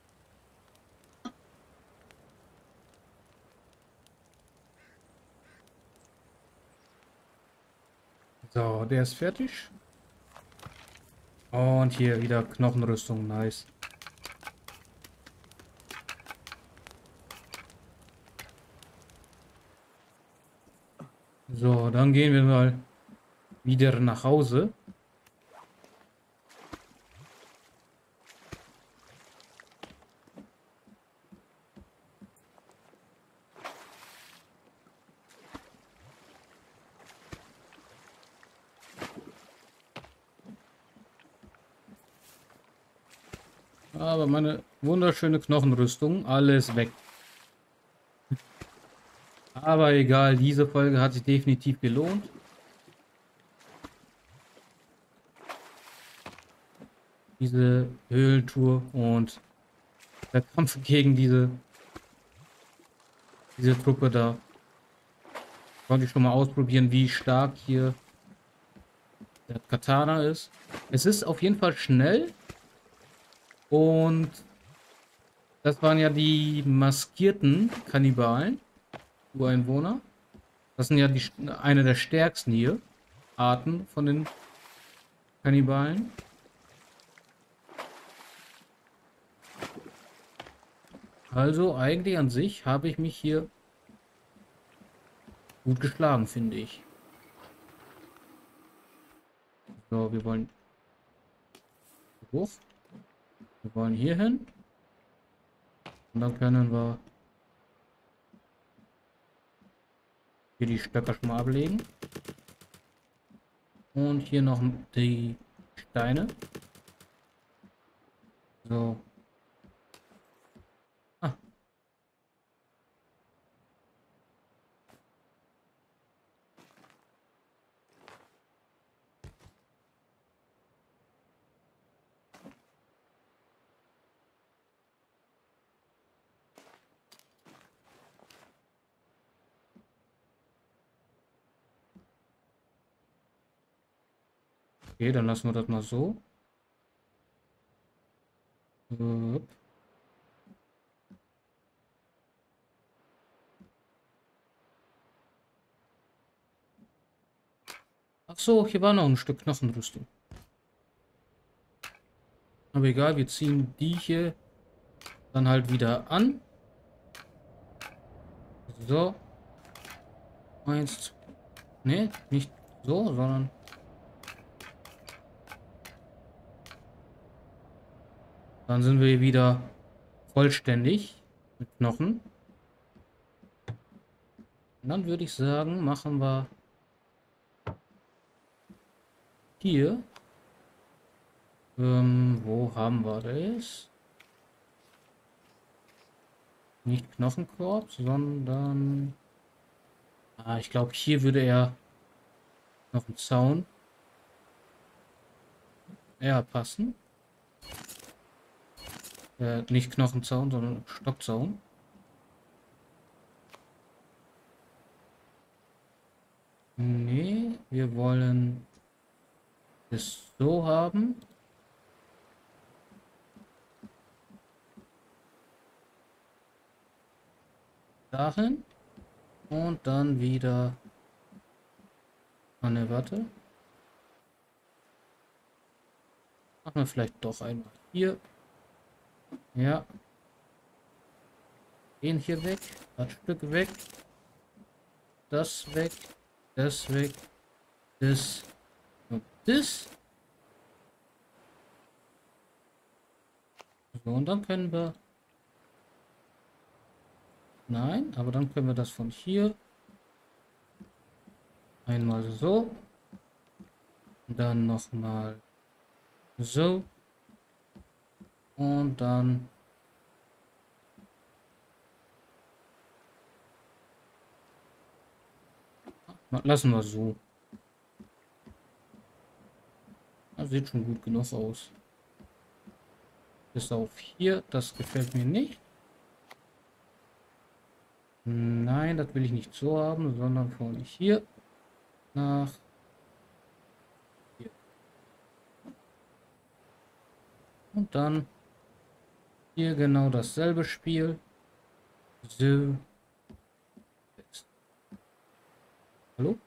So, der ist fertig. Und hier wieder Knochenrüstung. Nice. So, dann gehen wir mal wieder nach Hause. Aber meine wunderschöne Knochenrüstung, alles weg. Aber egal, diese Folge hat sich definitiv gelohnt. Diese Höhlentour und der Kampf gegen diese, diese Truppe da. Konnte ich schon mal ausprobieren, wie stark hier der Katana ist. Es ist auf jeden Fall schnell. Und das waren ja die maskierten Kannibalen, Ureinwohner. Das sind ja die, eine der stärksten hier, Arten von den Kannibalen. Also eigentlich an sich habe ich mich hier gut geschlagen, finde ich. So, wir wollen hoch. Wir wollen hier hin. Und dann können wir hier die Stöcker schon mal ablegen. Und hier noch die Steine. So. Ah. Okay, dann lassen wir das mal so. Upp. Ach so, hier war noch ein Stück Knochenrüstung. Aber egal, wir ziehen die hier dann halt wieder an. So. Eins. Ne, nicht so, sondern... Dann sind wir wieder vollständig mit Knochen. Und dann würde ich sagen, machen wir hier. Ähm, wo haben wir das? Nicht Knochenkorb, sondern... Ah, ich glaube, hier würde er noch ein Zaun eher passen. Äh, nicht Knochenzaun, sondern Stockzaun. Nee, wir wollen es so haben. Dahin. Und dann wieder... Ah, ne, warte. Machen wir vielleicht doch einmal hier. Ja. Den hier weg. Das Stück weg. Das weg. Das weg. Das. Und das. So, und dann können wir... Nein, aber dann können wir das von hier einmal so. Dann nochmal so. Und dann lassen wir so. Das sieht schon gut genug aus. Bis auf hier, das gefällt mir nicht. Nein, das will ich nicht so haben, sondern von hier nach hier. Und dann hier genau dasselbe Spiel. So. Hallo?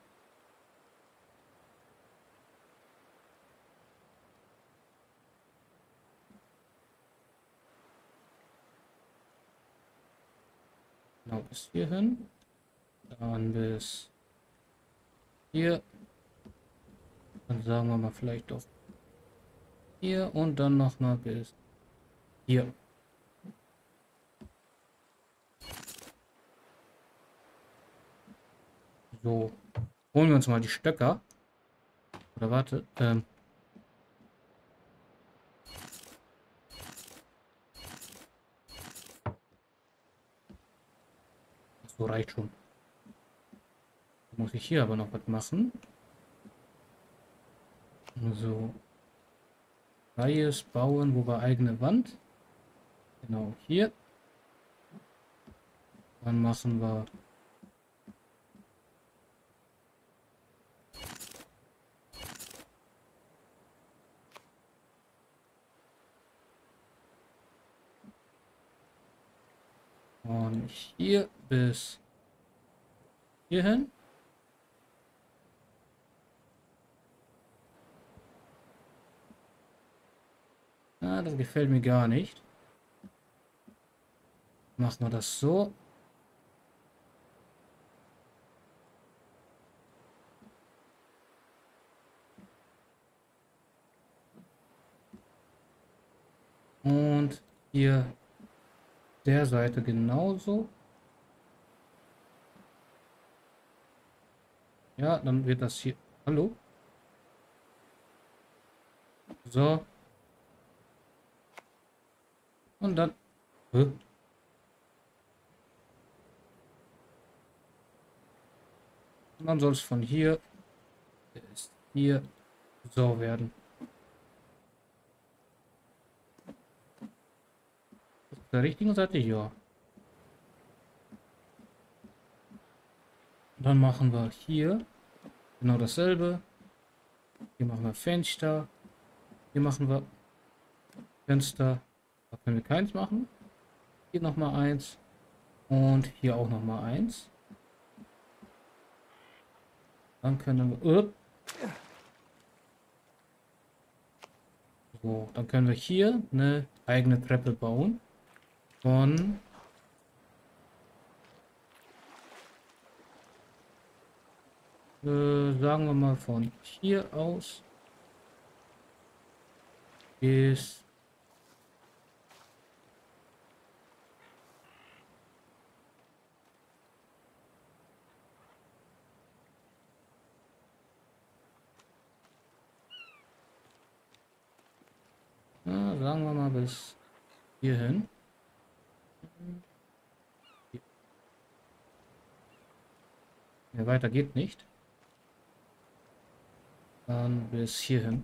Genau bis hierhin. Dann bis hier. Dann sagen wir mal vielleicht doch hier und dann noch mal bis hier. So. Holen wir uns mal die Stöcker. Oder warte. Ähm. So reicht schon. Muss ich hier aber noch was machen. So. Freies Bauen, wo war eigene Wand? Genau hier. Dann machen wir von hier bis hierhin. Ah, das gefällt mir gar nicht. Machen wir das so. Und hier der Seite genauso. Ja, dann wird das hier. Hallo? So. Und dann. Hä? Und dann soll es von hier bis hier so werden. Auf der richtigen Seite, ja. Und dann machen wir hier genau dasselbe. Hier machen wir Fenster. Hier machen wir Fenster. Da können wir keins machen. Hier nochmal eins. Und hier auch nochmal eins. Dann können wir... Uh, so, dann können wir hier eine eigene Treppe bauen. Von... Äh, sagen wir mal von hier aus bis ja, sagen wir mal bis hierhin. Ja, weiter geht nicht. Dann bis hierhin.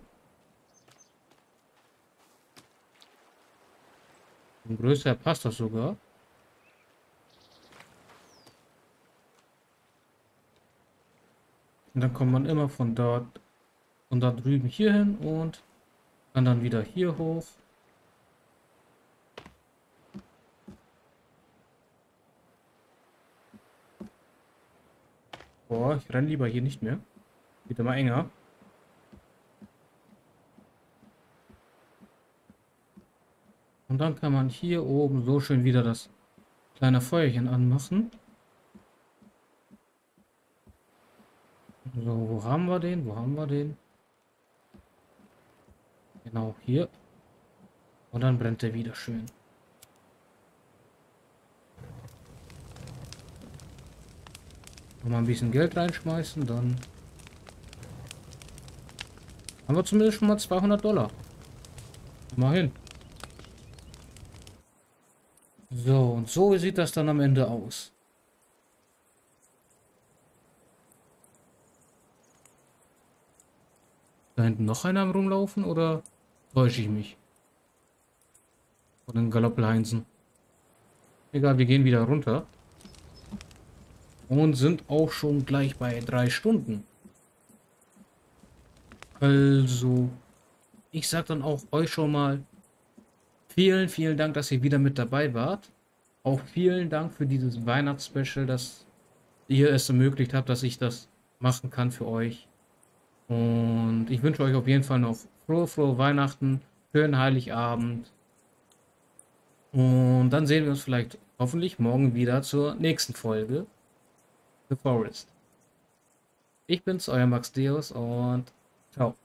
Und größer passt das sogar. Und dann kommt man immer von dort und da drüben hier hin und kann dann wieder hier hoch. Boah, ich renne lieber hier nicht mehr. Wird immer enger. Und dann kann man hier oben so schön wieder das kleine Feuerchen anmachen. So, wo haben wir den? Wo haben wir den? Genau hier. Und dann brennt er wieder schön. Mal ein bisschen Geld reinschmeißen, dann haben wir zumindest schon mal zweihundert Dollar. Mal hin. So, und so sieht das dann am Ende aus. Da hinten noch einer am Rumlaufen oder täusche ich mich? Von den Galoppelheinsen. Egal, wir gehen wieder runter. Und sind auch schon gleich bei drei Stunden. Also, ich sag dann auch euch schon mal vielen, vielen Dank, dass ihr wieder mit dabei wart. Auch vielen Dank für dieses Weihnachtsspecial, dass ihr es ermöglicht habt, dass ich das machen kann für euch. Und ich wünsche euch auf jeden Fall noch frohe, frohe Weihnachten, schönen Heiligabend. Und dann sehen wir uns vielleicht hoffentlich morgen wieder zur nächsten Folge The Forest. Ich bin's, euer Max Deus und ciao.